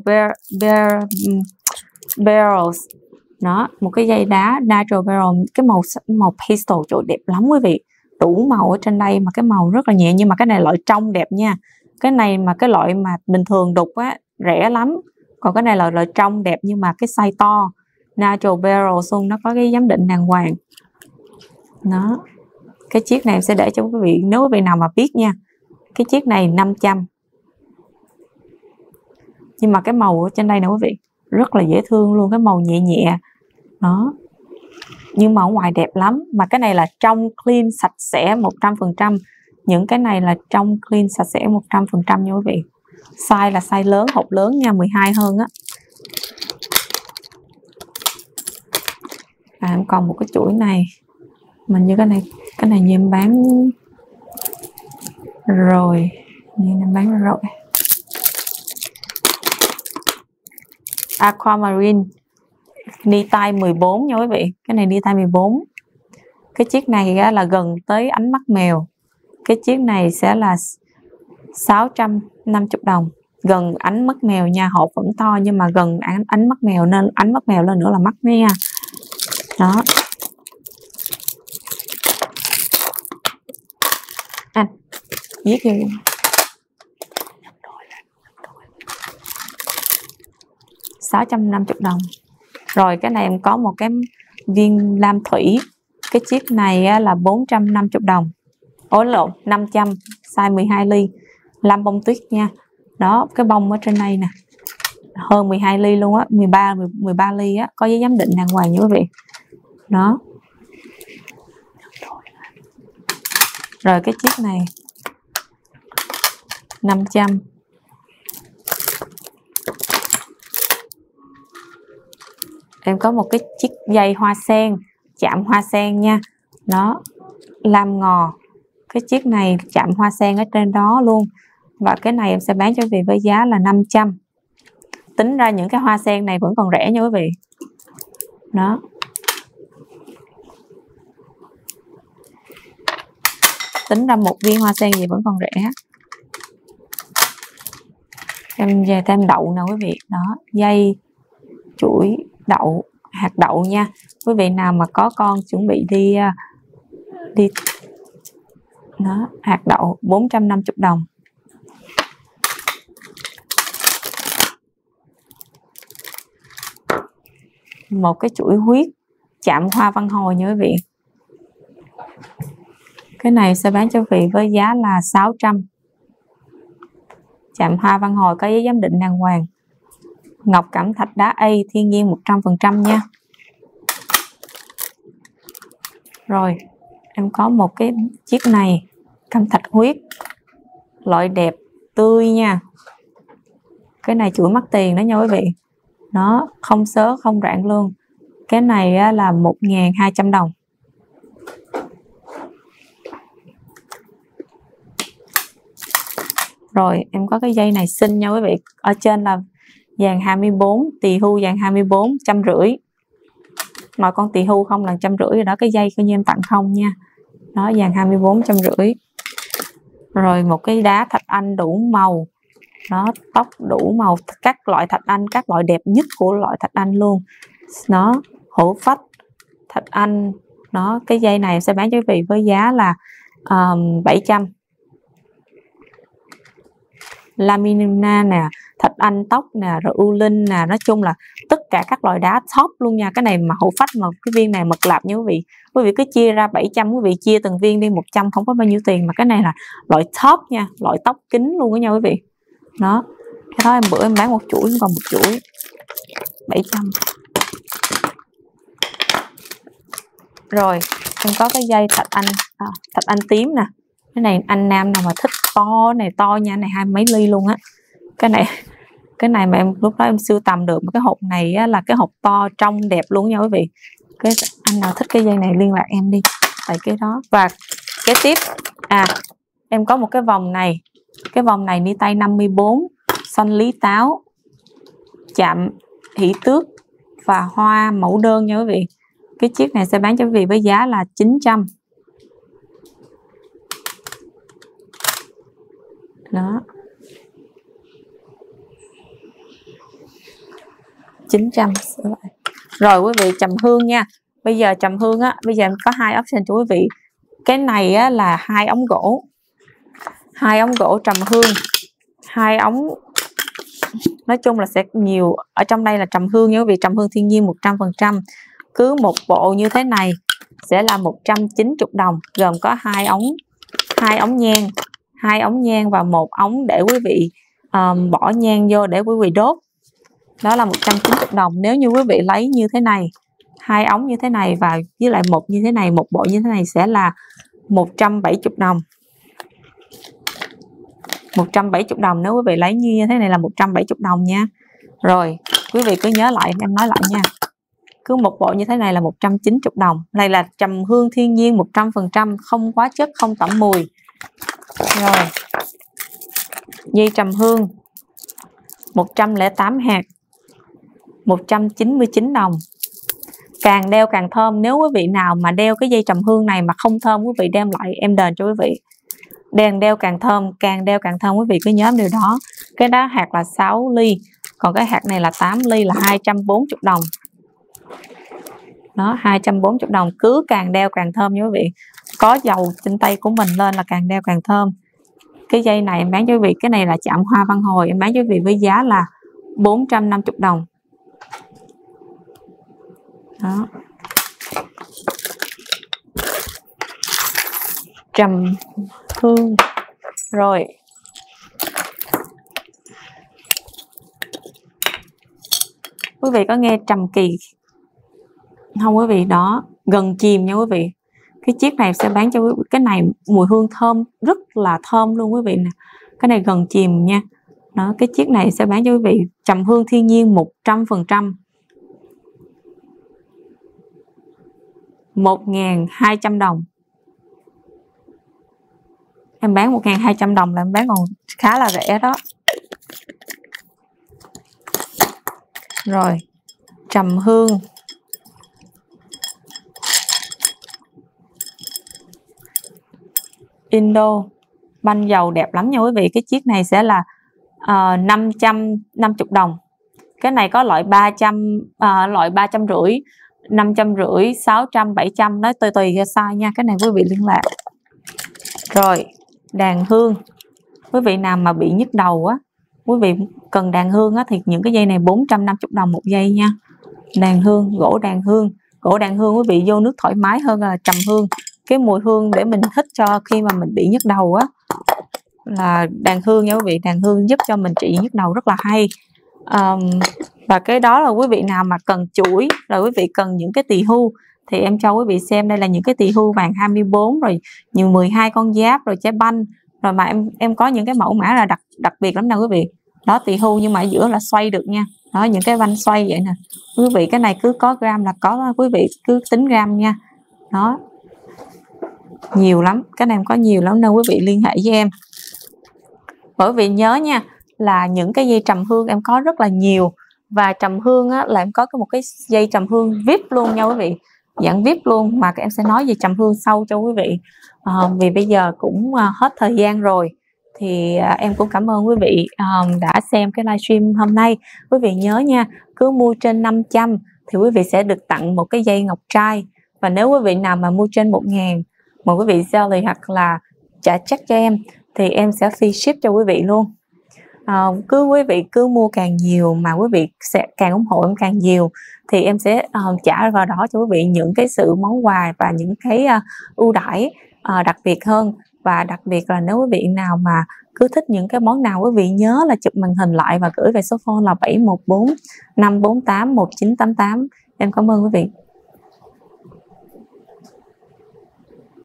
Speaker 1: barrels. Đó, một cái dây đá natural barrel, cái màu pastel trời đẹp lắm quý vị. Đủ màu ở trên đây mà cái màu rất là nhẹ, nhưng mà cái này loại trong đẹp nha. Cái này mà cái loại mà bình thường đục á rẻ lắm. Còn cái này là loại trong đẹp nhưng mà cái size to. Natural barrels luôn, nó có cái giám định đàng hoàng. Đó. Cái chiếc này em sẽ để cho quý vị, nếu quý vị nào mà biết nha. Cái chiếc này 500. Nhưng mà cái màu ở trên đây nè quý vị, rất là dễ thương luôn, cái màu nhẹ nhẹ. Đó. Nhưng mà ở ngoài đẹp lắm. Mà cái này là trong clean sạch sẽ 100%. Những cái này là trong clean sạch sẽ 100% nha quý vị. Size là size lớn, hộp lớn nha, 12 hơn á. Em còn một cái chuỗi này. Mình như cái này như em bán rồi. Như em bán rồi. Aquamarine ni tay 14 nha quý vị. Cái này ni tay 14. Cái chiếc này là gần tới ánh mắt mèo. Cái chiếc này sẽ là 650 đồng. Gần ánh mắt mèo nha, hộp vẫn to nhưng mà gần ánh mắt mèo, nên ánh mắt mèo lên nữa là mắt nha. Đó. Anh viết vô 650 đồng. Rồi cái này em có một cái viên lam thủy. Cái chiếc này là 450 đồng. Ối lộn, 500, size 12 ly. Lam bông tuyết nha. Đó, cái bông ở trên đây nè. Hơn 12 ly luôn á, 13 ly á, có giấy giám định đàng hoàng nha quý vị. Đó. Rồi cái chiếc này 500. Em có một cái chiếc dây hoa sen, chạm hoa sen nha. Đó, lam ngò. Cái chiếc này chạm hoa sen ở trên đó luôn. Và cái này em sẽ bán cho quý vị với giá là 500. Tính ra những cái hoa sen này vẫn còn rẻ nha quý vị. Đó. Tính ra một viên hoa sen gì vẫn còn rẻ. Em về thêm đậu nè quý vị. Đó, dây, chuỗi, đậu, hạt đậu nha. Quý vị nào mà có con chuẩn bị đi Đó, hạt đậu 450 đồng. Một cái chuỗi huyết chạm hoa văn hồi nha quý vị. Cái này sẽ bán cho quý vị với giá là 600. Chạm hoa văn hồi có giấy giám định đàng hoàng. Ngọc cẩm thạch đá A thiên nhiên 100% nha. Rồi, em có một cái chiếc này, cẩm thạch huyết, loại đẹp, tươi nha. Cái này chuỗi mắc tiền đó nha quý vị. Nó không xớ, không rạn luôn. Cái này là 1.200 đồng. Rồi, em có cái dây này xinh nha quý vị. Ở trên là vàng 24, tỳ hưu vàng 24, 150. Mọi con tỳ hưu không là 150 rồi đó, cái dây coi như em tặng không nha. Đó, vàng 24, 150. Rồi một cái đá thạch anh đủ màu. Đó, tóc đủ màu, các loại thạch anh, các loại đẹp nhất của loại thạch anh luôn. Nó hổ phách, thạch anh. Đó, cái dây này sẽ bán cho quý vị với giá là 700. Lamina nè, thạch anh tóc nè, rồi u linh nè, nói chung là tất cả các loại đá top luôn nha. Cái này mà hổ phách mà cái viên này mật lạp nha quý vị. Quý vị cứ chia ra 700, quý vị chia từng viên đi 100 không có bao nhiêu tiền, mà cái này là loại top nha, loại tóc kính luôn đó nha quý vị. Đó, cái đó em bữa em bán một chuỗi, còn một chuỗi 700. Rồi em có cái dây thạch anh tím nè. Cái này anh nam nào mà thích to này, to nha, này 20 mấy ly luôn á. Cái này mà em lúc đó em sưu tầm được một cái hộp này á, là cái hộp to trong đẹp luôn nha quý vị. Cái anh nào thích cái dây này liên lạc em đi tại cái đó. Và cái tiếp em có một cái vòng này. Cái vòng này ni tay 54, xanh lý táo, chạm hỷ tước và hoa mẫu đơn nha quý vị. Cái chiếc này sẽ bán cho quý vị với giá là 900. Đó, 900. Rồi quý vị, trầm hương nha. Bây giờ trầm hương á, bây giờ em có hai option cho quý vị. Cái này á là 2 ống gỗ. 2 ống gỗ trầm hương. 2 ống, nói chung là sẽ nhiều. Ở trong đây là trầm hương nha quý vị, trầm hương thiên nhiên 100%. Cứ một bộ như thế này sẽ là 190 đồng, gồm có 2 ống nhang, 2 ống nhang và 1 ống để quý vị bỏ nhang vô để quý vị đốt. Đó là 190 đồng. Nếu như quý vị lấy như thế này, 2 ống như thế này và với lại một như thế này, một bộ như thế này sẽ là 170 đồng. 170 đồng nếu quý vị lấy như thế này là 170 đồng nha. Rồi, quý vị cứ nhớ lại, em nói lại nha. Cứ một bộ như thế này là 190 đồng. Này là trầm hương thiên nhiên 100%, không hóa chất, không tẩm mùi. Rồi. Dây trầm hương 108 hạt, 199 đồng. Càng đeo càng thơm. Nếu quý vị nào mà đeo cái dây trầm hương này mà không thơm, quý vị đem lại em đền cho quý vị. Đeo càng thơm, càng đeo càng thơm, quý vị cứ nhớ điều đó. Cái đó hạt là 6 ly, còn cái hạt này là 8 ly là 240 đồng. Đó, 240 đồng. Cứ càng đeo càng thơm nha quý vị. Có dầu trên tay của mình lên là càng đeo càng thơm. Cái dây này em bán cho quý vị, cái này là chạm hoa văn hồi, em bán cho quý vị với giá là 450 đồng. Đó. Trầm hương. Rồi. Quý vị có nghe trầm kỳ không quý vị? Đó, gần chìm nha quý vị. Cái chiếc này sẽ bán cho quý vị. Cái này mùi hương thơm, rất là thơm luôn quý vị nè. Cái này gần chìm nha. Đó, cái chiếc này sẽ bán cho quý vị trầm hương thiên nhiên 100%. 1.200 đồng. Em bán 1.200 đồng là em bán còn khá là rẻ đó. Rồi, trầm hương Indo, banh dầu đẹp lắm nha quý vị. Cái chiếc này sẽ là 550 đồng. Cái này có loại 300, loại 350, 550, 600, 700, nói tùy theo size nha. Cái này quý vị liên lạc. Rồi, đàn hương. Quý vị nào mà bị nhức đầu á, quý vị cần đàn hương á, thì những cái dây này 450 đồng một dây nha. Đàn hương, gỗ đàn hương. Gỗ đàn hương quý vị vô nước thoải mái hơn là trầm hương. Cái mùi hương để mình hít cho khi mà mình bị nhức đầu á là đàn hương nha quý vị. Đàn hương giúp cho mình trị nhức đầu rất là hay. Và cái đó là quý vị nào mà cần chuỗi, rồi quý vị cần những cái tỳ hưu thì em cho quý vị xem. Đây là những cái tỳ hưu vàng 24 rồi nhiều 12 con giáp rồi trái banh, rồi mà em có những cái mẫu mã là đặc biệt lắm nè quý vị. Đó, tỳ hưu nhưng mà ở giữa là xoay được nha. Đó, những cái vanh xoay vậy nè quý vị. Cái này cứ có gram là có, quý vị cứ tính gram nha. Đó, nhiều lắm, cái này em có nhiều lắm nên quý vị liên hệ với em. Bởi vì nhớ nha, là những cái dây trầm hương em có rất là nhiều. Và trầm hương á, là em có một cái dây trầm hương VIP luôn nha quý vị, dạng VIP luôn, mà em sẽ nói về trầm hương sau cho quý vị. Vì bây giờ cũng hết thời gian rồi thì em cũng cảm ơn quý vị đã xem cái livestream hôm nay. Quý vị nhớ nha, cứ mua trên 500 thì quý vị sẽ được tặng một cái dây ngọc trai. Và nếu quý vị nào mà mua trên 1000 mà quý vị Zelle hoặc là trả check cho em thì em sẽ free ship cho quý vị luôn. Quý vị cứ mua càng nhiều mà quý vị sẽ càng ủng hộ em càng nhiều thì em sẽ trả vào đó cho quý vị những cái sự món quà và những cái ưu đãi đặc biệt hơn. Và đặc biệt là nếu quý vị nào mà cứ thích những cái món nào, quý vị nhớ là chụp màn hình lại và gửi về số phone là 714 548 1988. Em cảm ơn quý vị.